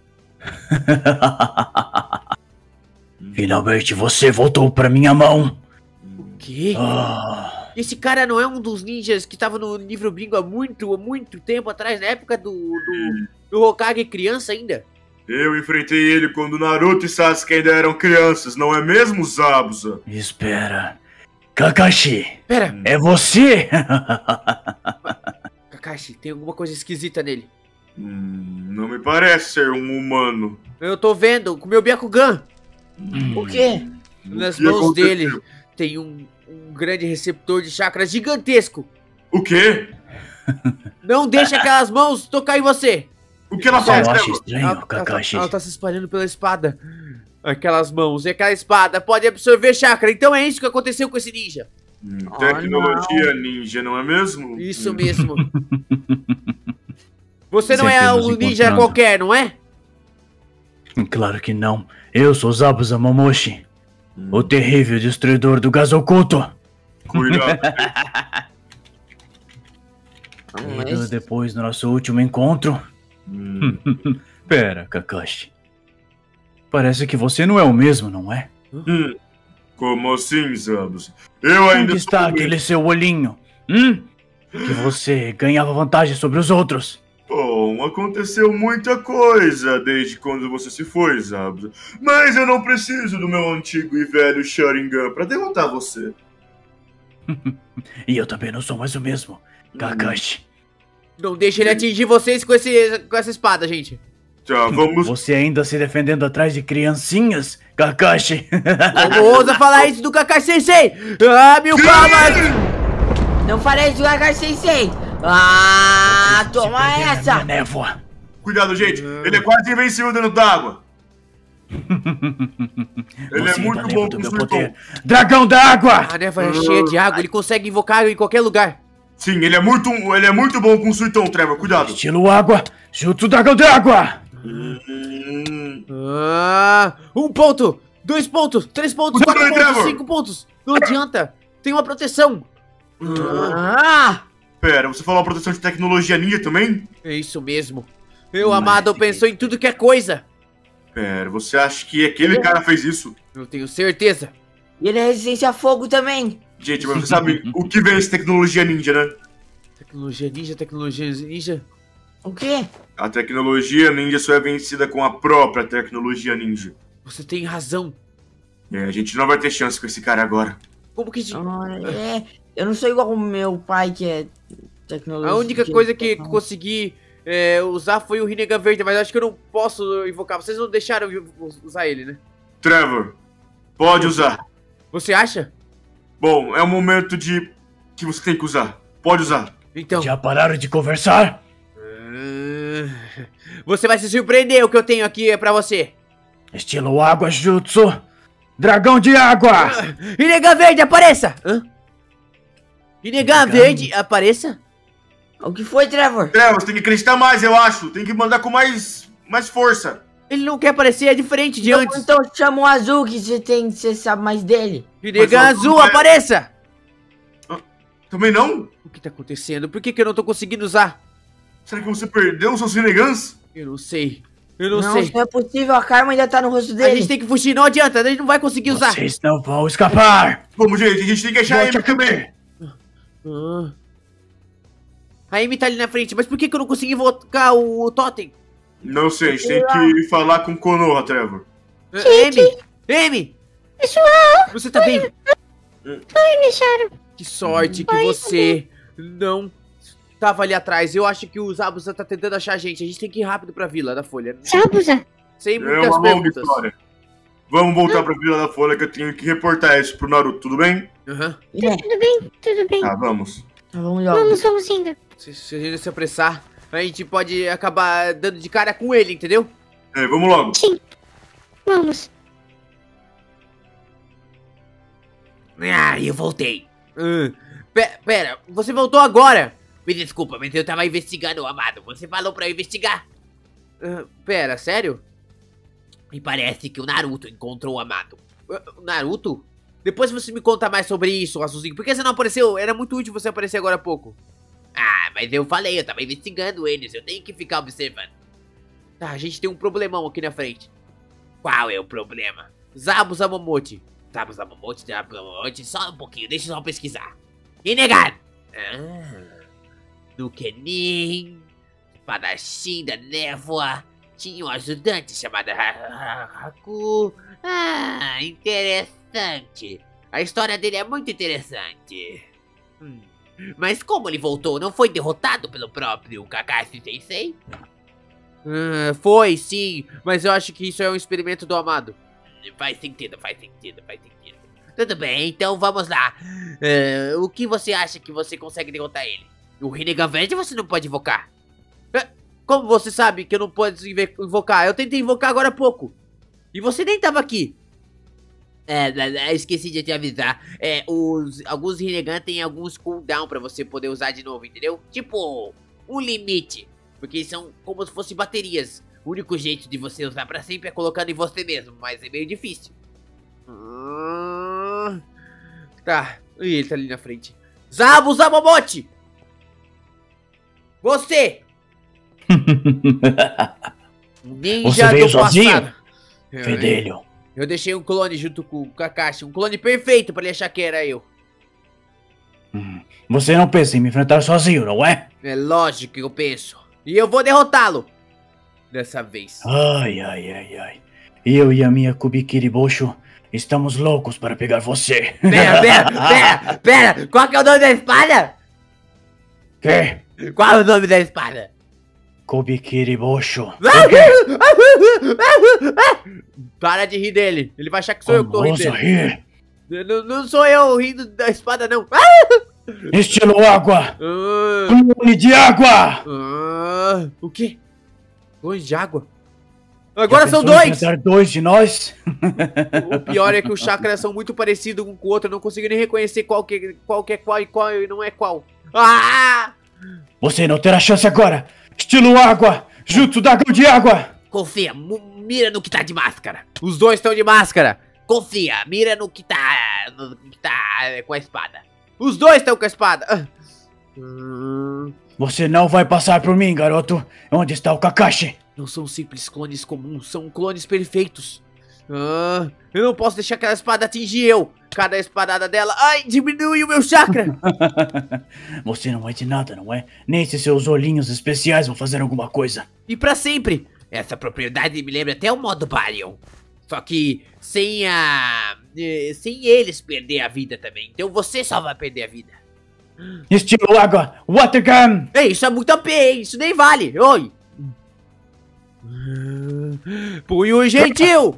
Finalmente você voltou pra minha mão. O quê? Ah, Esse cara não é um dos ninjas que tava no livro bingo há muito tempo atrás, na época do Hokage criança ainda? Eu enfrentei ele quando Naruto e Sasuke ainda eram crianças, não é mesmo, Zabuza? espera. Kakashi, Pera, é você? Kakashi, tem alguma coisa esquisita nele. Não me parece ser um humano. Eu tô vendo com meu Byakugan. O quê? Nas que mãos aconteceu? dele tem um grande receptor de chakras gigantesco. O quê? Não deixa aquelas mãos tocar em você. O que ela faz, Eu acho Trevor? estranho, Kakashi. Ela tá se espalhando pela espada. Aquelas mãos. E aquela espada pode absorver chakra. Então é isso que aconteceu com esse ninja. Tecnologia ninja, não é mesmo? Isso mesmo. Você não Sempre é nos um ninja encontrando. qualquer, não é? Claro que não. Eu sou Zabuza Momoshi, o terrível destruidor do Gazokuto. Cuidado. Mas... Depois do nosso último encontro... Pera, Kakashi. Parece que você não é o mesmo, não é? Como assim, Zabuza? Eu ainda Onde está sou aquele seu olhinho? Que você ganhava vantagem sobre os outros? Bom, Bom, aconteceu muita coisa desde quando você se foi, Zabuza. Mas eu não preciso do meu antigo e velho Sharingan pra derrotar você. E eu também não sou mais o mesmo, Kakashi. Não deixe ele atingir vocês com essa espada, gente. Tá, vamos... Você ainda se defendendo atrás de criancinhas, Kakashi? Como ousa falar isso do Kakashi Sensei? Ah, 1000 palmas! Não farei isso, Kakashi Sensei! Ah, toma essa! Névoa. Cuidado, gente. Ele é quase invencível dentro d'água. Ele é muito bom com surtão. Dragão da água! A névoa é cheia de água, ele consegue invocar em qualquer lugar. Sim, ele é muito bom com surtão, Trevor. Cuidado. Estilo água, Jutsu dragão da água! 1 ponto, 2 pontos, 3 pontos, 4 pontos, 5 pontos. Não adianta, tem uma proteção. Pera, você falou a proteção de tecnologia ninja também? É isso mesmo. Meu amado pensou em tudo que é coisa. Pera, você acha que aquele cara fez isso? Eu tenho certeza. E ele é resistência a fogo também. Gente, mas você sabe o que vem essa tecnologia ninja, né? Tecnologia ninja. O quê? A tecnologia ninja só é vencida com a própria tecnologia ninja. Você tem razão. A gente não vai ter chance com esse cara agora. Como que... Eu não sou igual o meu pai, que é tecnologia. A única coisa que consegui usar foi o Rinnegan Verde, mas acho que eu não posso invocar. Vocês não deixaram eu usar ele, né? Trevor, pode usar. Você acha? Bom, é o momento que você tem que usar. Pode usar. Então... Já pararam de conversar? Você vai se surpreender, o que eu tenho aqui pra você. Estilo água, Jutsu. Dragão de água! Rinnegan Verde, apareça! Rinnegan Verde, apareça? O que foi, Trevor? Trevor, você tem que acreditar mais, eu acho. Tem que mandar com mais força. Ele não quer aparecer, é diferente de antes. Então chama o Azul, que você sabe mais dele. Rinnegan Azul, apareça! Também não? O que tá acontecendo? Por que eu não tô conseguindo usar? Será que você perdeu os seus Rinnegans? Eu não sei. Não, isso não é possível, a karma ainda tá no rosto dele. A gente tem que fugir, não adianta, a gente não vai conseguir usar. Vocês não vão escapar. Vamos, gente, a gente tem que achar ele também. A Amy tá ali na frente, mas por que eu não consegui invocar o totem? Não sei, a gente tem que falar com Konoha, Trevor. Amy! Pessoal! Você tá bem? Ai, deixaram. Que sorte que você não tava ali atrás. Eu acho que o Zabuza tá tentando achar a gente. A gente tem que ir rápido pra Vila da Folha. Zabuza? Sem muitas perguntas. História. Vamos voltar pra Vila da Folha que eu tenho que reportar isso pro Naruto, tudo bem? Tudo bem. Tá, vamos. Vamos indo. Se a gente se apressar, a gente pode acabar dando de cara com ele, entendeu? Vamos logo. Sim. Vamos. Eu voltei. Pera, você voltou agora? Me desculpa, mas eu tava investigando o Amado. Você falou pra eu investigar. Pera, sério? Me parece que o Naruto encontrou o Amado. Naruto? Depois você me conta mais sobre isso, Azulzinho. Por que você não apareceu? Era muito útil você aparecer agora há pouco. Mas eu falei, eu tava investigando eles. Eu tenho que ficar observando. Tá, a gente tem um problemão aqui na frente. Qual é o problema? Zabuza Momote. Zabuzamomote, só um pouquinho, deixa eu só pesquisar. Rinnegan! No Kenin, espadachim da névoa, tinha um ajudante chamado Haku. Interessante. A história dele é muito interessante. Mas como ele voltou? Não foi derrotado pelo próprio Kakashi Sensei? Foi, sim. Mas eu acho que isso é um experimento do Amado. Faz sentido. Tudo bem, então vamos lá. O que você acha que você consegue derrotar ele? O Rinnegan Verde você não pode invocar. Como você sabe que eu não posso invocar? Eu tentei invocar agora há pouco. E você nem tava aqui. Esqueci de te avisar. Alguns Rinnegan tem alguns cooldown pra você poder usar de novo, entendeu? Tipo, um limite. Porque são como se fossem baterias. O único jeito de você usar pra sempre é colocando em você mesmo, mas é meio difícil. Tá, e ele tá ali na frente. Zabuza Momote! Você! Ninja Você veio do sozinho? passado. Fedelho. Eu deixei um clone junto com o Kakashi. Um clone perfeito pra ele achar que era eu. Você não pensa em me enfrentar sozinho, não é? É lógico que eu penso. E eu vou derrotá-lo. Dessa vez. Ai, ai, ai, ai. Eu e a minha Kubikiribosho estamos loucos para pegar você. Pera. Qual que é o nome da espada? Quê? Qual é o nome da espada? Kubikiribosho. Para de rir dele. Ele vai achar que sou eu que tô rindo Vamos dele. rir. Não sou eu rindo da espada, não. Estilo água. Clone de água. O quê? Clones de água? Agora Já são pensou em dois! enfrentar 2 de nós? O pior é que os chakras são muito parecidos um com o outro. Eu não consigo nem reconhecer qual é qual e qual não é qual. Ah! Você não terá chance agora. Estilo água. Jutsu dragão de água. Confia, mira no que tá de máscara. Os dois estão de máscara. Confia, mira no que tá com a espada. Os dois estão com a espada. Você não vai passar por mim, garoto. Onde está o Kakashi? Não são simples clones comuns, são clones perfeitos. Eu não posso deixar aquela espada atingir eu. Cada espadada dela, ai, diminui o meu chakra. Você não é de nada, não é? Nem se seus olhinhos especiais vão fazer alguma coisa. E pra sempre. Essa propriedade me lembra até o modo Baryon. Só que sem eles perder a vida também. Então você só vai perder a vida. Estilo água, Water Gun. Ei, isso é muito AP, hein? Isso nem vale. Oi. Punho gentil.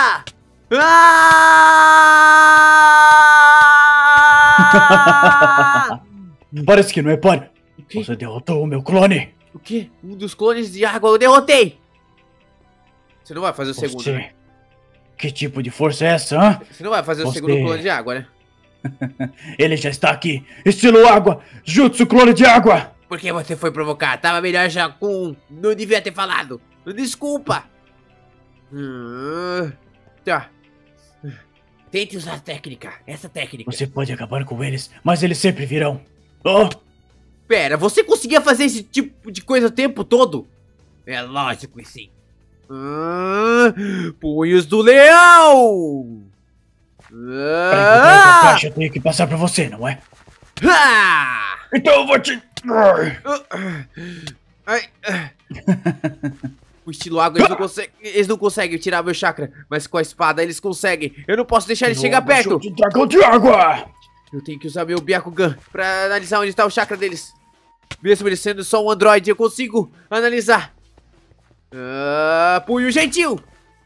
Parece que não é par. O quê? Você derrotou o meu clone. O quê? Um dos clones de água eu derrotei. Você não vai fazer o segundo, Você... né? Que tipo de força é essa, hã? Você não vai fazer o Você- segundo clone de água, né? Ele já está aqui. Estilo água, Jutsu clone de água. Por que você foi provocar? Tava melhor já com um. Não devia ter falado. Desculpa. Tá. Tente usar a técnica. Essa técnica. Você pode acabar com eles, mas eles sempre virão. Oh, Pera, você conseguia fazer esse tipo de coisa o tempo todo? É lógico que sim. Punhos do leão! para encontrar o Kakashi eu tenho que passar pra você, não é? Então eu vou te... O estilo água, eles não conseguem tirar meu chakra, mas com a espada eles conseguem. Eu não posso deixar eles chegar perto. Jutsu dragão de água. Eu tenho que usar meu Byakugan pra analisar onde está o chakra deles. Mesmo eles sendo só um androide, eu consigo analisar. Punho gentil!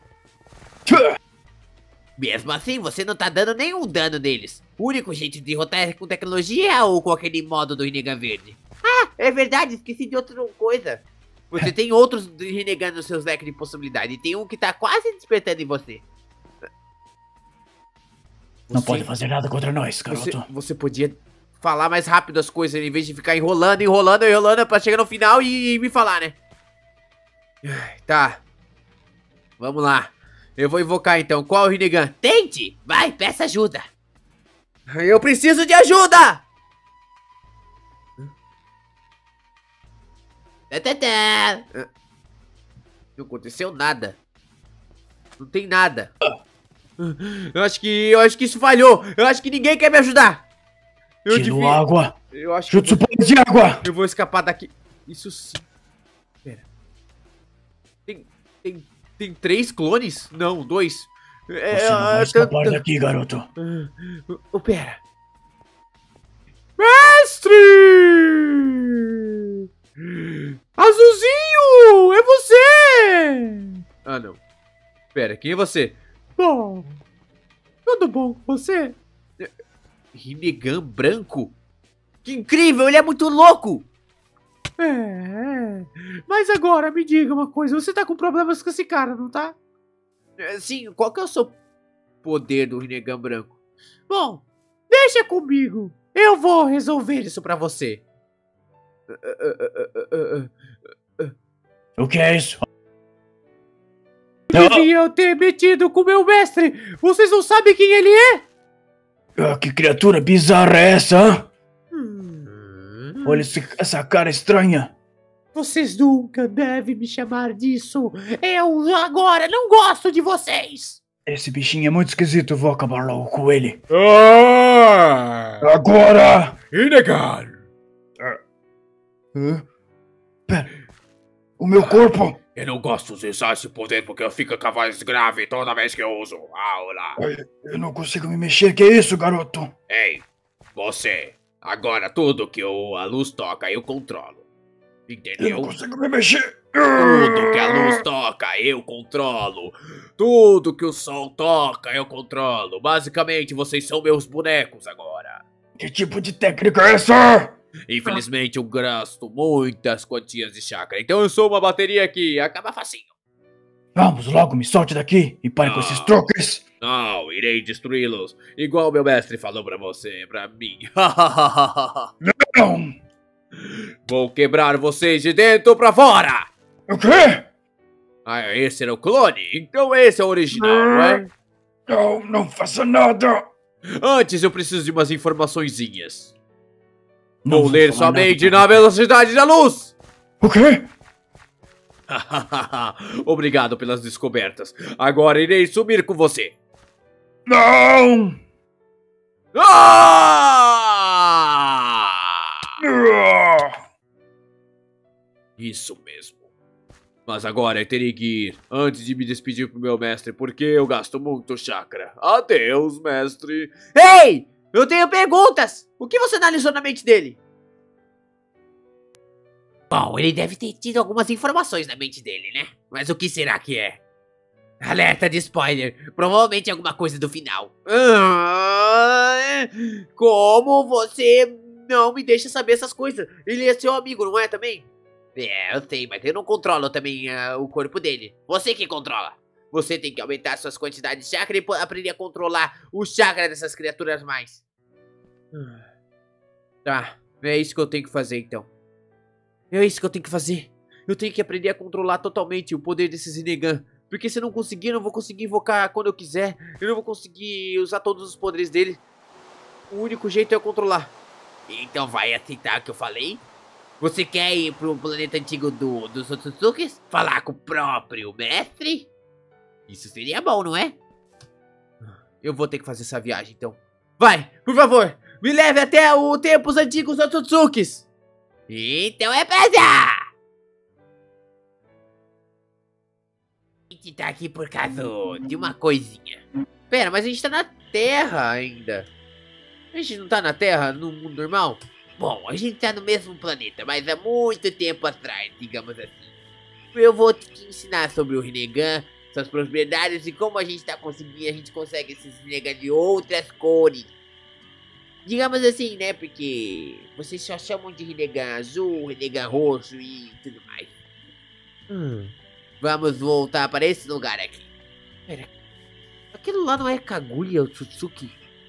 Mesmo assim, você não tá dando nenhum dano neles. O único jeito de derrotar é com tecnologia ou com aquele modo do Rinnegan verde. É verdade, esqueci de outra coisa. Você tem outros Rinnegan nos seus decks de possibilidade. E tem um que tá quase despertando em você. Não pode fazer nada contra nós, garoto. Você podia falar mais rápido as coisas, em vez de ficar enrolando pra chegar no final e me falar, né? Tá. Vamos lá. Eu vou invocar então. Qual é o Rinnegan? Tente! Vai, peça ajuda! Eu preciso de ajuda! Não aconteceu nada. Não tem nada. Eu acho que isso falhou. Eu acho que ninguém quer me ajudar. Estilo água, Eu acho que Jutsu poder de água. eu vou escapar daqui. Isso sim. Pera. Tem 3 clones? Não, 2. Você não vai escapar daqui, garoto. Pera. Mestre! Azulzinho! É você! Ah, não. Pera, quem é você? Bom, tudo bom com você? Rinnegan branco? Que incrível, ele é muito louco! Mas agora me diga uma coisa, você tá com problemas com esse cara, não tá? Sim, qual que é o seu poder do Rinnegan branco? Bom, deixa comigo, eu vou resolver isso pra você. O que é isso? Devia ter metido com meu mestre, vocês não sabem quem ele é? Que criatura bizarra é essa, hã? Olha essa cara estranha. Vocês nunca devem me chamar disso. Eu agora não gosto de vocês. Esse bichinho é muito esquisito, eu vou acabar logo com ele. Agora! Rinnegan! Pera, o meu corpo. Eu não gosto de usar esse poder porque eu fico com a voz grave toda vez que eu uso. Olá. Eu não consigo me mexer, que é isso, garoto? Ei, você. Agora tudo que a luz toca eu controlo. Eu Entendeu? não consigo me mexer. Tudo que a luz toca eu controlo. Tudo que o sol toca eu controlo. Basicamente vocês são meus bonecos agora. Que tipo de técnica é essa? Infelizmente eu gasto muitas quantias de chakra. Então eu sou uma bateria que acaba facinho. Vamos logo, me solte daqui e pare com esses truques. Não, irei destruí-los. Igual meu mestre falou pra você, pra mim. Não. Vou quebrar vocês de dentro pra fora. O quê? Ah, esse era o clone? Então esse é o original, não é? Não, não faça nada. Antes eu preciso de umas informaçõezinhas. Não Vou ler falar somente nada. na velocidade da luz. O quê? Obrigado pelas descobertas. Agora irei sumir com você. Não. Ah! Isso mesmo. Mas agora eu terei que ir antes de me despedir pro meu mestre, porque eu gasto muito chakra. Adeus, mestre. Ei! Eu tenho perguntas! O que você analisou na mente dele? Bom, ele deve ter tido algumas informações na mente dele, né? Mas o que será que é? Alerta de spoiler. Provavelmente alguma coisa do final. Como você não me deixa saber essas coisas? Ele é seu amigo, não é também? É, eu sei, mas eu não controlo também o corpo dele. Você que controla. Você tem que aumentar suas quantidades de chakra e aprender a controlar o chakra dessas criaturas mais. Tá, é isso que eu tenho que fazer então. É isso que eu tenho que fazer. Eu tenho que aprender a controlar totalmente o poder desses Rinnegan. Porque se eu não conseguir, eu não vou conseguir invocar quando eu quiser. Eu não vou conseguir usar todos os poderes dele. O único jeito é eu controlar. Então vai aceitar o que eu falei? Você quer ir pro planeta antigo dos Otsutsukis? Falar com o próprio mestre? Isso seria bom, não é? Eu vou ter que fazer essa viagem então. Vai, por favor, me leve até os tempos antigos dos Otsutsukis. Então é pra já! A gente tá aqui por causa de uma coisinha. Pera, mas a gente tá na Terra ainda. A gente não tá na Terra, no mundo normal? Bom, a gente tá no mesmo planeta, mas há muito tempo atrás, digamos assim. Eu vou te ensinar sobre o Rinnegan, suas propriedades e como a gente consegue esses Rinnegan de outras cores. Digamos assim, né, porque vocês só chamam de Rinnegan azul, Rinnegan roxo e tudo mais. Vamos voltar para esse lugar aqui. Pera, aquilo lá não é Kaguya Otsutsuki?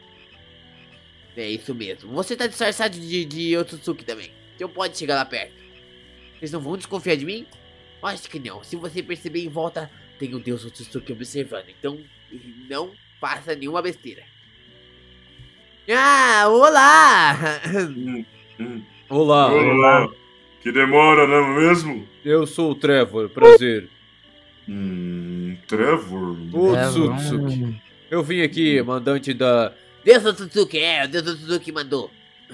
É isso mesmo. Você tá disfarçado de Otsutsuki também. Então pode chegar lá perto. Vocês não vão desconfiar de mim? Acho que não. Se você perceber em volta, tem o Deus Otsutsuki observando. Então não faça nenhuma besteira. Ah, olá! Olá, Olá. Que demora, não é mesmo? eu sou o Trevor, prazer. Trevor? Otsutsuki. Eu vim aqui, mandante da... Deus Otsutsuki, o Deus Otsutsuki mandou.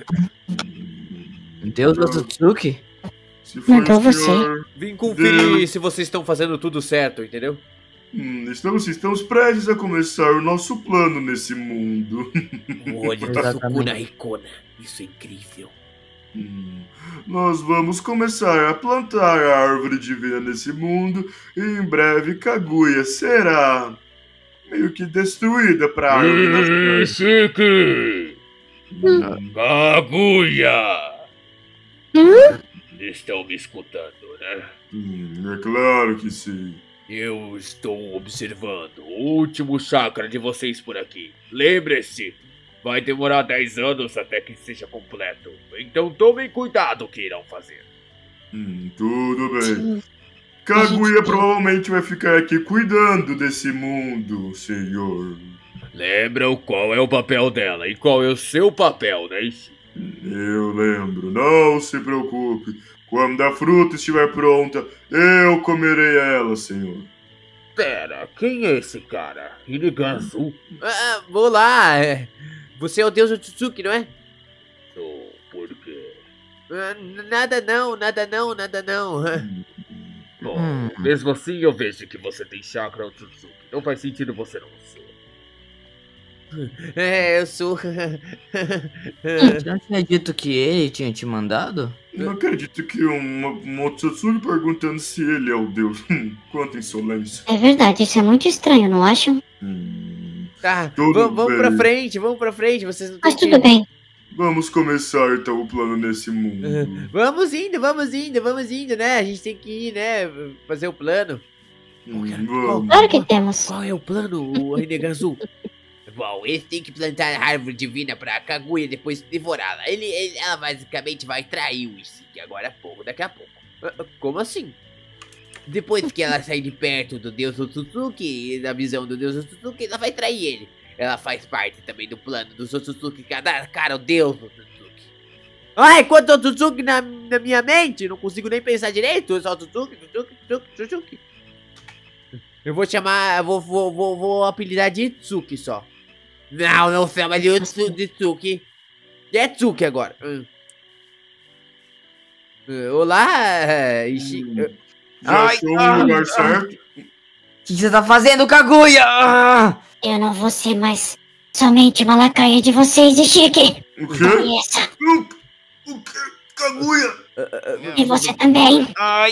Deus do Otsutsuki? Se for Então o senhor... Vim conferir se vocês estão fazendo tudo certo, entendeu? Estamos prestes a começar o nosso plano nesse mundo. O olho da Sukuna Rikona. Isso é incrível. Nós vamos começar a plantar a árvore divina nesse mundo e em breve Kaguya será meio que destruída pra árvore. Shiki! Kaguya! Estão me escutando, né? É claro que sim. Eu estou observando o último chakra de vocês por aqui. Lembre-se, vai demorar 10 anos até que seja completo. Então tomem cuidado o que irão fazer. Tudo bem. Kaguya provavelmente vai ficar aqui cuidando desse mundo, senhor. Lembram qual é o papel dela e qual é o seu papel, né? Eu lembro, não se preocupe. Quando a fruta estiver pronta, eu comerei ela, senhor. Pera, quem é esse cara? Rinnegan azul? Vou lá. Você é o Deus Otsutsuki, não é? Por quê? Nada não. Bom, mesmo assim eu vejo que você tem chakra Otsutsuki. Não faz sentido você não ser. Eu sou. Você não tinha dito que ele tinha te mandado? Não acredito que um Otsutsuki perguntando se ele é o deus. Quanta insolência. É verdade, isso é muito estranho, não acham? Tá, Tudo vamos bem. vamos pra frente, vocês não Mas têm tudo bem. Vamos começar então o plano nesse mundo. Vamos indo, né? A gente tem que ir, né? Fazer o plano. Vamos. Claro que temos. Qual é o plano, o Rinnegan Azul? Bom, eles têm que plantar a árvore divina pra Kaguya depois devorá-la. Ela basicamente vai trair o Ishiki agora há pouco, daqui a pouco. Como assim? Depois que ela sair de perto do deus Otsutsuki, da visão do deus Otsutsuki, ela vai trair ele. Ela faz parte também do plano do Otsutsuki, cada cara o deus Otsutsuki. Ai, quanto Otsutsuki na minha mente, não consigo nem pensar direito, só Otsutsuki. Eu vou chamar, vou apelidar de Itsuki só. Não chama de Itsuki. É Tsuki agora. Olá, Ishiki. Já achou um lugar certo? O que você tá fazendo, Kaguya? Eu não vou ser mais somente uma lacaia de vocês, Ishiki. O quê? Conheça. O quê? Kaguya! E você também.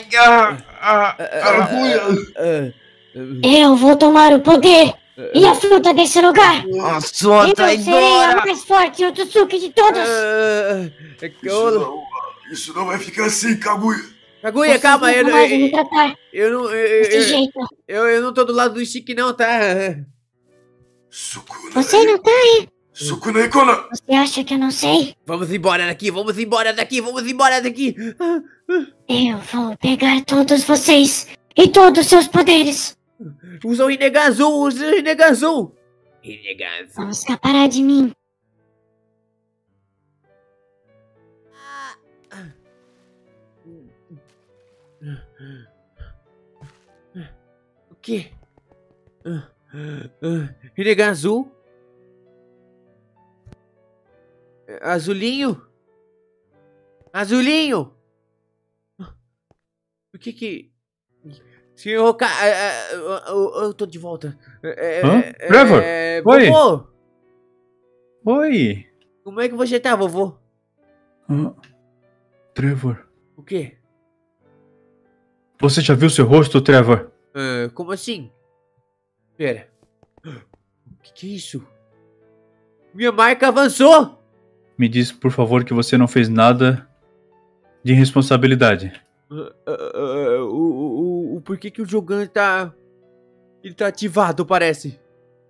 Kaguya! Eu vou tomar o poder e a fruta desse lugar. Sua Eu serei a traidora! mais forte Otsutsuki de todos. Isso não vai ficar assim, Kaguya! Kaguya, Vocês calma, nunca mais vão me tratar desse eu jeito. não tô do lado do Ishiki não, tá? Você não tá aí. Sukunai Kona! Você acha que eu não sei? Vamos embora daqui. Eu vou pegar todos vocês e todos os seus poderes. Usa o Rinnegan Azul, Rinnegan Azul. Vão escapar de mim. O quê? Rinnegan Azul? Azulinho? Por que... Senhor eu tô de volta. Trevor? Oi? Vovô? Oi! Como é que você tá, vovô? Trevor. O quê? Você já viu seu rosto, Trevor? Como assim? Pera. O que é isso? Minha marca avançou! Me diz, por favor, que você não fez nada de irresponsabilidade. Por que o Jogan tá... Ele tá ativado, parece.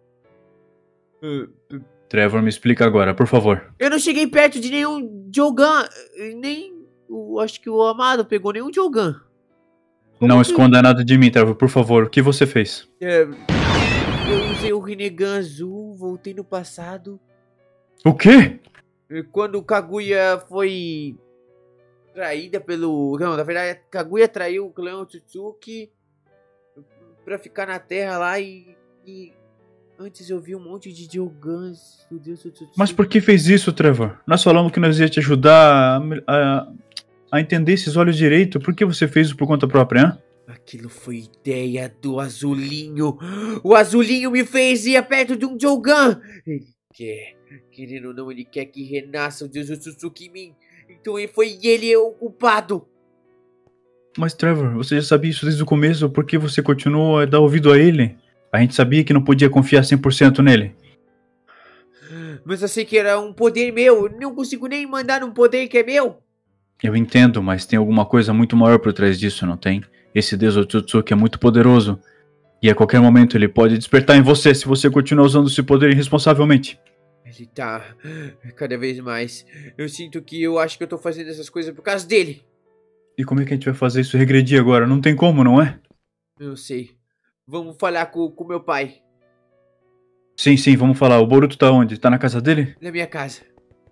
Trevor, me explica agora, por favor. Eu não cheguei perto de nenhum Jogan. Nem... acho que o Amado pegou nenhum Jogan. Não esconda nada de mim, Trevor, por favor. O que você fez? Eu usei o Rinnegan Azul, voltei no passado. O quê? Quando o Kaguya foi traída pelo... Não, na verdade, Kaguya traiu o clã Otsutsuki pra ficar na Terra lá e... Antes eu vi um monte de Jogans do Deus Otsutsuki. Mas por que fez isso, Trevor? Nós falamos que nós ia te ajudar a entender esses olhos direito. Por que você fez isso por conta própria, hein? Aquilo foi ideia do Azulinho. O Azulinho me fez ir perto de um Jogan. Ele quer, querendo ou não, ele quer que renasça o Deus Otsutsuki em mim. Então ele é o culpado. Mas, Trevor, você já sabia isso desde o começo. Por que você continuou a dar ouvido a ele? A gente sabia que não podia confiar 100% nele. Mas eu sei que era um poder meu. Eu não consigo nem mandar um poder que é meu. Eu entendo, mas tem alguma coisa muito maior por trás disso, não tem? Esse Deus Otsutsuki é muito poderoso. E a qualquer momento ele pode despertar em você se você continuar usando esse poder irresponsavelmente. Ele tá cada vez mais. Eu sinto que eu acho que eu tô fazendo essas coisas por causa dele. E como é que a gente vai fazer isso regredir agora? Não tem como, não é? Eu sei. Vamos falar com meu pai. Sim, vamos falar. O Boruto tá onde? Tá na casa dele? Na minha casa.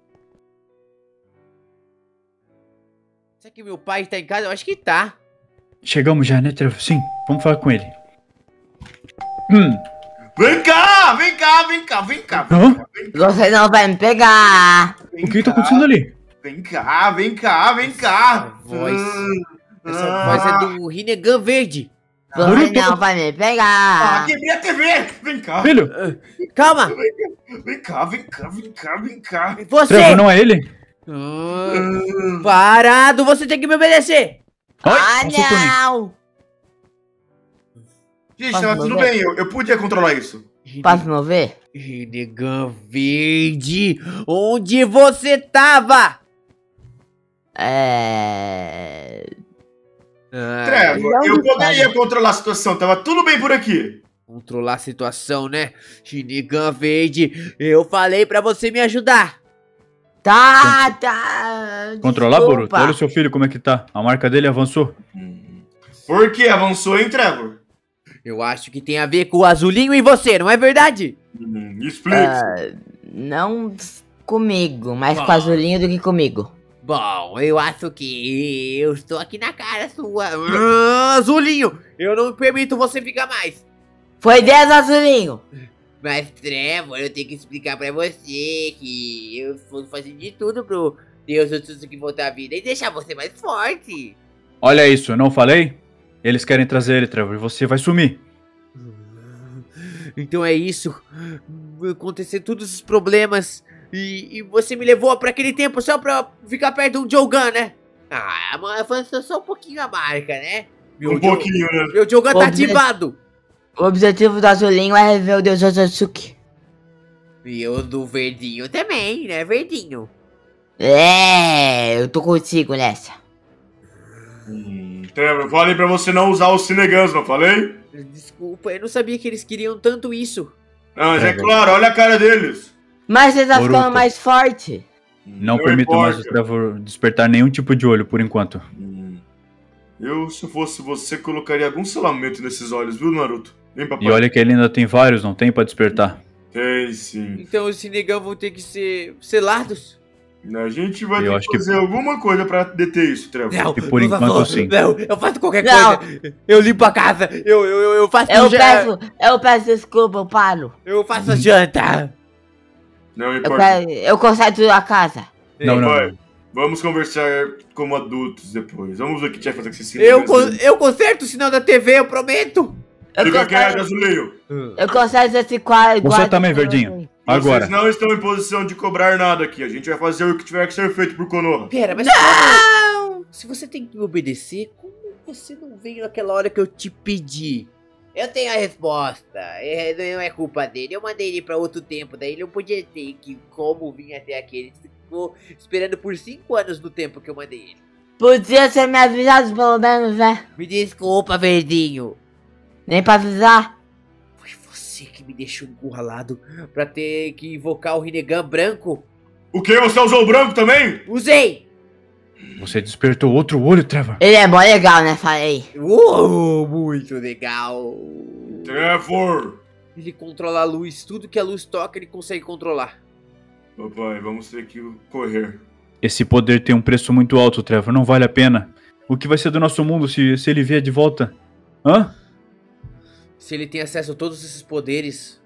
Será que meu pai tá em casa? Eu acho que tá. Chegamos já, né, Trevor? Sim, vamos falar com ele. Vem cá! Hã? Você não vai me pegar. O que tá acontecendo ali? Vem cá! Voz. Essa voz é do Rinnegan Verde. Você não vai me pegar. Quebrei a TV! Vem cá! Filho, Calma! Vem cá, vem cá, vem cá, vem cá! Você! Trevor, não é ele? Parado! Você tem que me obedecer! Ai, passou por mim. Não. Gente, Posso tá tudo mover? bem, eu podia controlar isso. Posso mover? Rinnegan Verde! Onde você tava? Trevor, eu poderia controlar a situação, tava tudo bem por aqui. Controlar a situação, né? Rinnegan Verde, eu falei pra você me ajudar. Tá. Controlar, Desculpa. Boruto? Olha o seu filho como é que tá. A marca dele avançou. Por que avançou, hein, Trevor? Eu acho que tem a ver com o azulinho e você, não é verdade? Explique. Não comigo, mais com Bom. a Azulinho do que comigo. Bom, eu acho que eu estou aqui na cara sua. Azulinho, eu não permito você ficar mais. Foi 10, Azulinho. Mas, Trevor, eu tenho que explicar pra você que eu estou fazendo de tudo pro Deus Otsutsuki voltar à vida e deixar você mais forte. Olha isso, eu não falei? Eles querem trazer ele, Trevor, e você vai sumir. Então é isso. Acontecer todos os problemas. E você me levou pra aquele tempo só pra ficar perto de um Jogan, né? Ah, mas avançou só um pouquinho a marca, né? Um pouquinho, né? Meu Jogan tá Obje- ativado. O objetivo do Azulinho é rever o Deus Otsutsuki. E eu do verdinho também, né? Verdinho. Eu tô contigo nessa. Trevor, eu falei pra você não usar os Rinegans, não falei? Desculpa, eu não sabia que eles queriam tanto isso. Ah, mas é claro, olha a cara deles. Mas você tá Boruto. ficando mais forte. Não permito mais o Trevor despertar nenhum tipo de olho por enquanto. Eu, se fosse você, colocaria algum selamento nesses olhos, viu, Naruto? Vem, papai. E olha que ele ainda tem vários, não tem pra despertar. Tem sim. Então os Rinnegan vão ter que ser selados? A gente vai Eu ter acho que que- fazer alguma coisa pra deter isso, Trevor. Não, E por enquanto, favor, sim. Não, eu faço qualquer Não. coisa. Eu limpo a casa. Eu faço Eu peço desculpa, eu paro. Eu faço a janta. Não Eu, importa. eu conserto a casa. Não, não. Papai, vamos conversar como adultos depois. Vamos ver o que a gente vai fazer com esses Eu conserto o sinal da TV, eu prometo. Eu Fica quieto, conserto, Azulinho. eu conserto esse quadro. Você também, Verdinho. Agora. Vocês não estão em posição de cobrar nada aqui. A gente vai fazer o que tiver que ser feito por Konoha. Pera, mas como? Se você tem que me obedecer, como você não veio naquela hora que eu te pedi? Eu tenho a resposta. Não é culpa dele. Eu mandei ele pra outro tempo. Daí ele não podia ter que como vir até aqui. Ele ficou esperando por 5 anos no tempo que eu mandei ele. Podia ser me avisado pelo menos, né? Me desculpa, Verdinho. Nem pra avisar. Foi você que me deixou encurralado pra ter que invocar o Rinnegan branco. O que? Você usou o branco também? Usei! Você despertou outro olho, Trevor. Ele é mó legal, né? Falei. Muito legal. Trevor. Ele controla a luz. Tudo que a luz toca, ele consegue controlar. Papai, vamos ter que correr. Esse poder tem um preço muito alto, Trevor. Não vale a pena. O que vai ser do nosso mundo se ele vier de volta? Hã? Se ele tem acesso a todos esses poderes,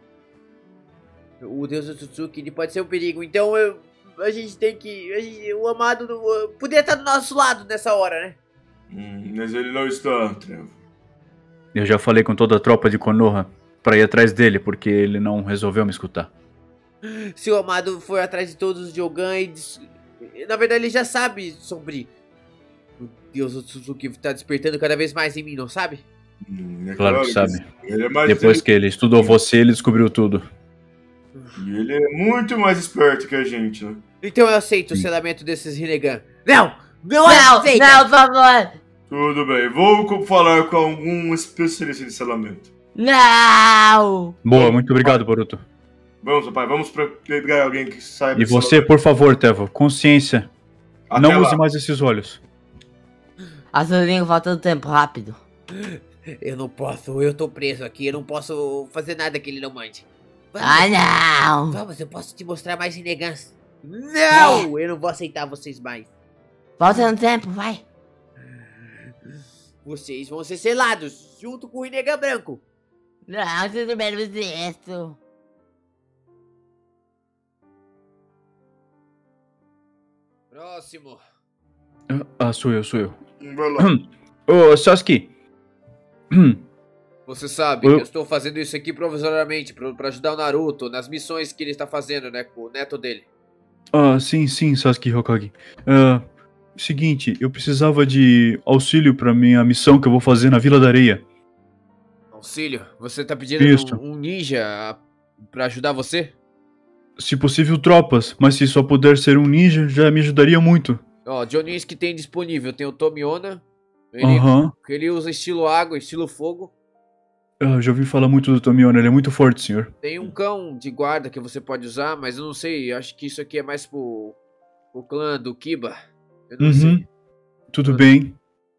o Deus Otsutsuki, ele pode ser um perigo. Então a gente tem que... o amado poderia estar do nosso lado nessa hora, né? Mas ele não está, Trevor. Eu já falei com toda a tropa de Konoha pra ir atrás dele, porque ele não resolveu me escutar. Se o amado for atrás de todos os Jogan e... Na verdade, ele já sabe sobre... O Deus Otsutsuki tá despertando cada vez mais em mim, não sabe? É Claro que sabe. Ele é mais Depois que ele estudou você, ele descobriu tudo. E ele é muito mais esperto que a gente, né? Então eu aceito o selamento desses Rinnegan. Não! Não, Não, aceita! não, por favor. Tudo bem, vou falar com algum especialista de selamento. Não. Boa, muito obrigado, Boruto. Vamos, papai, vamos pegar alguém que saiba. E você, por favor, Trevor, consciência. Até Não lá. use mais esses olhos. Azulinho, faltando tempo, rápido. Eu não posso, eu tô preso aqui, eu não posso fazer nada que ele não mande. Ah, não. Vamos, eu posso te mostrar mais Rinnegans. Não! Eu não vou aceitar vocês mais. Volta no tempo, vai. Vocês vão ser selados, junto com o Rinnegan branco. Não, tudo menos isso. Próximo. Ah, sou eu. Vai lá. Ô, Sasuke. Você sabe que eu estou fazendo isso aqui provisoriamente pra ajudar o Naruto nas missões que ele está fazendo, né, com o neto dele. Ah, sim, Sasuke Hokage. Seguinte, eu precisava de auxílio pra minha missão que eu vou fazer na Vila da Areia. Auxílio? Você tá pedindo Isso. um ninja pra ajudar você? Se possível, tropas, mas se só puder ser um ninja, já me ajudaria muito. Ó, Joninhos que tem disponível, tem o Tomiona. Aham. Ele usa estilo água, estilo fogo. Já ouvi falar muito do Tomiona, ele é muito forte, senhor. Tem um cão de guarda que você pode usar, mas eu não sei, eu acho que isso aqui é mais pro clã do Kiba. Eu não sei. Tudo bem.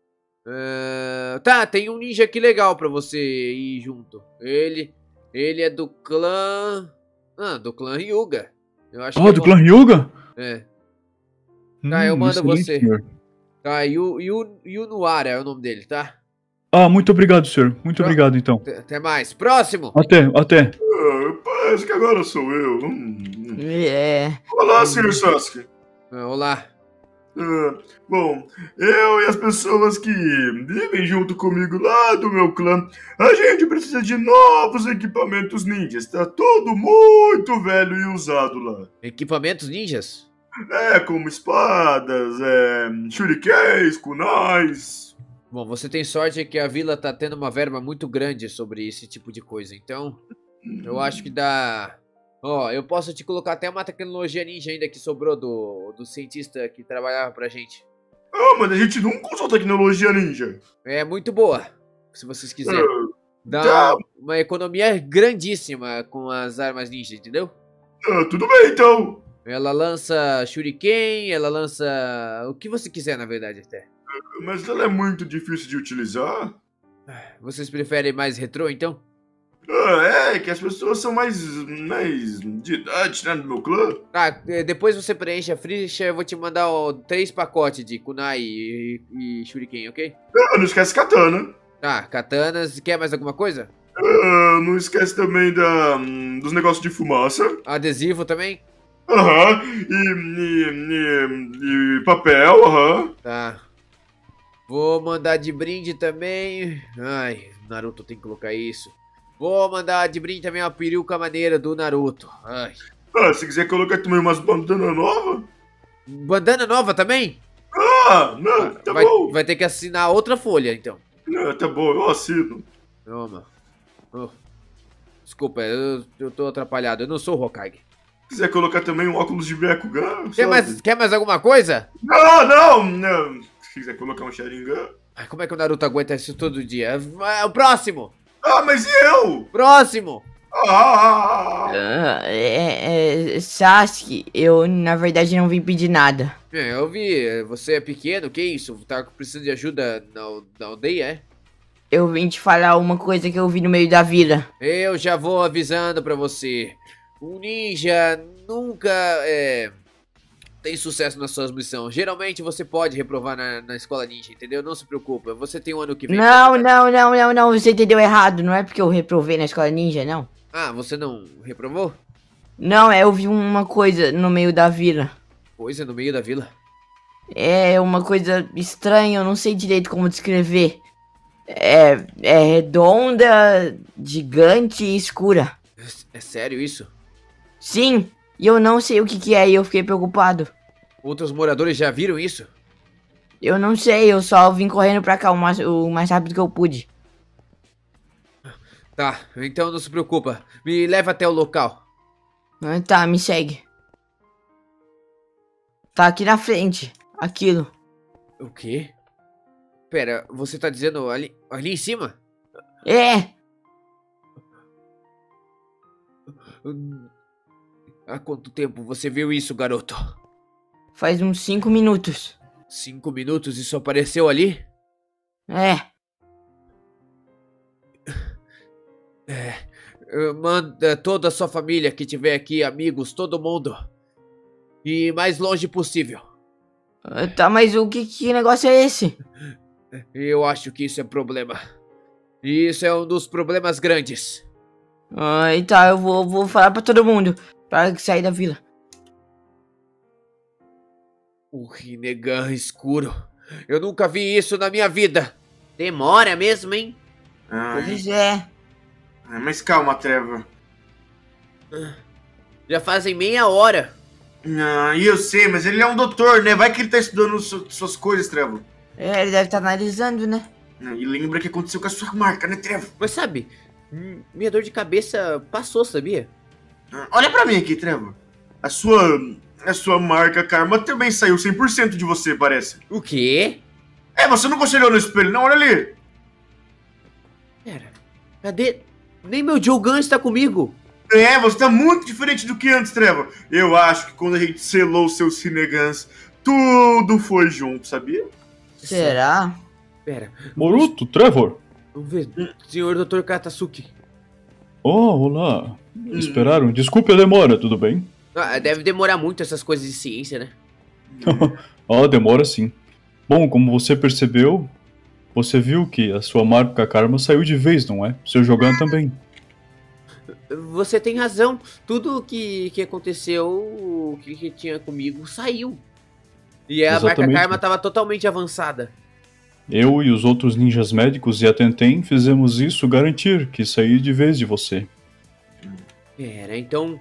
Tá, tem um ninja aqui legal pra você ir junto. Ele é do clã... do clã Hyuga. Eu acho que é Do bom. clã Hyuga? É. Tá, eu mando excelente, você. senhor. Tá, Yunuara é o nome dele, tá? Muito obrigado, senhor. Muito obrigado, então. Até mais. Próximo! Até. Parece que agora sou eu. Olá, Sr. Sasuke. Olá. Bom, eu e as pessoas que vivem junto comigo lá do meu clã, a gente precisa de novos equipamentos ninjas. Tá tudo muito velho e usado lá. Equipamentos ninjas? Como espadas, shurikens, kunais. Bom, você tem sorte que a vila tá tendo uma verba muito grande sobre esse tipo de coisa, então eu acho que dá... eu posso te colocar até uma tecnologia ninja ainda que sobrou do cientista que trabalhava pra gente. Mas a gente nunca usou tecnologia ninja. É muito boa, se vocês quiserem. Dá uma economia grandíssima com as armas ninja, entendeu? Tudo bem, então. Ela lança shuriken, ela lança o que você quiser, na verdade, até. Mas ela é muito difícil de utilizar. Vocês preferem mais retrô, então? Que as pessoas são mais de idade, né, do meu clã. Depois você preenche a ficha, eu vou te mandar 3 pacotes de kunai e shuriken, ok? Não esquece katana. Katanas. Quer mais alguma coisa? Não esquece também dos negócios de fumaça. Adesivo também? E papel, Tá. Vou mandar de brinde também. Ai, Naruto tem que colocar isso. Vou mandar de brinde também uma peruca maneira do Naruto. Ai. Se quiser colocar também umas bandanas novas. Bandana nova também? Não, tá bom. Vai ter que assinar outra folha, então. Tá bom, eu assino. Toma. Desculpa, eu tô atrapalhado. Eu não sou o Hokage. Quiser colocar também um óculos de Byakugan? Quer mais alguma coisa? Não. Se quiser colocar um Sharingan. Como é que o Naruto aguenta isso todo dia? O próximo! Mas e eu? Próximo! Sasuke, eu na verdade não vim pedir nada. Eu vi, você é pequeno, que isso? Tá precisando de ajuda na aldeia, é? Eu vim te falar uma coisa que eu vi no meio da vila. Eu já vou avisando pra você. Um ninja nunca tem sucesso nas suas missões. Geralmente você pode reprovar na escola ninja, entendeu? Não se preocupa, você tem um ano que vem. Não, você entendeu errado. Não é porque eu reprovei na escola ninja, não. Você não reprovou? Não, eu vi uma coisa no meio da vila. Coisa no meio da vila? É uma coisa estranha, eu não sei direito como descrever. É redonda, gigante e escura. É sério isso? Sim, e eu não sei o que é e eu fiquei preocupado. Outros moradores já viram isso? Eu não sei, eu só vim correndo pra cá o mais rápido que eu pude. Tá, então não se preocupa. Me leva até o local. Tá, me segue. Tá aqui na frente, aquilo. O quê? Pera, você tá dizendo ali em cima? Há quanto tempo você viu isso, garoto? Faz uns 5 minutos. 5 minutos e isso apareceu ali? Manda toda a sua família que tiver aqui, amigos, todo mundo. E mais longe possível. Tá, mas que negócio é esse? Eu acho que isso é problema. E isso é um dos problemas grandes. Tá, eu vou falar pra todo mundo. Para sair da vila. O Rinnegan escuro. Eu nunca vi isso na minha vida. Demora mesmo, hein? Ai, Pois é. mas calma, Trevor. Já fazem meia hora. Ah, eu sei, mas ele é um doutor, né? Vai que ele tá estudando suas coisas, Trevor. É, ele deve estar analisando, né? E lembra o que aconteceu com a sua marca, né, Trevor? Mas sabe, minha dor de cabeça passou, sabia? Olha pra mim aqui, Trevor. A sua marca Karma também saiu 100% de você, parece. O quê? É, você não olhou no espelho, não? Olha ali. Pera, cadê? Nem meu Joe Gun está comigo. É, você tá muito diferente do que antes, Trevor. Eu acho que quando a gente selou os seus Cinegans, tudo foi junto, sabia? Será? Pera, Boruto, Trevor. vamos ver. Senhor Dr. Katasuki. Oh, olá. Esperaram? Desculpe a demora, tudo bem? Ah, deve demorar muito essas coisas de ciência, né? Ah, demora sim. Bom, como você percebeu, você viu que a sua marca Karma saiu de vez, não é? Seu Jogan também. Você tem razão. Tudo que aconteceu, que tinha comigo, saiu. E a marca Exatamente. Karma estava totalmente avançada. Eu e os outros ninjas médicos e a Tenten fizemos isso garantir que saí de vez de você. Pera, então...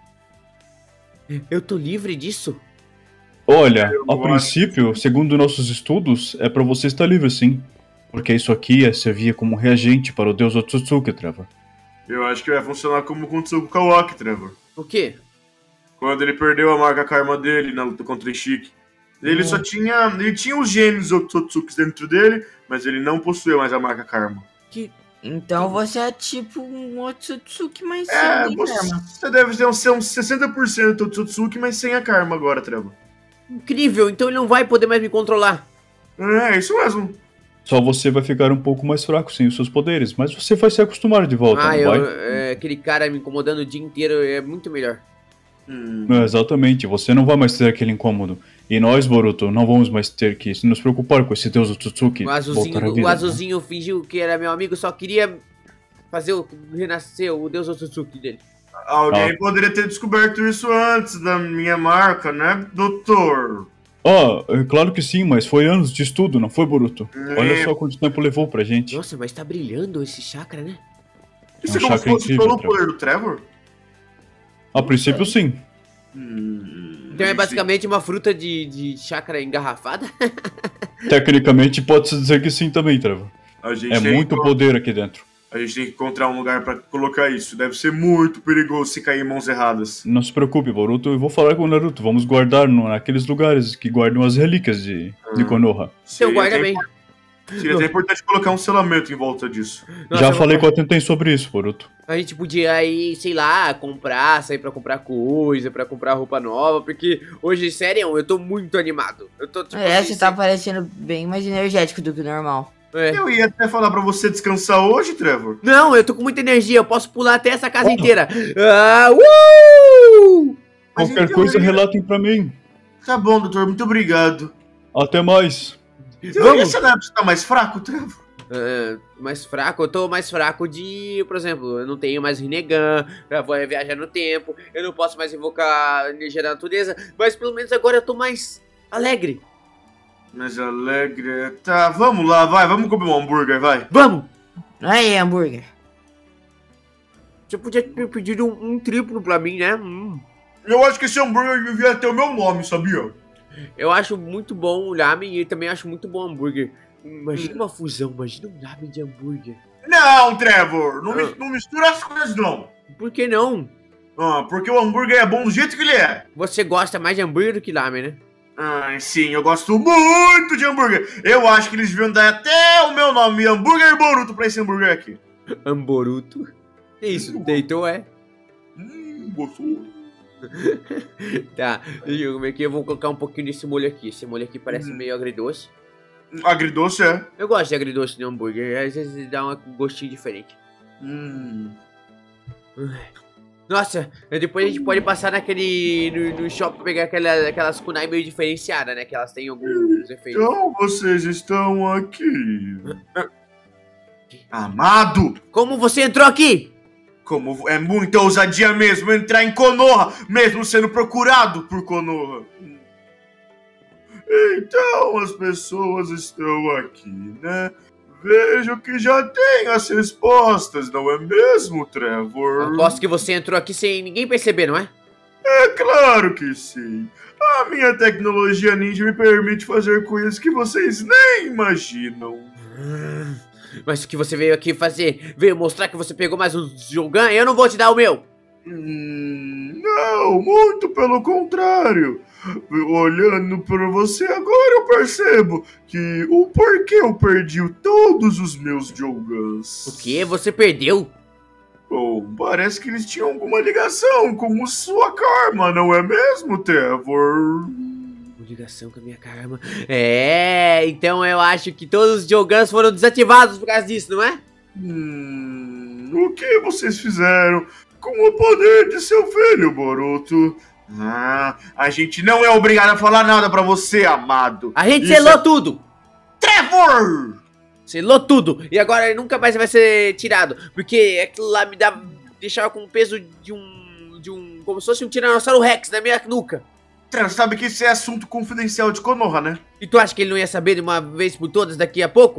Eu tô livre disso? Olha, a princípio, segundo nossos estudos, é pra você estar livre sim. Porque isso aqui servia como reagente para o deus Otsutsuki, Trevor. Eu acho que vai funcionar como aconteceu com o Kawaki, Trevor. O quê? Quando ele perdeu a marca Karma dele na luta contra o Ishiki. Ele só tinha... Ele tinha os gênios Otsutsukis dentro dele, mas ele não possuía mais a marca Karma. Então você é tipo um Otsutsuki, mas É, sem Karma. você deve ter ser uns 60% Otsutsuki, mas sem a Karma agora, Trevor. Incrível, então ele não vai poder mais me controlar. É, isso mesmo. Só você vai ficar um pouco mais fraco sem os seus poderes, mas você vai se acostumar de volta, não vai? Aquele cara me incomodando o dia inteiro é muito melhor. É, exatamente, você não vai mais ter aquele incômodo. E nós, Boruto, não vamos mais ter que nos preocupar com esse deus Otsutsuki. O voltar à vida, o azulzinho fingiu que era meu amigo, só queria fazer renascer o deus Otsutsuki dele. Alguém poderia ter descoberto isso antes da minha marca, né, doutor? Ah, é claro que sim, mas foi anos de estudo, não foi, Boruto? Olha só quanto tempo levou pra gente. Nossa, mas tá brilhando esse chakra, né? Isso é um como se chakra fosse incrível, pelo Trevor. poder do Trevor? A princípio, sim. Então é basicamente uma fruta de chakra engarrafada? Tecnicamente, pode-se dizer que sim também, Trevor. A gente É tem muito que- poder aqui dentro. A gente tem que encontrar um lugar pra colocar isso. Deve ser muito perigoso se cair em mãos erradas. Não se preocupe, Boruto, eu vou falar com o Naruto. Vamos guardar naqueles lugares que guardam as relíquias de Konoha. Então guarda até bem. Seria até importante colocar um selamento em volta disso. Nossa, Já eu falei vou- com a Tenten sobre isso, Boruto. A gente podia ir, sei lá, sair pra comprar coisa, pra comprar roupa nova, porque hoje, sério, eu tô muito animado. Eu tô, tipo, É, assim, você tá parecendo bem mais energético do que o normal. Eu ia até falar pra você descansar hoje, Trevor. Não, eu tô com muita energia, eu posso pular até essa casa Oh. inteira. Mas Qualquer então coisa, eu- relatem pra mim. Tá bom, doutor, muito obrigado. Até mais. Vamos. Você não tá mais fraco, Trevor? Mais fraco, eu tô mais fraco de, por exemplo, eu não tenho mais Rinnegan, eu vou viajar no tempo, eu não posso mais invocar a energia da natureza, mas pelo menos agora eu tô mais alegre. Mais alegre. Tá, vamos lá, vai, vamos comer um hambúrguer, vai. Vamos! Aí, hambúrguer. Você podia ter pedido um triplo pra mim, né? Eu acho que esse hambúrguer devia ter o meu nome, sabia? Eu acho muito bom o ramen e também acho muito bom o hambúrguer. Imagina uma fusão, imagina um ramen de hambúrguer. Não, Trevor, não mistura as coisas, não. Por que não? Porque o hambúrguer é bom do jeito que ele é. Você gosta mais de hambúrguer do que ramen, né? Sim, eu gosto muito de hambúrguer. Eu acho que eles deviam dar até o meu nome, Hambúrguer Boruto, pra esse hambúrguer aqui. Amboruto? Que isso, deitou, é? Gostoso. Tá, deixa eu comer aqui, eu vou colocar um pouquinho desse molho aqui. Esse molho aqui parece meio agridoce. Agridoce é. Eu gosto de agridoce no hambúrguer, às vezes dá um gostinho diferente. Nossa, depois a gente pode passar no shopping pegar aquelas kunai meio diferenciadas, né? Que elas têm alguns efeitos. Então vocês estão aqui. Amado! Como você entrou aqui? Como é muita ousadia mesmo entrar em Konoha, mesmo sendo procurado por Konoha. Então as pessoas estão aqui, né? Vejo que já tem as respostas, não é mesmo, Trevor? Aposto que você entrou aqui sem ninguém perceber, não é? É claro que sim. A minha tecnologia ninja me permite fazer coisas que vocês nem imaginam. Mas o que você veio aqui fazer? Veio mostrar que você pegou mais um Jogan? Eu não vou te dar o meu! Não, muito pelo contrário. Olhando para você agora eu percebo que o porquê eu perdi todos os meus Jogans. O quê? Você perdeu? Bom, parece que eles tinham alguma ligação com sua karma, não é mesmo, Trevor? Ligação com a minha karma. É, então eu acho que todos os Jogans foram desativados por causa disso, não é? O que vocês fizeram com o poder de seu filho, Boruto? A gente não é obrigado a falar nada pra você, amado. A gente Isso selou tudo! Trevor! Selou tudo! E agora ele nunca mais vai ser tirado. Porque aquilo lá me deixava com o peso de um. Como se fosse um Tiranossauro Rex na minha nuca. Trevor, sabe que isso é assunto confidencial de Konoha, né? E tu acha que ele não ia saber de uma vez por todas daqui a pouco?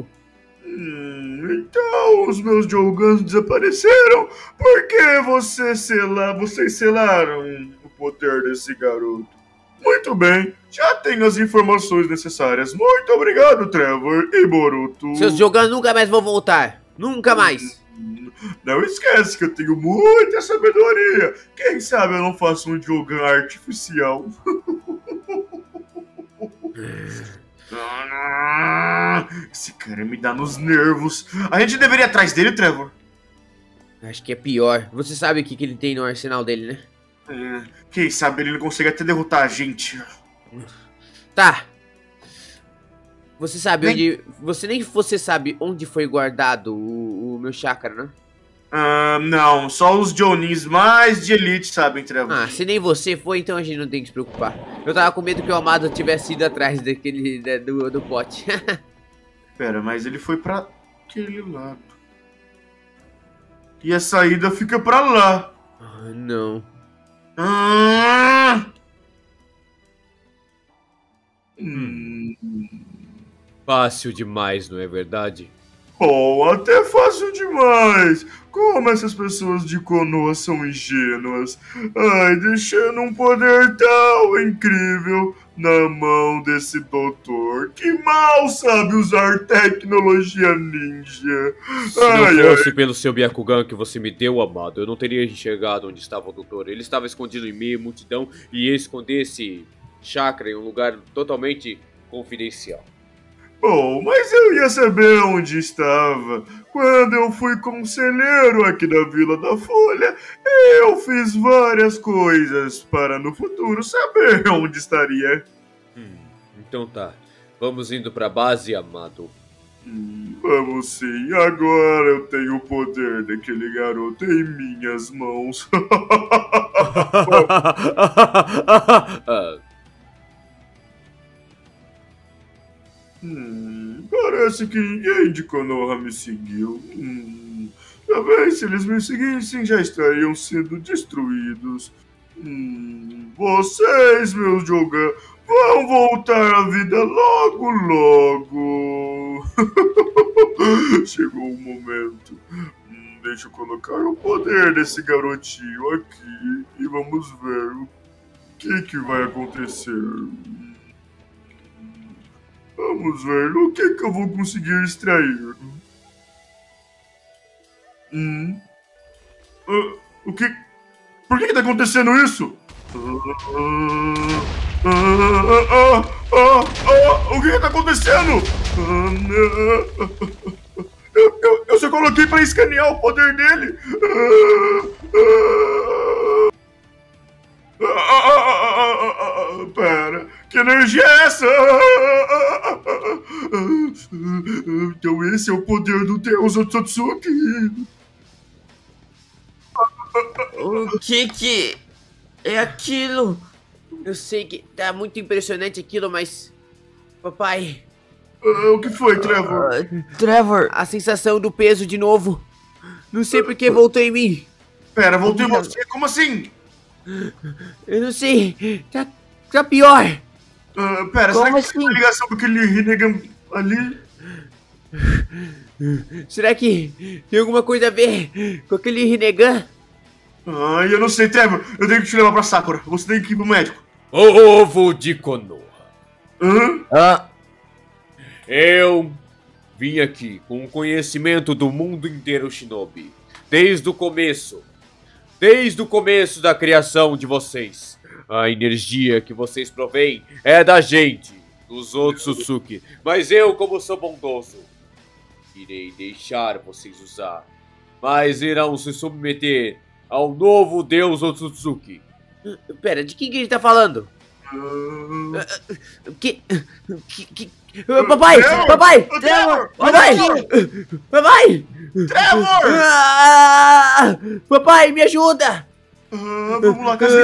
Então os meus Jogans desapareceram. Por que vocês selaram o poder desse garoto? Muito bem, já tenho as informações necessárias. Muito obrigado, Trevor e Boruto. Seus Jogans nunca mais vão voltar. Nunca mais. Não esquece que eu tenho muita sabedoria. Quem sabe eu não faço um Jogan artificial. Esse cara me dá nos nervos. A gente deveria ir atrás dele, Trevor? Acho que é pior. Você sabe o que ele tem no arsenal dele, né? Quem sabe ele não consegue até derrotar a gente. Tá. Você sabe onde... Você sabe onde foi guardado o meu chakra, né? Não. Só os Jonins mais de elite sabem, Trevor. Se nem você foi, então a gente não tem que se preocupar. Eu tava com medo que o Amado tivesse ido atrás daquele... do pote. Pera, mas ele foi pra aquele lado. E a saída fica pra lá. Não. Fácil demais, não é verdade? Oh, até fácil demais. Como essas pessoas de Konoha são ingênuas. Deixando um poder tão incrível na mão desse doutor que mal sabe usar tecnologia ninja. Se não fosse pelo seu Byakugan que você me deu, amado, eu não teria enxergado onde estava o doutor. Ele estava escondido em meio à multidão e ia esconder esse chakra em um lugar totalmente confidencial. Bom, mas eu ia saber onde estava. Quando eu fui conselheiro aqui da Vila da Folha, eu fiz várias coisas para no futuro saber onde estaria. Então tá. Vamos indo pra base, amado. Vamos sim. Agora eu tenho o poder daquele garoto em minhas mãos. Parece que ninguém de Konoha me seguiu. Talvez se eles me seguissem já estariam sendo destruídos. Vocês, meus Jogan, vão voltar à vida logo, logo. Chegou o momento. Deixa eu colocar o poder desse garotinho aqui e vamos ver o que vai acontecer. Vamos ver o que eu vou conseguir extrair. O que? Por que tá acontecendo isso? O que tá acontecendo? Eu só coloquei pra escanear o poder dele. Pera, que energia é essa? Então esse é o poder do Deus Otsutsuki. O que é aquilo? Eu sei que tá muito impressionante aquilo, mas... Papai... O que foi, Trevor? Trevor... A sensação do peso de novo. Não sei por que voltou em mim. Pera, voltou em você? Como assim? Eu não sei. Tá pior. Pera, Como será que assim? tem uma ligação com aquele Rinnegan ali? Será que tem alguma coisa a ver com aquele Rinnegan? Ai, eu não sei, Trevor. Eu tenho que te levar pra Sakura. Você tem que ir pro médico. Ovo de Konoha. Hã? Eu vim aqui com o conhecimento do mundo inteiro, Shinobi. Desde o começo da criação de vocês. A energia que vocês provêm é da gente, dos Otsutsuki. Mas eu, como sou bondoso, irei deixar vocês usar. Mas irão se submeter ao novo deus Otsutsuki. Pera, de quem que ele tá falando? Papai! Papai! Trevor! Papai! Trevor! Papai, me ajuda! Vamos lá, Casim.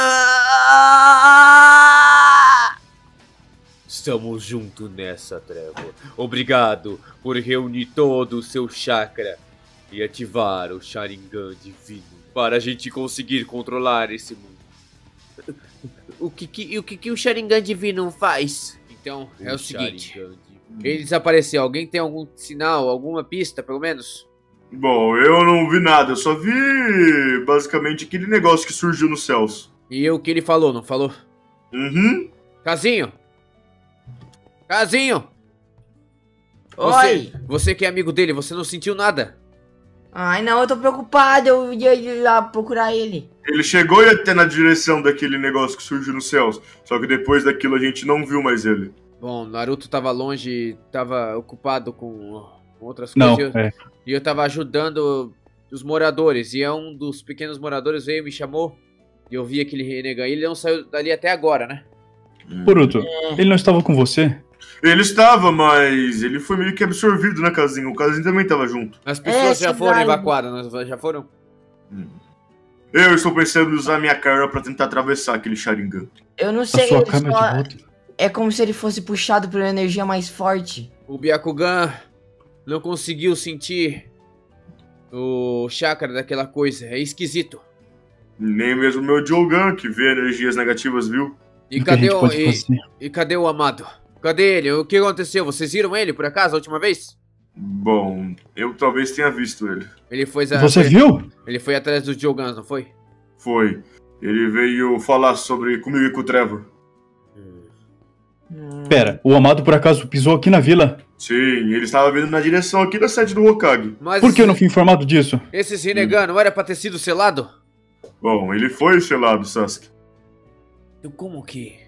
Estamos juntos nessa, Trevor. Obrigado por reunir todo o seu chakra e ativar o Sharingan divino para a gente conseguir controlar esse mundo. O que o Sharingan divino faz? Então, É o seguinte, ele desapareceu. Alguém tem algum sinal, alguma pista, pelo menos? Bom, eu não vi nada. Eu só vi, basicamente, aquele negócio que surgiu nos céus. E o que ele falou, não falou? Uhum. Casinho! Casinho! Oi! Você que é amigo dele, você não sentiu nada? Ai, não, eu tô preocupado. Eu ia ir lá procurar ele. Ele chegou e até na direção daquele negócio que surgiu nos céus. Só que depois daquilo a gente não viu mais ele. Bom, Naruto tava longe, tava ocupado com outras Não, coisas. E eu tava ajudando os moradores. E um dos pequenos moradores veio e me chamou. E eu vi aquele Rinnegan. Ele não saiu dali até agora, né? Boruto, ele não estava com você? Ele estava, mas ele foi meio que absorvido na casinha. O Casinho também estava junto. As pessoas já foram verdade. evacuadas, já foram? Eu estou pensando em usar minha cara pra tentar atravessar aquele Sharingan. Eu não A sei, sua ele câmera só- de volta? é como se ele fosse puxado por uma energia mais forte. O Byakugan não conseguiu sentir o chakra daquela coisa. É esquisito. Nem mesmo meu Jogan, que vê energias negativas, viu? E O que a cadê gente o, pode fazer? e cadê o Amado? Cadê ele? O que aconteceu? Vocês viram ele, por acaso, a última vez? Bom, eu talvez tenha visto ele. Ele foi... Você viu? Ele foi atrás dos Jogans, não foi? Foi. Ele veio falar sobre comigo e com o Trevor. Pera, o Amado por acaso pisou aqui na vila? Sim, ele estava vindo na direção aqui da sede do Hokage. Mas Por que eu não fui informado disso? Esses Rinnegan não era pra ter sido selado? Bom, ele foi selado, Sasuke. Então como que...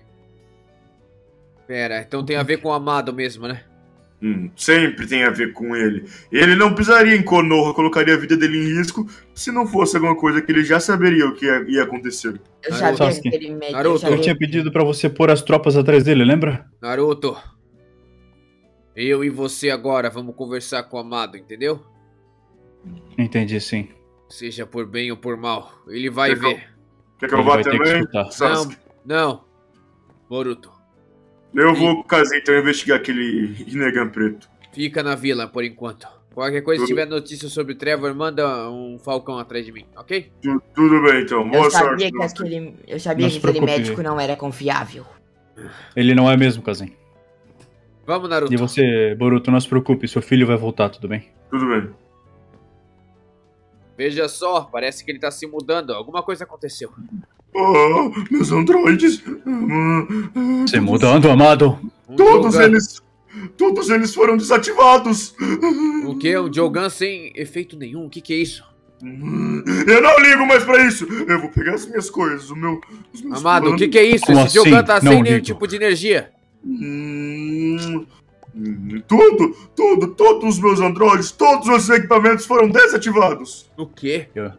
Pera, então tem a ver com o Amado mesmo, né? Sempre tem a ver com ele. Ele não pisaria em Konoha, colocaria a vida dele em risco se não fosse alguma coisa que ele já saberia o que ia acontecer. Eu Naruto. sabia que ele mete. Naruto, Eu tinha pedido pra você pôr as tropas atrás dele, lembra? Naruto, eu e você agora vamos conversar com o Amado, entendeu? Entendi, sim. Seja por bem ou por mal, ele vai Quer que eu- ver. Quer que eu Ele vá vai ter que também, escutar. Sasuke? Não, Boruto, Eu vou com o Kazen então investigar aquele Rinnegan preto. fica na vila por enquanto. Qualquer coisa, se tiver notícia sobre Trevor, manda um falcão atrás de mim, ok? Tudo bem então, boa Eu sorte. sabia que Sasuke. aquele, eu sabia Não que se aquele preocupe. médico não era confiável. Ele não é mesmo, Kazen. Vamos, Naruto. E você, Boruto, não se preocupe, seu filho vai voltar, tudo bem? Tudo bem. Veja só, parece que ele tá se mudando. Alguma coisa aconteceu. Oh, meus androides. Se mudando, Amado. Um Todos Jogan- eles foram desativados. O quê? Um Jogan sem efeito nenhum? O que é isso? Eu não ligo mais pra isso. Eu vou pegar as minhas coisas, os meus Amado, o planos. que é isso? Como Esse Jogan assim? tá Não sem nenhum ligo. tipo de energia. Todos os meus androides, todos os equipamentos foram desativados. O quê? Eu-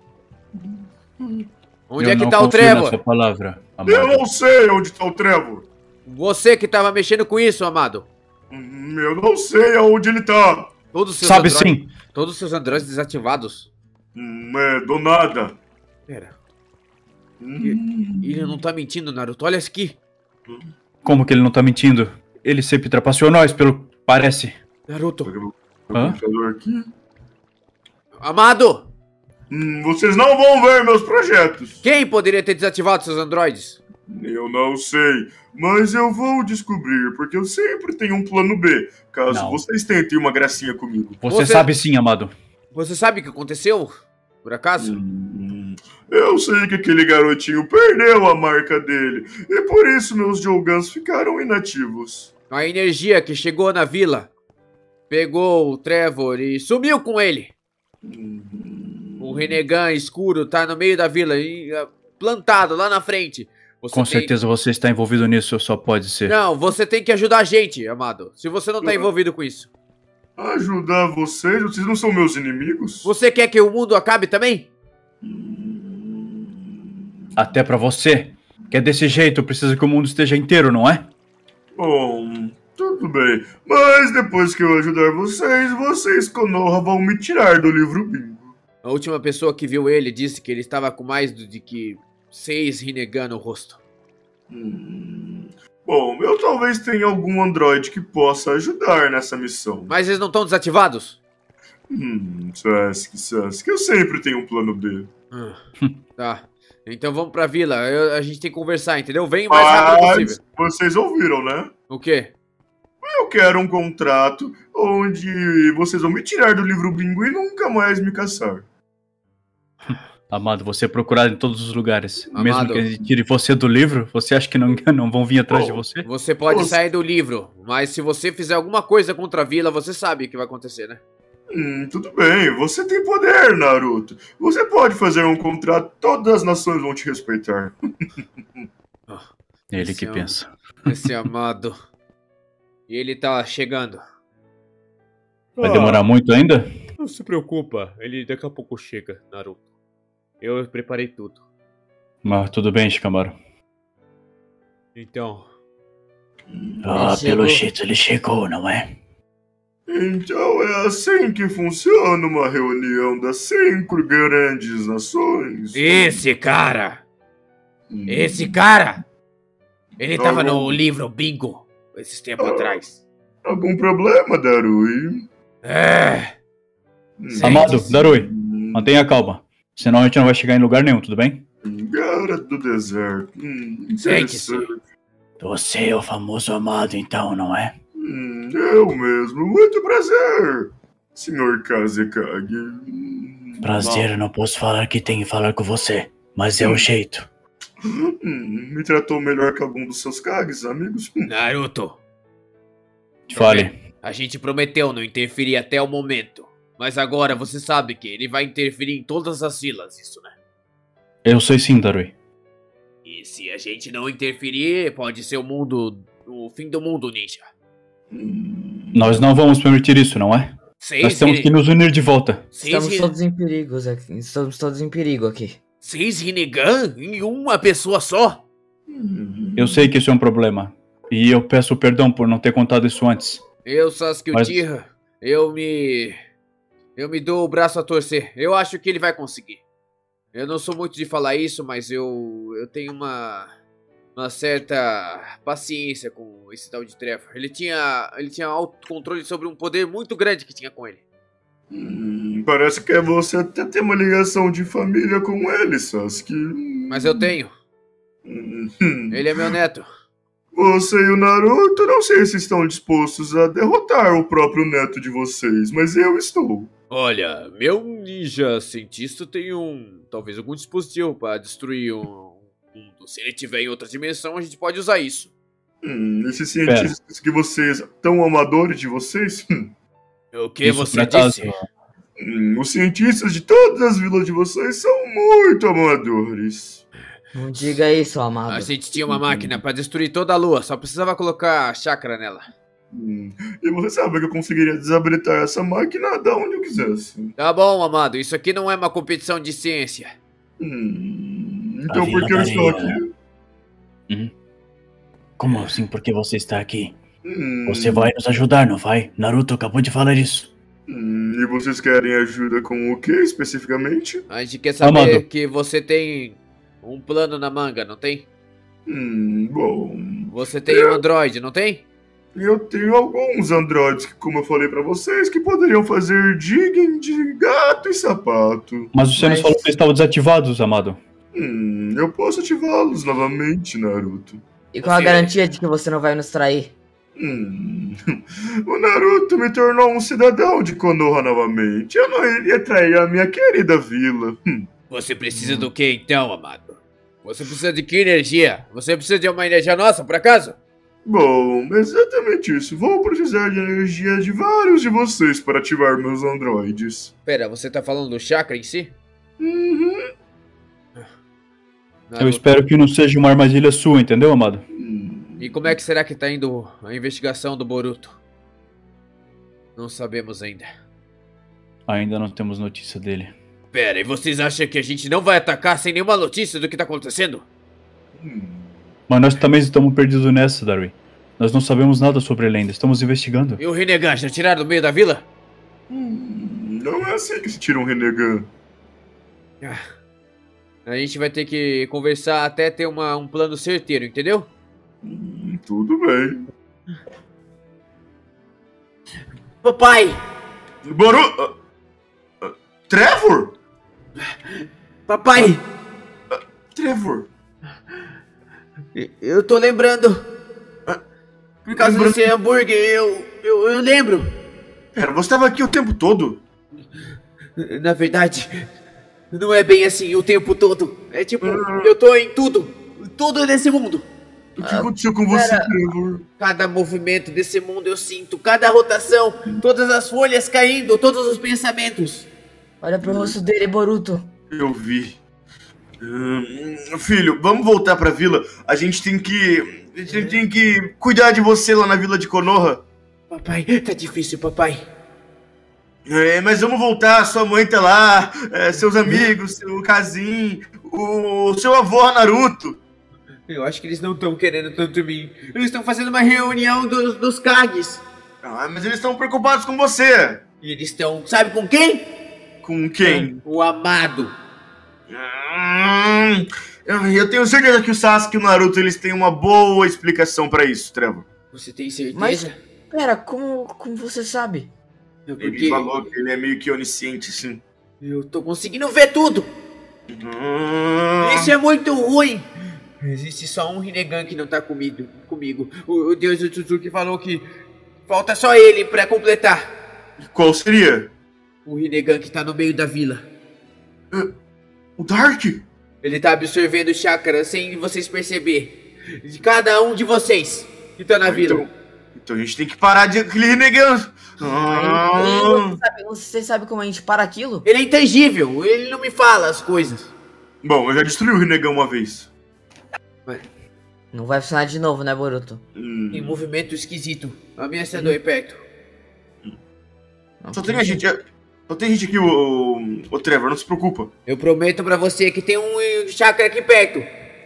Onde eu é que não tá o confio na Trevor? sua palavra, Eu Amado. não sei onde tá o Trevor. Você que tava mexendo com isso, Amado. Eu não sei aonde ele tá. Todos os seus Sabe androides- sim. Todos os seus androides desativados. Do nada. Pera, ele não tá mentindo, Naruto. Olha isso aqui. Como que ele não tá mentindo? Ele sempre trapaceou nós, pelo parece. Naruto. Meu Hã? computador aqui. Amado! Vocês não vão ver meus projetos. Quem poderia ter desativado seus androides? Eu não sei, mas eu vou descobrir, porque eu sempre tenho um plano B, caso Não. vocês tentem uma gracinha comigo. Você sabe sim, amado. Você sabe o que aconteceu? Por acaso? Eu sei que aquele garotinho perdeu a marca dele, e por isso meus Jogans ficaram inativos. A energia que chegou na vila pegou o Trevor e sumiu com ele. O Rinnegan escuro tá no meio da vila, plantado lá na frente. Com certeza você está envolvido nisso, só pode ser. Não, você tem que ajudar a gente, amado. Se você não tá envolvido com isso. Ajudar vocês? Vocês não são meus inimigos? Você quer que o mundo acabe também? Até pra você. Que é desse jeito, precisa que o mundo esteja inteiro, não é? Bom, tudo bem. Mas depois que eu ajudar vocês, vocês Konoha vão me tirar do livro bingo. A última pessoa que viu ele disse que ele estava com mais de que 6 Rinnegan no rosto. Bom, eu talvez tenha algum androide que possa ajudar nessa missão. Mas eles não estão desativados? Sasuke, eu sempre tenho um plano B. Tá, então vamos pra vila. A gente tem que conversar, entendeu? Vem o mais rápido possível. Vocês ouviram, né? O quê? Eu quero um contrato onde vocês vão me tirar do livro bingo e nunca mais me caçar. Amado, você é procurado em todos os lugares. Amado. Mesmo que a gente tire você do livro, você acha que não vão vir atrás de você? Você pode sair do livro, mas se você fizer alguma coisa contra a vila, você sabe o que vai acontecer, né? Tudo bem, você tem poder, Naruto. Você pode fazer um contrato, todas as nações vão te respeitar. Ele que pensa. Esse amado. E ele tá chegando. Vai demorar muito ainda? Não se preocupa, ele daqui a pouco chega, Naruto. Eu preparei tudo. Mas tudo bem, Shikamaru. Então... pelo jeito ele chegou, não é? Então é assim que funciona uma reunião das 5 grandes nações. Esse cara! Ele tava no livro bingo esses tempos atrás. Algum problema, Darui? Amado, Darui, mantenha calma. Senão a gente não vai chegar em lugar nenhum, tudo bem? Gara do deserto. Sente-se. Você é o famoso amado, então, não é? Eu mesmo. Muito prazer, Sr. Kazekage. Prazer, eu não posso falar que tenho que falar com você, mas é o jeito. Me tratou melhor que algum dos seus Kages, amigos? Naruto, Fale. a gente prometeu não interferir até o momento. Mas agora você sabe que ele vai interferir em todas as vilas, isso, né? Eu sei sim, Darui. E se a gente não interferir, pode ser o fim do mundo, ninja. Nós não vamos permitir isso, não é? Nós temos que nos unir de volta. Estamos todos em perigo aqui. Estamos todos em perigo aqui. 6 Rinnegan em uma pessoa só? Eu sei que isso é um problema. E eu peço perdão por não ter contado isso antes. Eu, Sasuke Uchiha, eu me dou o braço a torcer. Eu acho que ele vai conseguir. Eu não sou muito de falar isso, mas eu tenho uma certa paciência com esse tal de Trevor. Ele tinha autocontrole sobre um poder muito grande que tinha com ele. Parece que você até tem uma ligação de família com ele, Sasuke. Mas eu tenho. Ele é meu neto. Você e o Naruto, não sei se estão dispostos a derrotar o próprio neto de vocês, mas eu estou. Olha, meu ninja cientista tem talvez algum dispositivo para destruir um mundo. Se ele tiver em outra dimensão, a gente pode usar isso. Esses cientistas que vocês, tão amadores de vocês? O que você disse? Os cientistas de todas as vilas de vocês são muito amadores. Não diga isso, amado. A gente tinha uma máquina para destruir toda a lua, só precisava colocar chakra nela. E você sabe que eu conseguiria desabilitar essa máquina de onde eu quisesse. Tá bom, amado, isso aqui não é uma competição de ciência. Então por que eu estou aqui? Como assim, por que você está aqui? Você vai nos ajudar, não vai? Naruto acabou de falar isso. E vocês querem ajuda com o que, especificamente? A gente quer saber que você tem um plano na manga, não tem? Bom... Você tem um androide, não tem? Eu tenho alguns androides que, como eu falei pra vocês, que poderiam fazer digging de gato e sapato. Mas você nos falou que eles estavam desativados, amado. Eu posso ativá-los novamente, Naruto. E qual a garantia de que você não vai nos trair? O Naruto me tornou um cidadão de Konoha novamente. Eu não iria trair a minha querida vila. Você precisa do que então, amado? Você precisa de que energia? Você precisa de uma energia nossa, por acaso? Bom, exatamente isso. Vou precisar de energia de vários de vocês para ativar meus androides. Pera, você tá falando do chakra em si? Eu espero que não seja uma armadilha sua, entendeu, amado? E como é que será que tá indo a investigação do Boruto? Não sabemos ainda. Ainda não temos notícia dele. Pera, e vocês acham que a gente não vai atacar sem nenhuma notícia do que tá acontecendo? Mas nós também estamos perdidos nessa, Darwin. Nós não sabemos nada sobre ele ainda, estamos investigando. E o Rinnegan já tiraram do meio da vila? Não é assim que se tira um Rinnegan. A gente vai ter que conversar até ter um plano certeiro, entendeu? Tudo bem. Papai! Boruto! Trevor? Papai! Trevor? Eu tô lembrando. Por causa desse hambúrguer, eu lembro. Pera, você estava aqui o tempo todo? Na verdade, não é bem assim o tempo todo. É tipo, eu tô em tudo. Tudo nesse mundo. O que aconteceu com você, Trevor? Cada movimento desse mundo eu sinto. Cada rotação. Todas as folhas caindo. Todos os pensamentos. Olha pro rosto dele, Boruto. Eu vi. Filho, vamos voltar pra vila. A gente tem que cuidar de você lá na vila de Konoha. Papai, tá difícil, papai. Mas vamos voltar, sua mãe tá lá, seus amigos, seu Kazin, o seu avô Naruto. Eu acho que eles não estão querendo tanto mim. Eles estão fazendo uma reunião dos Kages. Mas eles estão preocupados com você. E eles estão, sabe com quem? Com quem? O amado. Eu tenho certeza que o Sasuke e o Naruto eles têm uma boa explicação pra isso, Trevor. Você tem certeza? Mas, pera, como você sabe? Ele falou que ele é meio que onisciente, sim. Eu tô conseguindo ver tudo. Isso é muito ruim. Existe só um Rinnegan que não tá comigo. O Deus do Tsutsuki falou que falta só ele pra completar. Qual seria? O Rinnegan que tá no meio da vila. O Dark? Ele tá absorvendo chakra sem vocês perceber. De cada um de vocês que tá na vila. Então a gente tem que parar de aquele Rinnegan. Você sabe como a gente para aquilo? Ele é intangível. Ele não me fala as coisas. Bom, eu já destruí o Rinnegan uma vez. Não vai funcionar de novo, né, Boruto? Tem movimento esquisito. Ameaçador aí perto. Só tem gente aqui, o Trevor, não se preocupa. Eu prometo pra você que tem um chakra aqui perto.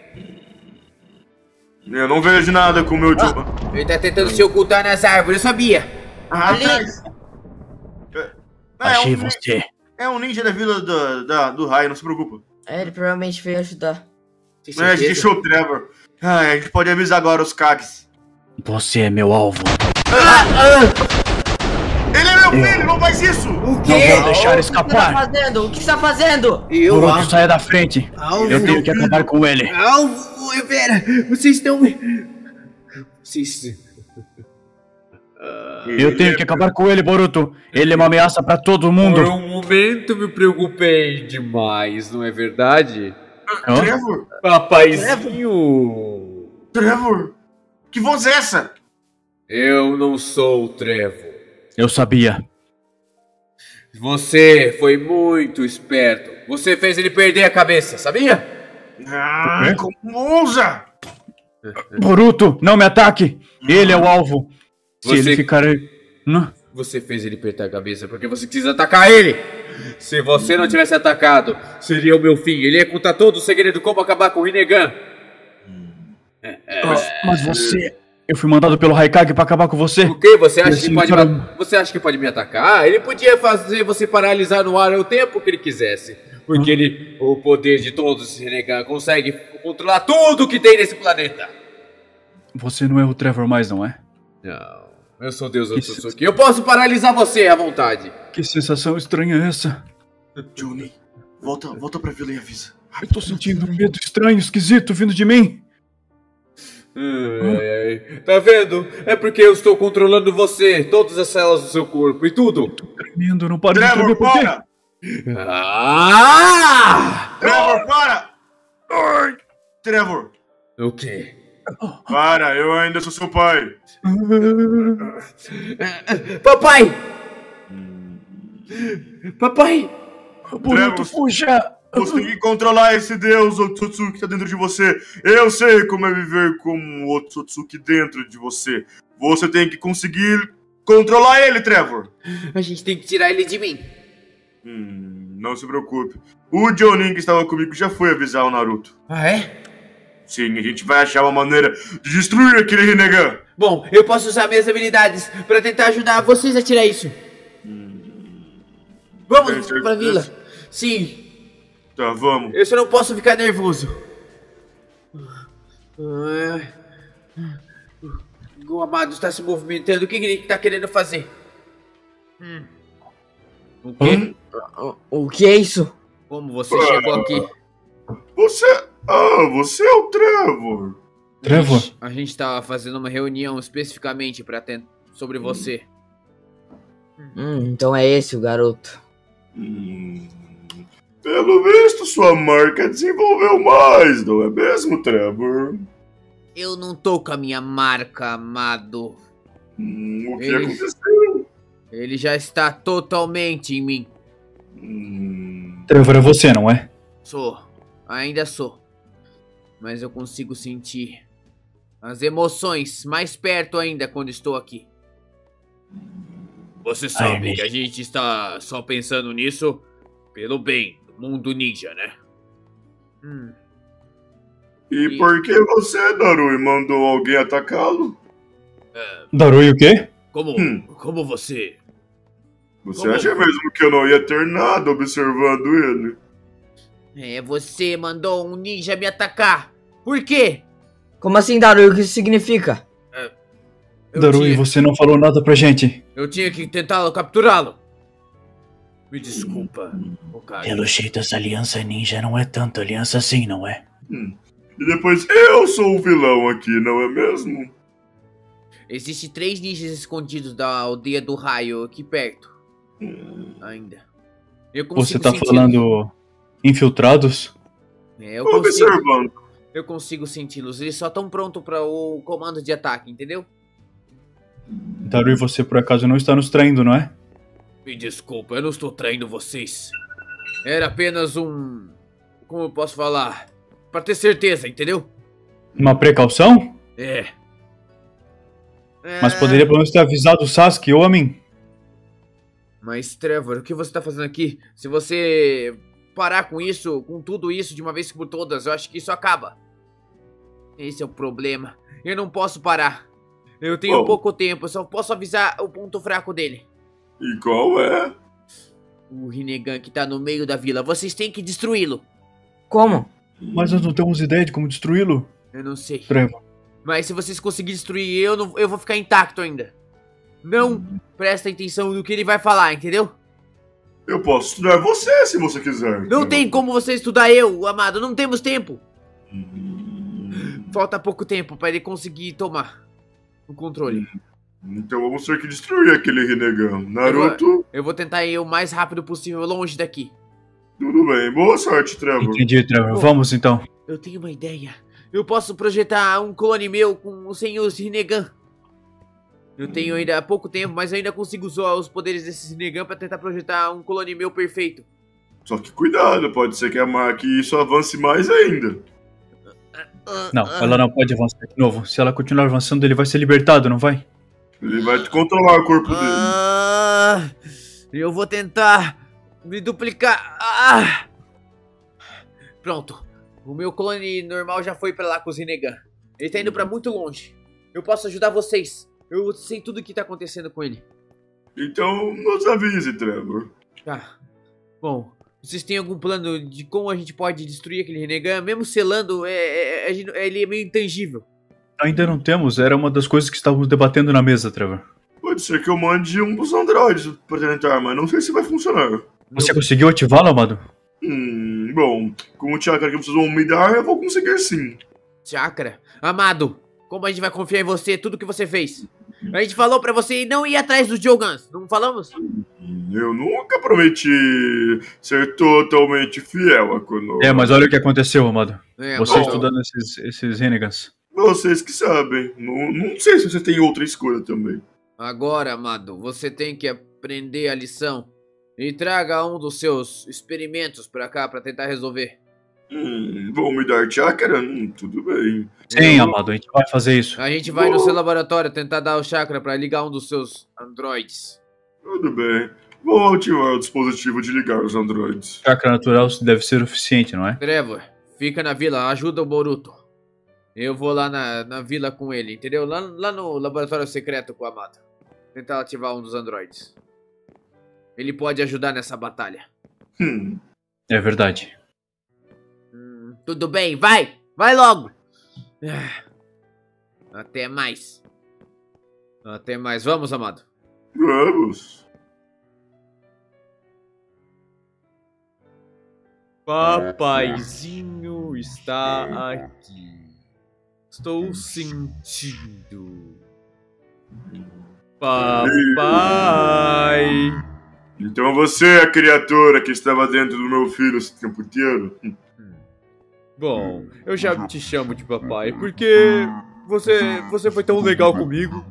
Eu não vejo nada com o meu Juba. Ele tá tentando se ocultar nas árvores, eu sabia. Atrás. Achei você. É um ninja da vila do raio, não se preocupa. Ele provavelmente veio ajudar. A gente deixou o Trevor. A gente pode avisar agora os Kages. Você é meu alvo. Ele é meu filho, não faz isso! O quê? Não vou deixar escapar. O que você tá fazendo? Boruto, saia da frente. Eu tenho que acabar com ele. Alvo, pera, vocês estão... Eu tenho que acabar com ele, Boruto. Ele é uma ameaça pra todo mundo. Por um momento me preocupei demais, não é verdade? Trevor? Papaizinho! Trevor? Que voz é essa? Eu não sou o Trevor. Eu sabia. Você foi muito esperto. Você fez ele perder a cabeça, sabia? Como ousa? Boruto, não me ataque. Ele é o alvo. Se ele ficar... Não. Você fez ele perder a cabeça porque você quis atacar ele. Se você não tivesse atacado, seria o meu fim. Ele ia contar todo o segredo como acabar com o Rinnegan. Mas você... Eu fui mandado pelo Raikage pra acabar com você. O quê? Você acha que pode me atacar? Ele podia fazer você paralisar no ar o tempo que ele quisesse. Porque o poder de todos os Rinnegan consegue controlar tudo que tem nesse planeta. Você não é o Trevor mais, não é? Não, eu sou Deus Otsutsuki. Eu posso paralisar você à vontade. Que sensação estranha é essa? Johnny, volta pra vila e avisa. Eu tô sentindo um medo estranho, esquisito vindo de mim. Tá vendo? É porque eu estou controlando você, todas as células do seu corpo e tudo. Tô tremendo, não paro de Trevor, tremer por quê? para! Trevor, para! Ai! Trevor, O quê? para, eu ainda sou seu pai. Papai! Papai! Boruto, fuja! Você tem que controlar esse deus Otsutsuki que tá dentro de você. Eu sei como é viver com o Otsutsuki dentro de você. Você tem que conseguir controlar ele, Trevor. A gente tem que tirar ele de mim. Não se preocupe. O Jonin que estava comigo já foi avisar o Naruto. Ah, é? Sim, a gente vai achar uma maneira de destruir aquele Rinnegan. Bom, eu posso usar minhas habilidades pra tentar ajudar vocês a tirar isso. Vamos pra vila. Sim. Tá, vamos. Eu só não posso ficar nervoso. O Amado está se movimentando. O que ele está querendo fazer? O quê? O que é isso? Como você chegou aqui? Você é o Trevor. Trevor? A gente tava fazendo uma reunião especificamente sobre você. Então é esse o garoto. Pelo visto, sua marca desenvolveu mais, não é mesmo, Trevor? Eu não tô com a minha marca, Amado. O que aconteceu? Ele já está totalmente em mim. Trevor é você, não é? Sou. Ainda sou. Mas eu consigo sentir as emoções mais perto ainda quando estou aqui. Você sabe que a gente está só pensando nisso pelo bem do mundo ninja, né? E por que você, Darui, mandou alguém atacá-lo? Darui o quê? Como você... Você acha mesmo que eu não ia ter nada observando ele? Você mandou um ninja me atacar. Por quê? Como assim, Darui? O que isso significa? Darui, você não falou nada pra gente. Eu tinha que tentar capturá-lo. Me desculpa, Hokage. Pelo jeito, essa aliança ninja não é tanto aliança assim, não é? E depois eu sou o vilão aqui, não é mesmo? Existem 3 ninjas escondidos da aldeia do raio aqui perto. Ainda. Você tá falando infiltrados? Eu consigo senti-los. Eles só estão prontos para o comando de ataque, entendeu? Darui, você por acaso não está nos traindo, não é? Me desculpa, eu não estou traindo vocês. Era apenas um... Como eu posso falar? Pra ter certeza, entendeu? Uma precaução? Mas poderia pelo menos ter avisado o Sasuke ou a mim. Mas, Trevor, o que você tá fazendo aqui? Se você parar com isso, com tudo isso de uma vez por todas, eu acho que isso acaba. Esse é o problema. Eu não posso parar. Eu tenho pouco tempo, eu só posso avisar o ponto fraco dele. E qual é? O Rinnegan que tá no meio da vila. Vocês têm que destruí-lo. Como? Mas nós não temos ideia de como destruí-lo. Eu não sei. Trevor. Mas se vocês conseguirem destruir eu vou ficar intacto ainda. Não presta atenção no que ele vai falar, entendeu? Eu posso estudar você se você quiser. Não tem como você estudar eu, Amado. Não temos tempo. Falta pouco tempo pra ele conseguir tomar o controle. Então vamos ter que destruir aquele Rinnegan. Naruto... Eu vou tentar ir o mais rápido possível longe daqui. Tudo bem. Boa sorte, Trevor. Entendi, Trevor. Vamos então. Eu tenho uma ideia. Eu posso projetar um clone meu sem os Rinnegan. Eu tenho ainda pouco tempo, mas eu ainda consigo usar os poderes desses Rinnegan pra tentar projetar um clone meu perfeito. Só que cuidado, pode ser que isso avance mais ainda. Não, ela não pode avançar de novo. Se ela continuar avançando, ele vai ser libertado, não vai? Ele vai controlar o corpo dele. Eu vou tentar me duplicar. Pronto. O meu clone normal já foi pra lá com os Rinnegan. Ele tá indo pra muito longe. Eu posso ajudar vocês. Eu sei tudo o que tá acontecendo com ele. Então, nos avise, Trevor. Tá. Bom, vocês têm algum plano de como a gente pode destruir aquele Rinnegan? Mesmo selando, ele é meio intangível. Ainda não temos. Era uma das coisas que estávamos debatendo na mesa, Trevor. Pode ser que eu mande um dos androides pra tentar, mas não sei se vai funcionar. Você conseguiu ativá-lo, Amado? Bom, com o chakra que vocês vão me dar, eu vou conseguir sim. Chakra? Amado, como a gente vai confiar em você, tudo que você fez? A gente falou pra você não ir atrás dos Jogans, não falamos? Eu nunca prometi ser totalmente fiel a Konoha. É, mas olha o que aconteceu, amado. Você bom. estudando esses Renegans. Vocês que sabem. Não sei se você tem outra escolha também. Agora, amado, você tem que aprender a lição. E traga um dos seus experimentos pra cá pra tentar resolver. Vão me dar chakra? Tudo bem. Sim, amado, a gente vai fazer isso. A gente vai no seu laboratório tentar dar o chakra pra ligar um dos seus androides. Tudo bem. Vou ativar o dispositivo de ligar os androides. Chakra natural deve ser o suficiente, não é? Trevor, fica na vila, ajuda o Boruto. Eu vou lá na vila com ele, entendeu? Lá no laboratório secreto com o Amado. Tentar ativar um dos androides. Ele pode ajudar nessa batalha. É verdade. Tudo bem, vai! Vai logo! Até mais. Até mais. Vamos, Amado. Vamos. Papaizinho está aqui. Estou sentindo. Papai. Então você é a criatura que estava dentro do meu filho esse tempo inteiro? Bom, eu já te chamo de papai porque você foi tão legal comigo.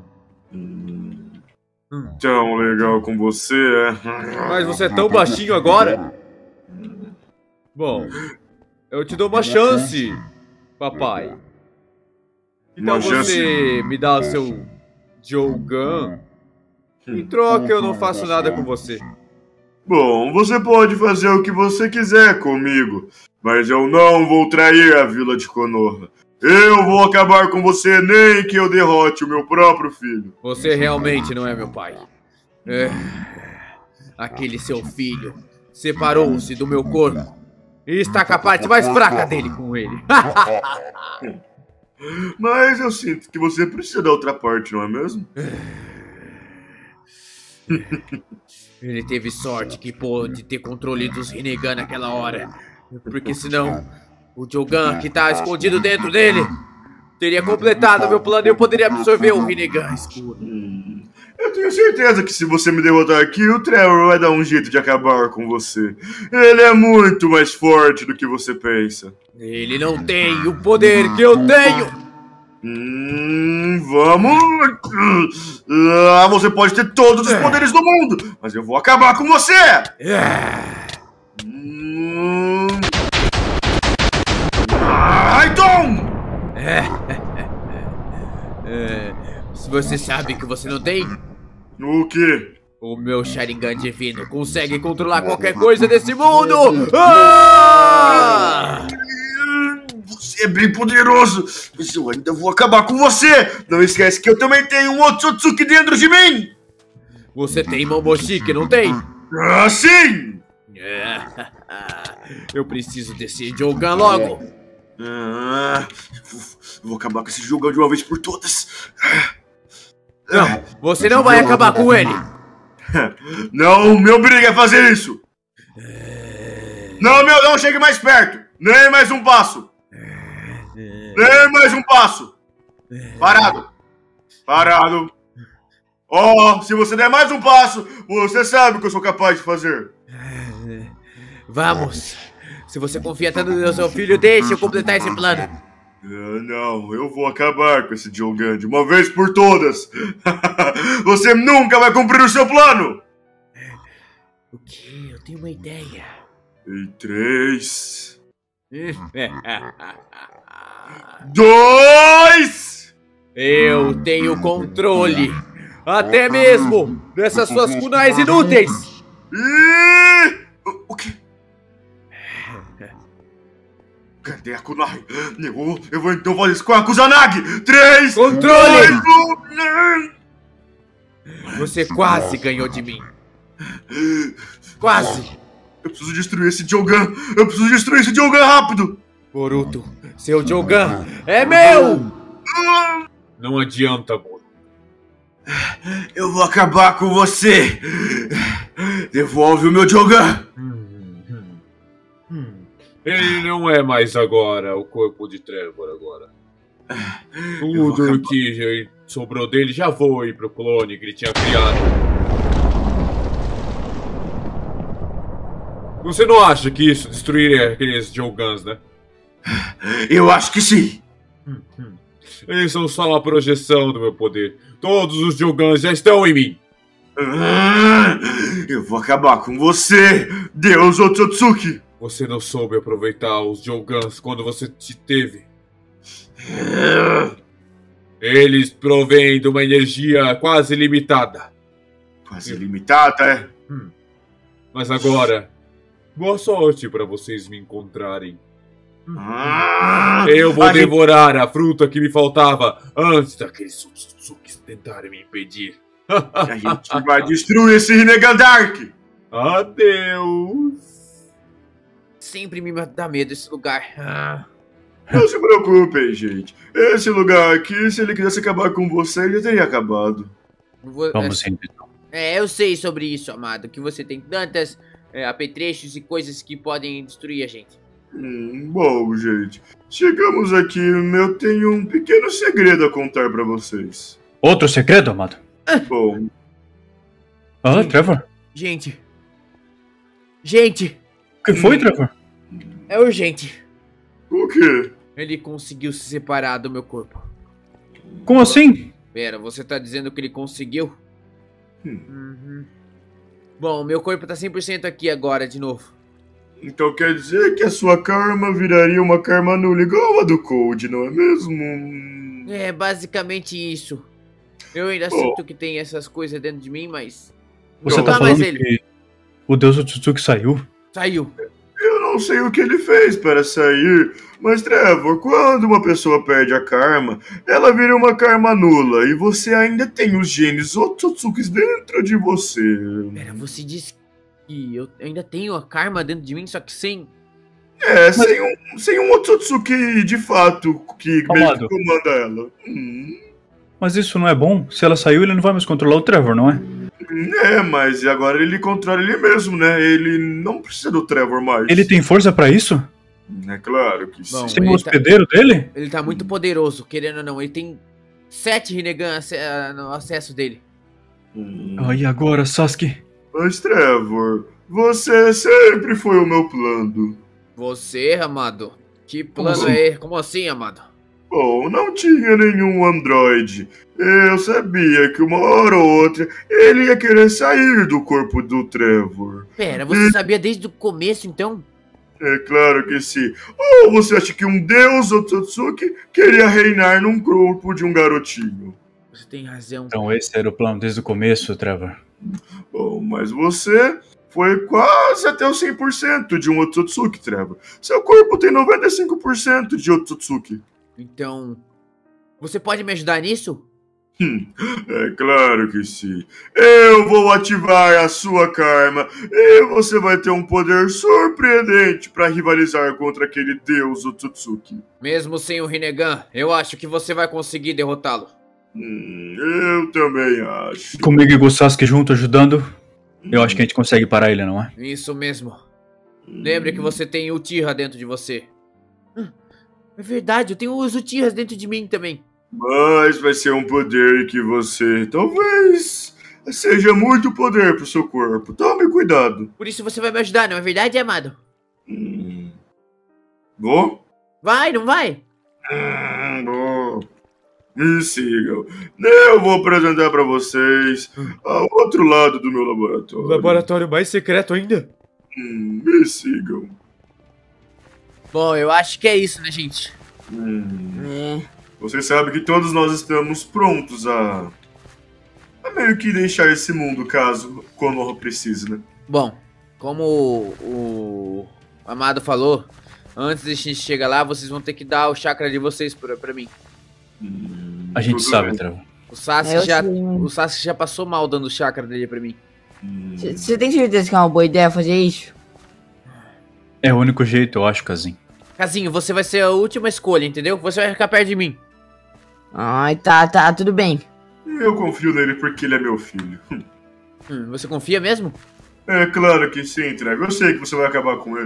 Tão legal com você, é? Mas você é tão baixinho agora. Bom, eu te dou uma chance, papai. Então você me dá o seu Jogan. Em troca eu não faço nada com você. Bom, você pode fazer o que você quiser comigo, mas eu não vou trair a vila de Konoha. Eu vou acabar com você nem que eu derrote o meu próprio filho. Você realmente não é meu pai. Aquele seu filho separou-se do meu corpo e está com a parte mais fraca dele com ele. Mas eu sinto que você precisa da outra parte, não é mesmo? Ele teve sorte que pôde ter controle dos Rinnegan naquela hora. Porque senão, o Jogan que tá escondido dentro dele teria completado meu plano e eu poderia absorver o Rinnegan escuro. Eu tenho certeza que se você me derrotar aqui, o Trevor vai dar um jeito de acabar com você. Ele é muito mais forte do que você pensa. Ele não tem o poder que eu tenho! Vamos! Você pode ter todos os poderes do mundo, mas eu vou acabar com você! Raidon! Se você sabe que você não tem, o quê? O meu Sharingan divino consegue controlar qualquer coisa desse mundo! Você é bem poderoso, mas eu ainda vou acabar com você! Não esquece que eu também tenho um Otsutsuki dentro de mim! Você tem Momoshiki, não tem? Sim! Eu preciso desse Jogan logo! Vou acabar com esse Jogan de uma vez por todas! Não, você não vai acabar com ele! Não me obrigue a fazer isso! Não chegue mais perto! Nem mais um passo! Nem mais um passo! Parado! Parado! Se você der mais um passo, você sabe o que eu sou capaz de fazer! Vamos! Se você confia tanto no seu filho, deixe eu completar esse plano! Não, eu vou acabar com esse Jogan de uma vez por todas! Você nunca vai cumprir o seu plano! O quê? Eu tenho uma ideia! Em 3... 2... Eu tenho controle! Até mesmo dessas suas kunais inúteis! O quê? Cadê a kunai? Eu vou então fazer isso com a Kusanagi! 3... Controle! 2, 1... Você quase ganhou de mim! Quase! Eu preciso destruir esse Jogan! Eu preciso destruir esse Jogan rápido! Boruto, seu Jogan é meu! Não adianta, Boruto. Eu vou acabar com você! Devolve o meu Jogan! Ele não é mais agora o corpo de Trevor agora. Tudo que sobrou dele já foi pro clone que ele tinha criado. Você não acha que isso destruiria aqueles Jogans, né? Eu acho que sim. Eles são só uma projeção do meu poder. Todos os Jogans já estão em mim. Eu vou acabar com você, Deus Otsutsuki. Você não soube aproveitar os Jogans quando você te teve. Eles provêm de uma energia quase limitada. Quase limitada, é? Mas agora, boa sorte para vocês me encontrarem. Eu vou devorar a fruta que me faltava antes daqueles Otsutsuki tentarem me impedir. A gente vai destruir esse Rinnegan Dark. Adeus. Sempre me dá medo esse lugar. Não se preocupem, gente. Esse lugar aqui, se ele quisesse acabar com você, ele já teria acabado. Vamos indo, então. Eu sei sobre isso, amado. Que você tem tantas apetrechos e coisas que podem destruir a gente. Bom, gente. Chegamos aqui. Eu tenho um pequeno segredo a contar pra vocês. Outro segredo, amado? Bom. Trevor? Gente. O que foi, Trevor? É urgente. O quê? Ele conseguiu se separar do meu corpo. Como assim? Pera, você tá dizendo que ele conseguiu? Bom, meu corpo tá 100% aqui agora, de novo. Então quer dizer que a sua karma viraria uma karma nula igual a do Cold, não é mesmo? É basicamente isso. Eu ainda sinto que tem essas coisas dentro de mim, mas... Você tá falando que o Deus Otsutsuki saiu? Saiu. Eu não sei o que ele fez para sair, mas Trevor, quando uma pessoa perde a karma, ela vira uma karma nula e você ainda tem os genes Otsutsukis dentro de você. Pera, você disse que eu ainda tenho a karma dentro de mim, só que sem... sem um Otsutsuki de fato que meio que comanda ela. Mas isso não é bom? Se ela saiu, ele não vai mais controlar o Trevor, não é? Mas agora ele controla ele mesmo, né? Ele não precisa do Trevor mais. Ele tem força pra isso? É claro que sim. Você é o hospedeiro dele? Ele tá muito poderoso, querendo ou não. Ele tem 7 Rinnegan no acesso dele. E agora, Sasuke? Mas Trevor, você sempre foi o meu plano. Você, amado? Que plano é esse? Como assim, amado? Bom, não tinha nenhum androide. Eu sabia que uma hora ou outra ele ia querer sair do corpo do Trevor. Pera, você sabia desde o começo, então? É claro que sim. Ou você acha que um deus Otsutsuki queria reinar num corpo de um garotinho? Você tem razão. Então esse era o plano desde o começo, Trevor. Bom, mas você foi quase até o 100% de um Otsutsuki, Trevor. Seu corpo tem 95% de Otsutsuki. Então, você pode me ajudar nisso? É claro que sim. Eu vou ativar a sua karma e você vai ter um poder surpreendente para rivalizar contra aquele deus Otsutsuki. Mesmo sem o Rinnegan, eu acho que você vai conseguir derrotá-lo. Eu também acho. Comigo e o Sasuke junto ajudando, eu acho que a gente consegue parar ele, não é? Isso mesmo. Lembre que você tem Uchiha dentro de você. É verdade, eu tenho os Uchihas dentro de mim também. Mas vai ser um poder que você talvez seja muito poder pro seu corpo. Tome cuidado. Por isso você vai me ajudar, não é verdade, amado? Vou? Vai, não vai? Vou. Me sigam. Eu vou apresentar pra vocês ao outro lado do meu laboratório. Laboratório mais secreto ainda? Me sigam. Bom, eu acho que é isso, né, gente? Você sabe que todos nós estamos prontos a meio que deixar esse mundo caso Konoha precise, né? Bom, como o Amado falou, antes de a gente chegar lá, vocês vão ter que dar o chakra de vocês pra mim. A gente sabe, Trevor. O Sasuke já passou mal dando o chakra dele pra mim. Você tem certeza que é uma boa ideia fazer isso? É o único jeito, eu acho, Casinho. Casinho, você vai ser a última escolha, entendeu? Você vai ficar perto de mim. Ai, tá, tudo bem. Eu confio nele porque ele é meu filho. Você confia mesmo? É claro que sim, Trevor. Eu sei que você vai acabar com ele.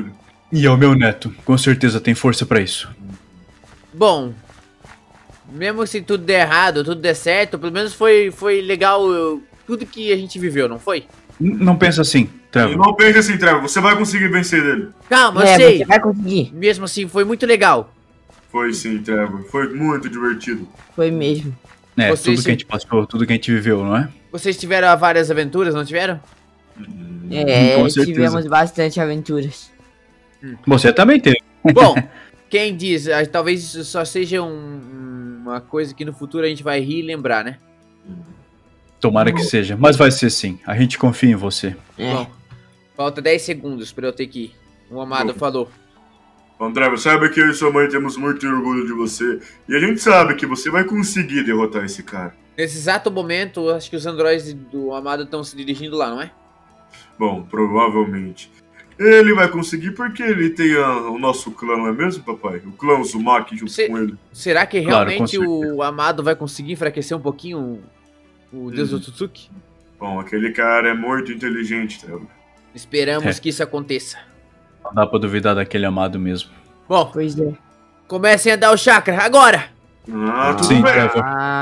E é o meu neto. Com certeza tem força pra isso. Bom, mesmo se tudo der errado, tudo der certo, pelo menos foi legal tudo que a gente viveu, não foi? Não pensa assim, Trevor. Não pense assim, Trevor. Você vai conseguir vencer dele. Calma, eu sei. Você vai conseguir. Mesmo assim, foi muito legal. Foi sim, Trevor. Foi muito divertido. Foi mesmo. É, Vocês tudo que a gente passou, tudo que a gente viveu, não é? Vocês tiveram várias aventuras, não tiveram? Com certeza. Tivemos bastante aventuras. Você também teve. Bom, quem diz, talvez isso só seja uma coisa que no futuro a gente vai rir e lembrar, né? Tomara que seja, mas vai ser sim. A gente confia em você. Bom, falta 10 segundos pra eu ter que ir. O Amado falou. Bom, Trevor, saiba que eu e sua mãe temos muito orgulho de você. E a gente sabe que você vai conseguir derrotar esse cara. Nesse exato momento, acho que os androides do Amado estão se dirigindo lá, não é? Bom, provavelmente. Ele vai conseguir porque ele tem o nosso clã, não é mesmo, papai? O clã Uzumaki junto com ele. Será que Claro, realmente com certeza. o Amado vai conseguir enfraquecer um pouquinho o Deus Otsutsuki? Bom, aquele cara é muito inteligente, Trevor. Esperamos que isso aconteça. Não dá pra duvidar daquele amado mesmo. Bom, Pois é. comecem a dar o chakra, agora! Tudo Sim, bem. Trevor.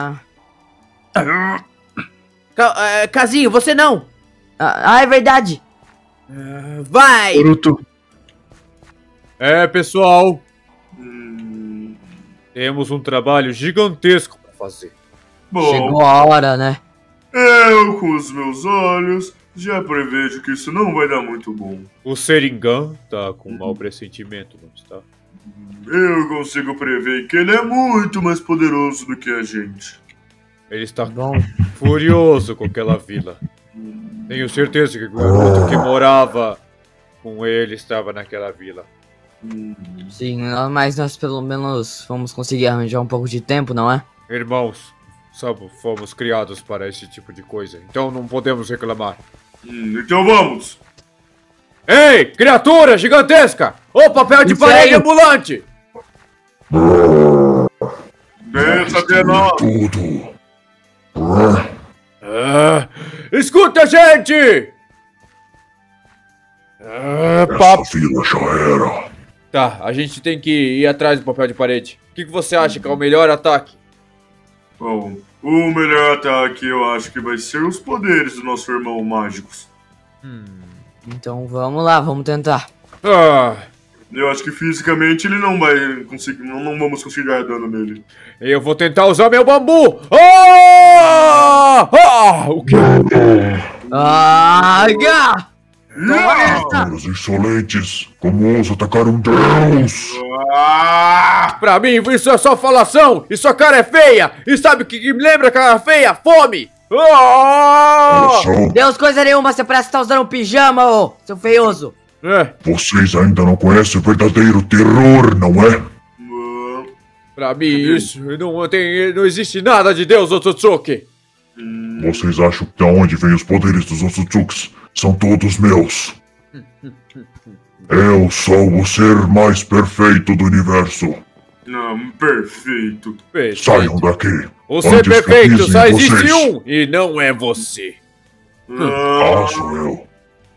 Casinho, você não! É verdade. Vai! Boruto. Pessoal, Hum, temos um trabalho gigantesco pra fazer. Bom, Chegou a hora, né? eu com os meus olhos já prevejo que isso não vai dar muito bom. O Seringan tá com um mau pressentimento, não está? Eu consigo prever que ele é muito mais poderoso do que a gente. Ele está Bom, furioso com aquela vila. Tenho certeza que o garoto que morava com ele estava naquela vila. sim, mas nós pelo menos vamos conseguir arranjar um pouco de tempo, não é? Irmãos, fomos criados para esse tipo de coisa, então não podemos reclamar. Então vamos! Ei, criatura gigantesca! Ô, papel de Isso parede aí. ambulante! Pensa até nós! Tudo. Escuta, gente! Essa vila já era. Tá, a gente tem que ir atrás do papel de parede. O que você acha que é o melhor ataque? Bom, o melhor ataque eu acho que vai ser os poderes do nosso irmão mágicos. Então vamos lá, vamos tentar. Eu acho que fisicamente ele não vai conseguir, não vamos conseguir dar dano nele. Eu vou tentar usar meu bambu! O quê? Aga! Os insolentes. Como ousa atacar um deus? Pra mim, isso é só falação! E sua cara é feia! E sabe o que me lembra cara feia? Fome! Ação. Deus, coisa nenhuma, você parece que tá usando um pijama, ô, seu feioso. Vocês ainda não conhecem o verdadeiro terror, não é? Pra mim, isso não existe nada de Deus Otsutsuki! Vocês acham que de onde vêm os poderes dos Otsutsuks são todos meus? Eu sou o ser mais perfeito do universo. Não, perfeito. Saiam daqui. O ser antes que eu perfeito pise só em existe vocês. um, e não é você. Sou eu.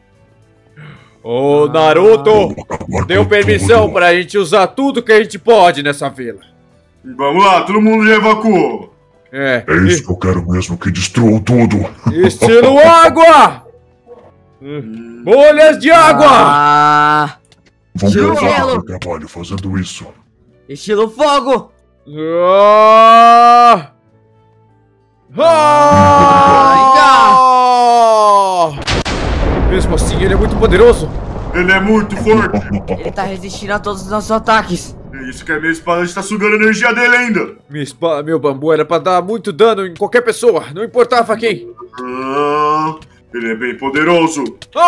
Ô, Naruto, Vou acabar deu com permissão tudo. pra gente usar tudo que a gente pode nessa vila. Vamos lá, todo mundo já evacuou. É isso que eu quero mesmo, que destruam tudo. Estilo água! Bolhas de água! Vão Gelo. gravar meu trabalho fazendo isso. Estilo fogo! Ah! Mesmo assim, ele é muito poderoso. Ele é muito forte. Ele tá resistindo a todos os nossos ataques. É isso que a minha espada está sugando a energia dele ainda. Meu bambu era pra dar muito dano em qualquer pessoa, não importava quem. Ele é bem poderoso.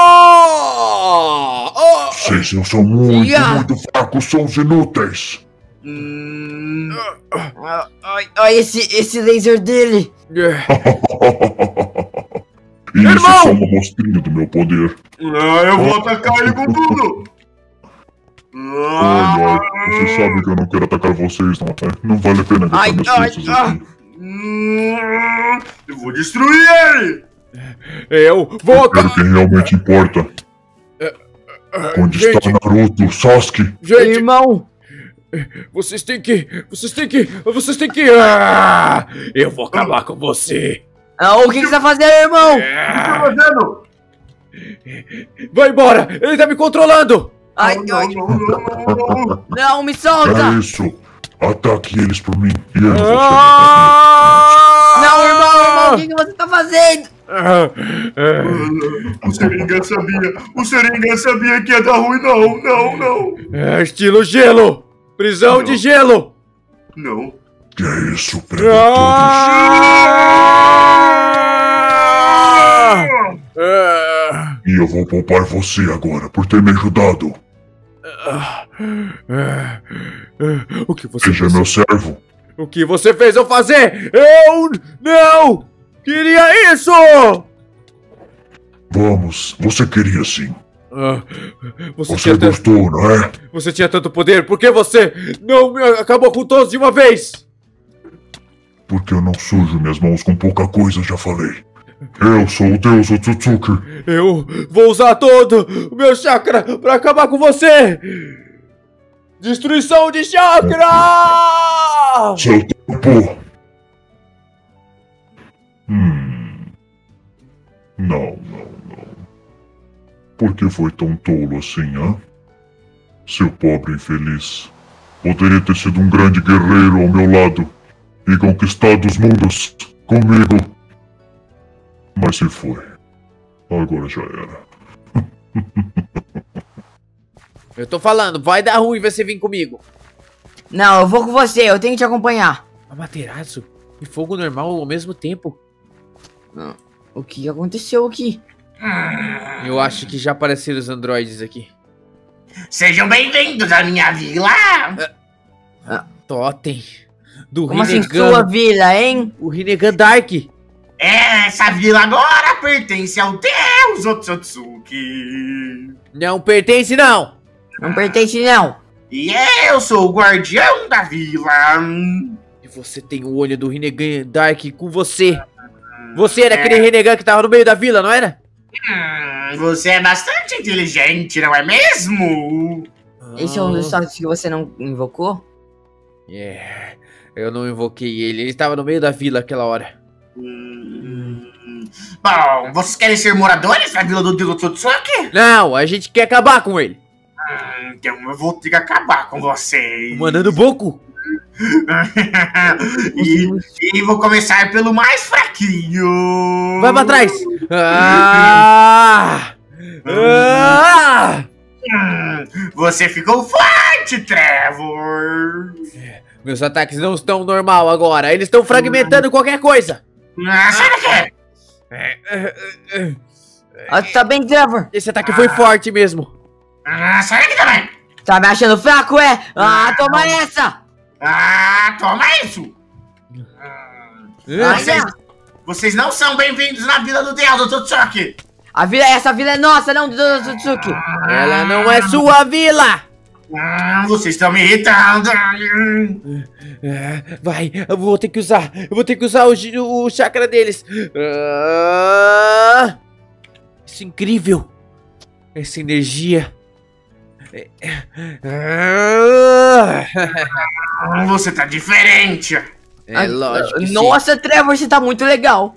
Vocês não são muito fracos, são os inúteis. Olha esse laser dele. Isso é só uma mostrinha do meu poder. Eu vou atacar ele com tudo. Olha, você sabe que eu não quero atacar vocês, não é? Não vale a pena gastar minhas forças aqui. Eu vou destruir ele. Eu vou... Quero quem realmente importa. Onde Gente. está Naruto, Sasuke? Gente, Irmão, vocês têm que... eu vou acabar com você. o que você tá fazendo, irmão? O que tá fazendo? Vai embora, ele tá me controlando. Ai, ai, não, me solta! É isso. Ataque eles por mim. E eles Não, irmão, o que você tá fazendo? O Seringa sabia que ia dar ruim. Não. É estilo gelo. Prisão de gelo. Não. Que é isso, pega E eu vou poupar você agora por ter me ajudado. O que você Seja fez? meu servo. O que você fez eu fazer? Eu não queria isso! Vamos, você queria sim. Você Você gostou, não é? Você tinha tanto poder, por que você não me acabou com todos de uma vez? Porque eu não sujo minhas mãos com pouca coisa, já falei. Eu sou o deus Otsutsuki. Eu vou usar todo o meu chakra pra acabar com você! Destruição de chakra! Seu tempo. Não. Por que foi tão tolo assim, hã? Seu pobre infeliz. Poderia ter sido um grande guerreiro ao meu lado e conquistado os mundos comigo. Mas se foi. Agora já era. Eu tô falando, vai dar ruim você vir comigo. Não, eu vou com você, eu tenho que te acompanhar. Amaterasu e fogo normal ao mesmo tempo. O que aconteceu aqui? Eu acho que já apareceram os androides aqui. Sejam bem-vindos à minha vila! Totem. Do Como assim, Rinnegan. sua vila, hein? O Rinnegan Dark. Essa vila agora pertence ao deus Otsutsuki. Não pertence, não. Não pertence, não. E eu sou o guardião da vila. E você tem o olho do Rinnegan Dark com você. Você era aquele Rinnegan que tava no meio da vila, não era? Você é bastante inteligente, não é mesmo? Esse é um dos status que você não invocou? Eu não invoquei ele. Ele estava no meio da vila aquela hora. Bom, vocês querem ser moradores da vila do deus Otsutsuki? Não, a gente quer acabar com ele. Então eu vou ter que acabar com vocês. Mandando Boku. e vou começar pelo mais fraquinho. Vai pra trás. Você ficou forte, Trevor. Meus ataques não estão normal agora. Eles estão fragmentando qualquer coisa. Sai daqui. Tu tá bem, Trevor? Esse ataque foi forte mesmo. Sai daqui também. Tá me achando fraco, é? Toma essa! Toma isso. Vocês não são bem-vindos na vila do deus Otsutsuki. Essa vila é nossa, não do deus Otsutsuki. Ela não é sua vila. Vocês estão me irritando. Vai, eu vou ter que usar. Eu vou ter que usar o chakra deles. Isso é incrível. Essa energia. Você tá diferente. É lógico. Nossa, Trevor, você tá muito legal.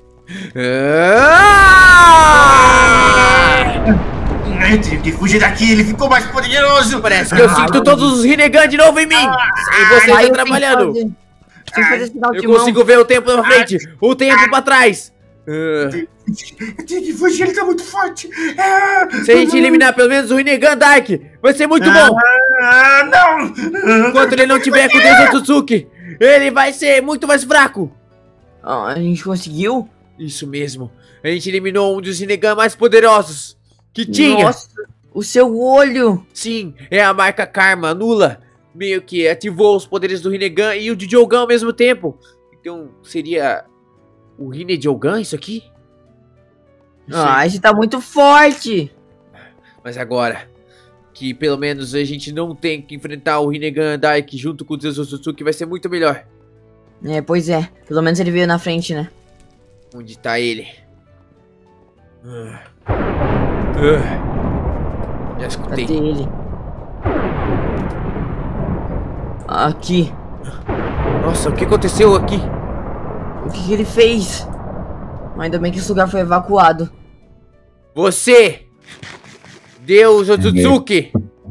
Eu tenho que fugir daqui, ele ficou mais poderoso. Parece que eu sinto todos os Rinnegan de novo em mim. Sem você tá trabalhando. Eu consigo ver o tempo na frente, o tempo pra trás. Eu tenho que fugir, ele tá muito forte. Se a gente eliminar pelo menos o Rinnegan Dark, vai ser muito bom. Não. Enquanto ele não tiver com o deus Otsutsuki, ele vai ser muito mais fraco. A gente conseguiu? Isso mesmo. A gente eliminou um dos Rinnegan mais poderosos que tinha. Nossa, o seu olho. Sim, é a marca Karma nula. Meio que ativou os poderes do Rinnegan e o de Jogan ao mesmo tempo. Então seria o Rinne Jogan isso aqui? Esse tá muito forte. Mas agora que pelo menos a gente não tem que enfrentar o Rinnegan Dark junto com o Deus Otsutsuki, vai ser muito melhor. Pois é. Pelo menos ele veio na frente, né? Onde tá ele? Já escutei. Cadê ele? Aqui. Nossa, o que aconteceu aqui? O que ele fez? Ainda bem que esse lugar foi evacuado. Você! Deus Otsutsuki!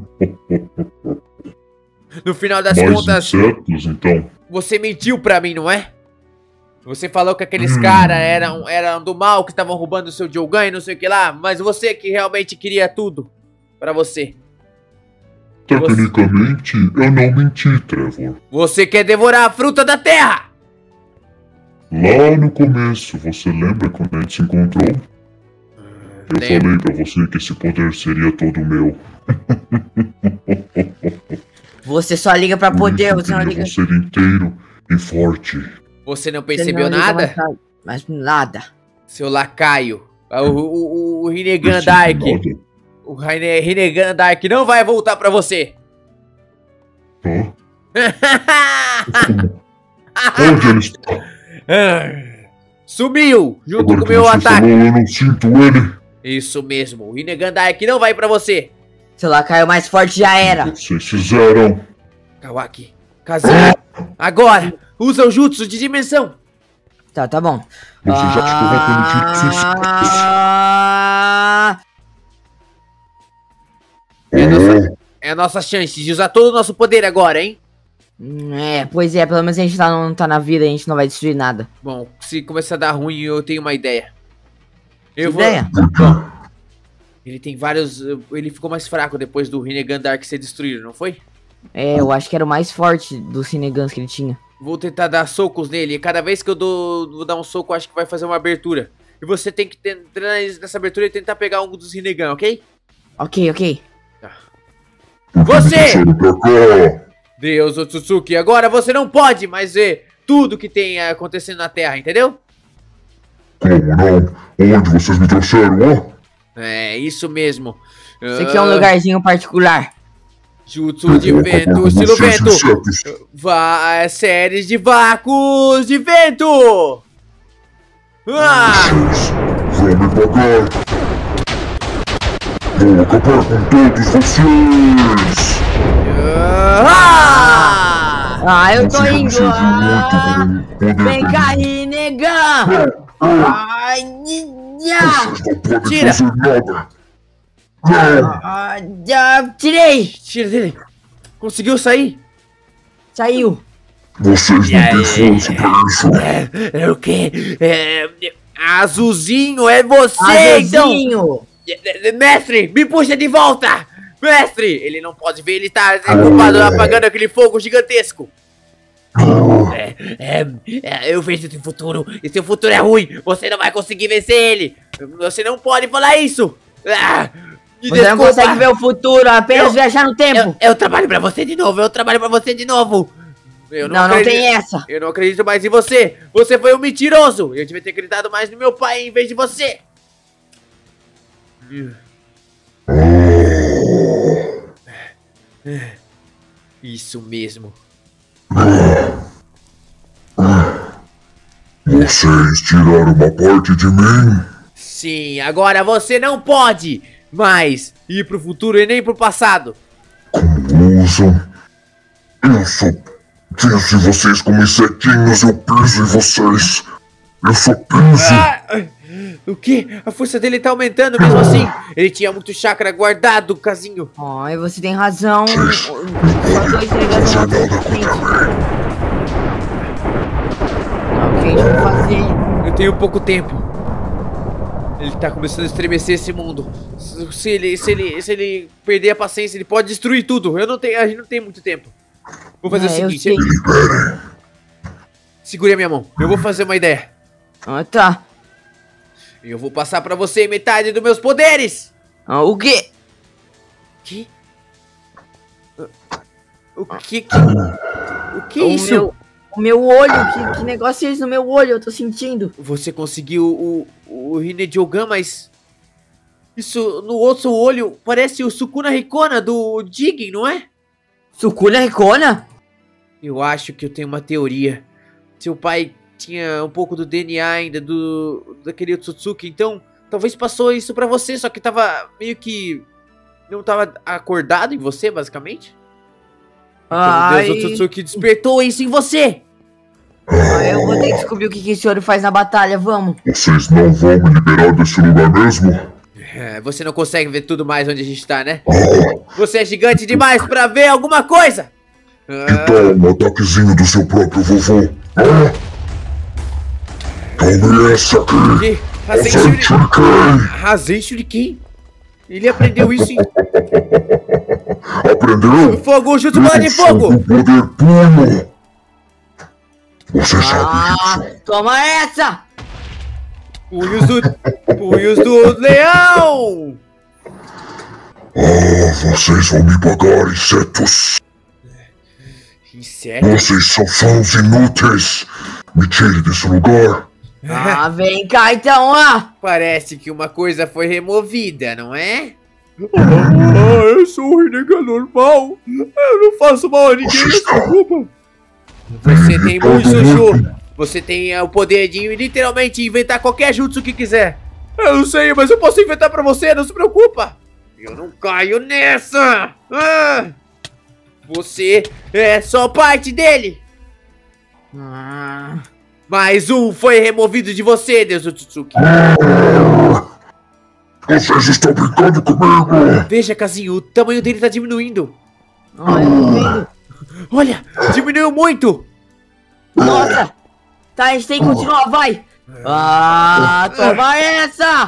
No final das Mais contas, insetos, então. você mentiu pra mim, não é? Você falou que aqueles caras eram do mal, que estavam roubando o seu Jogan e não sei o que lá, mas você que realmente queria tudo pra você. Tecnicamente, eu não menti, Trevor. Você quer devorar a fruta da terra! Lá no começo, você lembra quando a gente se encontrou? Eu falei pra você que esse poder seria todo meu. Você só liga pra poder, você não liga... Ser inteiro e forte. Você não Você percebeu não liga nada? Mas nada. Seu lacaio. O Rinnegan Dark. O Rinnegan Dark não vai voltar pra você. Hã? Onde ele está? Sumiu junto Agora com o que meu você ataque. falou, eu não sinto ele. Isso mesmo. O Rinnegan Dark não vai pra você. Seu lacaio mais forte já era. Vocês fizeram. Kawaki. Kazuya. Agora. Usa o jutsu de dimensão. Tá bom. Você já escorreu pelo É a nossa chance de usar todo o nosso poder agora, hein? Pois é, pelo menos a gente não tá na vida, a gente não vai destruir nada. Bom, se começar a dar ruim, eu tenho uma ideia. Ideia? Bom, ele tem vários... Ele ficou mais fraco depois do Rinnegan Dark ser destruído, não foi? Eu acho que era o mais forte dos Rinnegans que ele tinha. Vou tentar dar socos nele. E cada vez que eu vou dar um soco, eu acho que vai fazer uma abertura. E você tem que entrar nessa abertura e tentar pegar um dos Rinnegan, ok? Ok. Tá. Você! Deus Otsutsuki, agora você não pode mais ver tudo que tem acontecendo na Terra, entendeu? Como não? Onde vocês me trouxeram, ó? É, isso mesmo. Isso aqui é um lugarzinho particular. Jutsu de vento, estilo vento. Séries de vácuos de vento. Vão me pagar. Vou acabar com todos vocês. Eu tô indo. Vem cá, Rinnegan. Tira. Tirei. Tira dele. Conseguiu sair? Saiu. Vocês não têm força pra isso. É o quê? Azulzinho, é você, Azulzinho. então! Mestre, me puxa de volta! Mestre! Ele não pode ver, ele tá ocupado apagando aquele fogo gigantesco. Eu vejo esse futuro, e seu futuro é ruim, você não vai conseguir vencer ele! Você não pode falar isso! Você não consegue ver o futuro, apenas viajar no tempo! Eu trabalho pra você de novo, eu trabalho pra você de novo! Não tem essa! Eu não acredito mais em você! Você foi um mentiroso! Eu devia ter acreditado mais no meu pai em vez de você! Isso mesmo. Vocês tiraram uma parte de mim? Sim, agora você não pode mais ir pro futuro e nem pro passado. Como usam? Eu só penso em vocês como insetinhos, eu penso em vocês. Eu só penso. O que? A força dele tá aumentando mesmo assim. Ele tinha muito chakra guardado, casinho. Ai, você tem razão. Só dois Rinnegan não o que a gente vai fazer? Eu tenho pouco tempo. Ele tá começando a estremecer esse mundo. Se ele perder a paciência, ele pode destruir tudo. A gente não tem muito tempo. Vou fazer o seguinte. Segure a minha mão. Eu vou fazer uma ideia. Tá. Eu vou passar pra você metade dos meus poderes. O quê? Que? O que é isso? O meu olho, que negócio é esse no meu olho? Eu tô sentindo. Você conseguiu o Rinnegan, mas... Isso no outro olho parece o Sukuna Rikona do Jigen, não é? Sukuna Rikona? Eu acho que eu tenho uma teoria. Seu pai tinha um pouco do DNA ainda daquele Otsutsuki, então talvez passou isso pra você, só que tava meio que não tava acordado em você, basicamente? Ai, Deus Otsutsuki despertou isso em você! eu vou ter que descobrir o que esse olho faz na batalha, vamos. Vocês não vão me liberar desse lugar mesmo? Você não consegue ver tudo mais onde a gente tá, né? Você é gigante demais pra ver alguma coisa! Que tal um ataquezinho do seu próprio vovô? Tome essa aqui! Rasen Shuriken? Ele aprendeu isso em... Aprendeu? Fogo, chute bola de fogo! O poder puro! Você sabe disso? Toma essa! Punhos do leão! Vocês vão me pagar, insetos! Insetos? Vocês são fãs inúteis! Me tire desse lugar! Vem cá então, Parece que uma coisa foi removida, não é? Eu sou um renegado normal. Eu não faço mal a ninguém, desculpa. Você tem muito jutsu. Você tem o poder de literalmente inventar qualquer jutsu que quiser. Eu não sei, mas eu posso inventar pra você, não se preocupa. Eu não caio nessa. Você é só parte dele. Mais um foi removido de você, Deus Otsutsuki. Vocês estão brincando comigo! Veja, Kazinho, o tamanho dele tá diminuindo. eu tô vendo. Olha, diminuiu muito. Nossa! Tá, a gente tem que continuar, vai! Toma essa!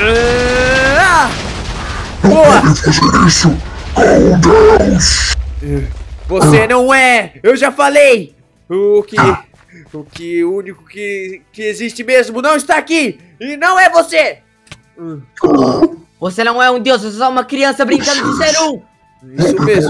Boa! Fazer isso com Deus! Você não é! Eu já falei! O único que existe mesmo não está aqui! E não é você! Você não é um deus, você é só uma criança brincando de ser um! Isso mesmo!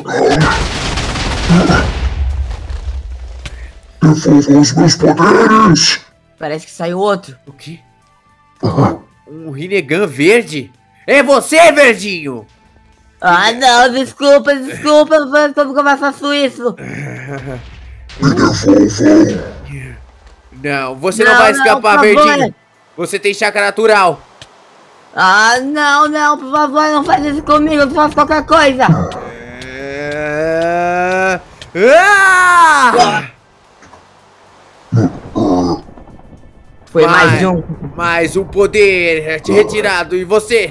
Devolvam os meus poderes! Parece que saiu outro. O quê? Um Rinnegan verde? É você, verdinho! Não, desculpa, como eu faço isso? Me devolvam! Não, você não vai escapar, verdinho! Você tem chakra natural! Não, por favor, não faz isso comigo, eu faço qualquer coisa! Foi mais um. Mais um poder retirado. E você?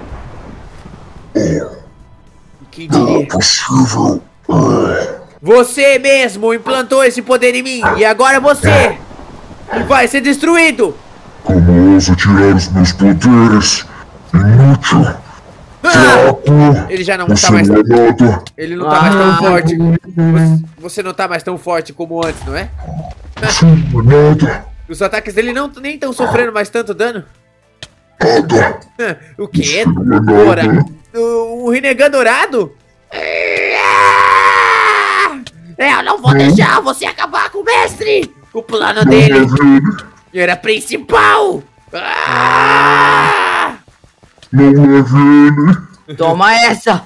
Quem diria? Possível. Você mesmo implantou esse poder em mim. E agora você vai ser destruído. Como ousa tirar os meus poderes? Inútil. Fraco. Ele já não Você tá mais... não é nada. Ele não tá mais tão forte. Você não tá mais tão forte como antes, não é? Você não é nada. Os ataques dele nem estão sofrendo mais tanto dano. Nada. O quê? Ora, o Rinnegan dourado? Eu não vou deixar você acabar com o mestre! O plano dele era principal! Não é Vini. Toma essa!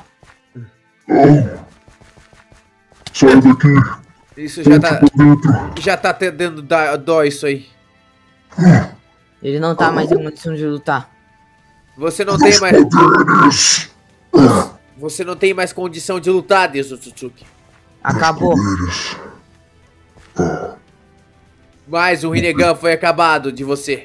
Sai daqui. Isso já tá dando dó isso aí. Ele não tá mais em condição de lutar. Você não tem mais... Você não tem mais condição de lutar, Deus Otsutsuki. Acabou. Mais um Rinnegan foi acabado de você.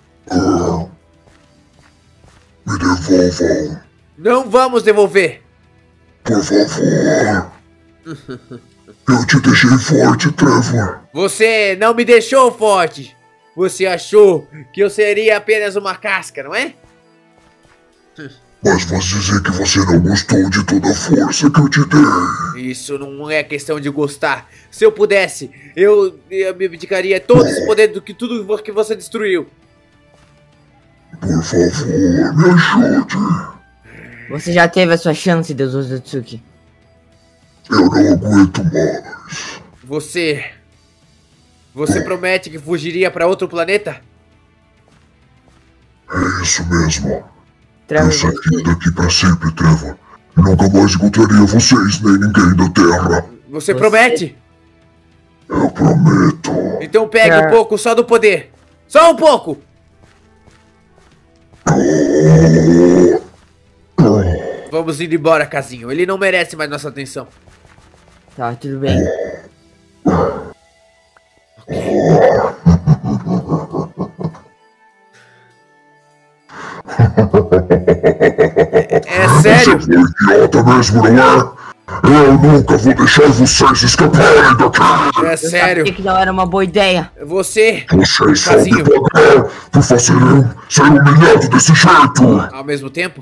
Me devolvam. Não vamos devolver. Por favor. Eu te deixei forte, Trevor. Você não me deixou forte. Você achou que eu seria apenas uma casca, não é? Mas vou dizer que você não gostou de toda a força que eu te dei. Isso não é questão de gostar. Se eu pudesse, eu me abdicaria todo esse poder do que tudo que você destruiu. Por favor, me ajude. Você já teve a sua chance, Deus Otsutsuki. Eu não aguento mais. Você promete que fugiria para outro planeta? É isso mesmo. Trevor, Eu saí daqui pra sempre, Trevor. Nunca mais encontraria vocês, nem ninguém da Terra. Você promete? Eu prometo. Então pegue um pouco só do poder. Só um pouco! Vamos indo embora, casinho. Ele não merece mais nossa atenção. Tá, tudo bem. É sério? Você foi idiota mesmo, não é? Eu nunca vou deixar vocês escaparem daqui! É sério? Sabia que não era uma boa ideia. Você, Vocês só me casinho, pagar por fazer eu ser humilhado desse jeito! ao mesmo tempo?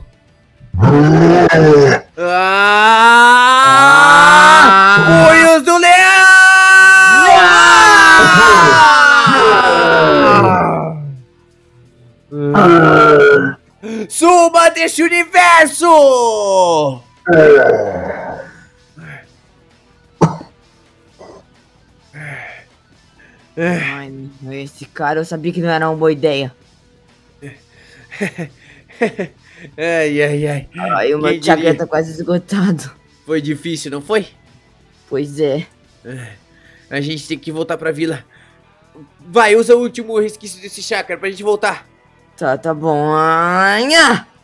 Punhos do leão! Suba deste universo! Ai, esse cara, eu sabia que não era uma boa ideia. Ai. Ai, o meu Quem chakra diria? tá quase esgotado. Foi difícil, não foi? Pois é. A gente tem que voltar pra vila. Vai, usa o último resquício desse chakra pra gente voltar. Tá bom. Anha!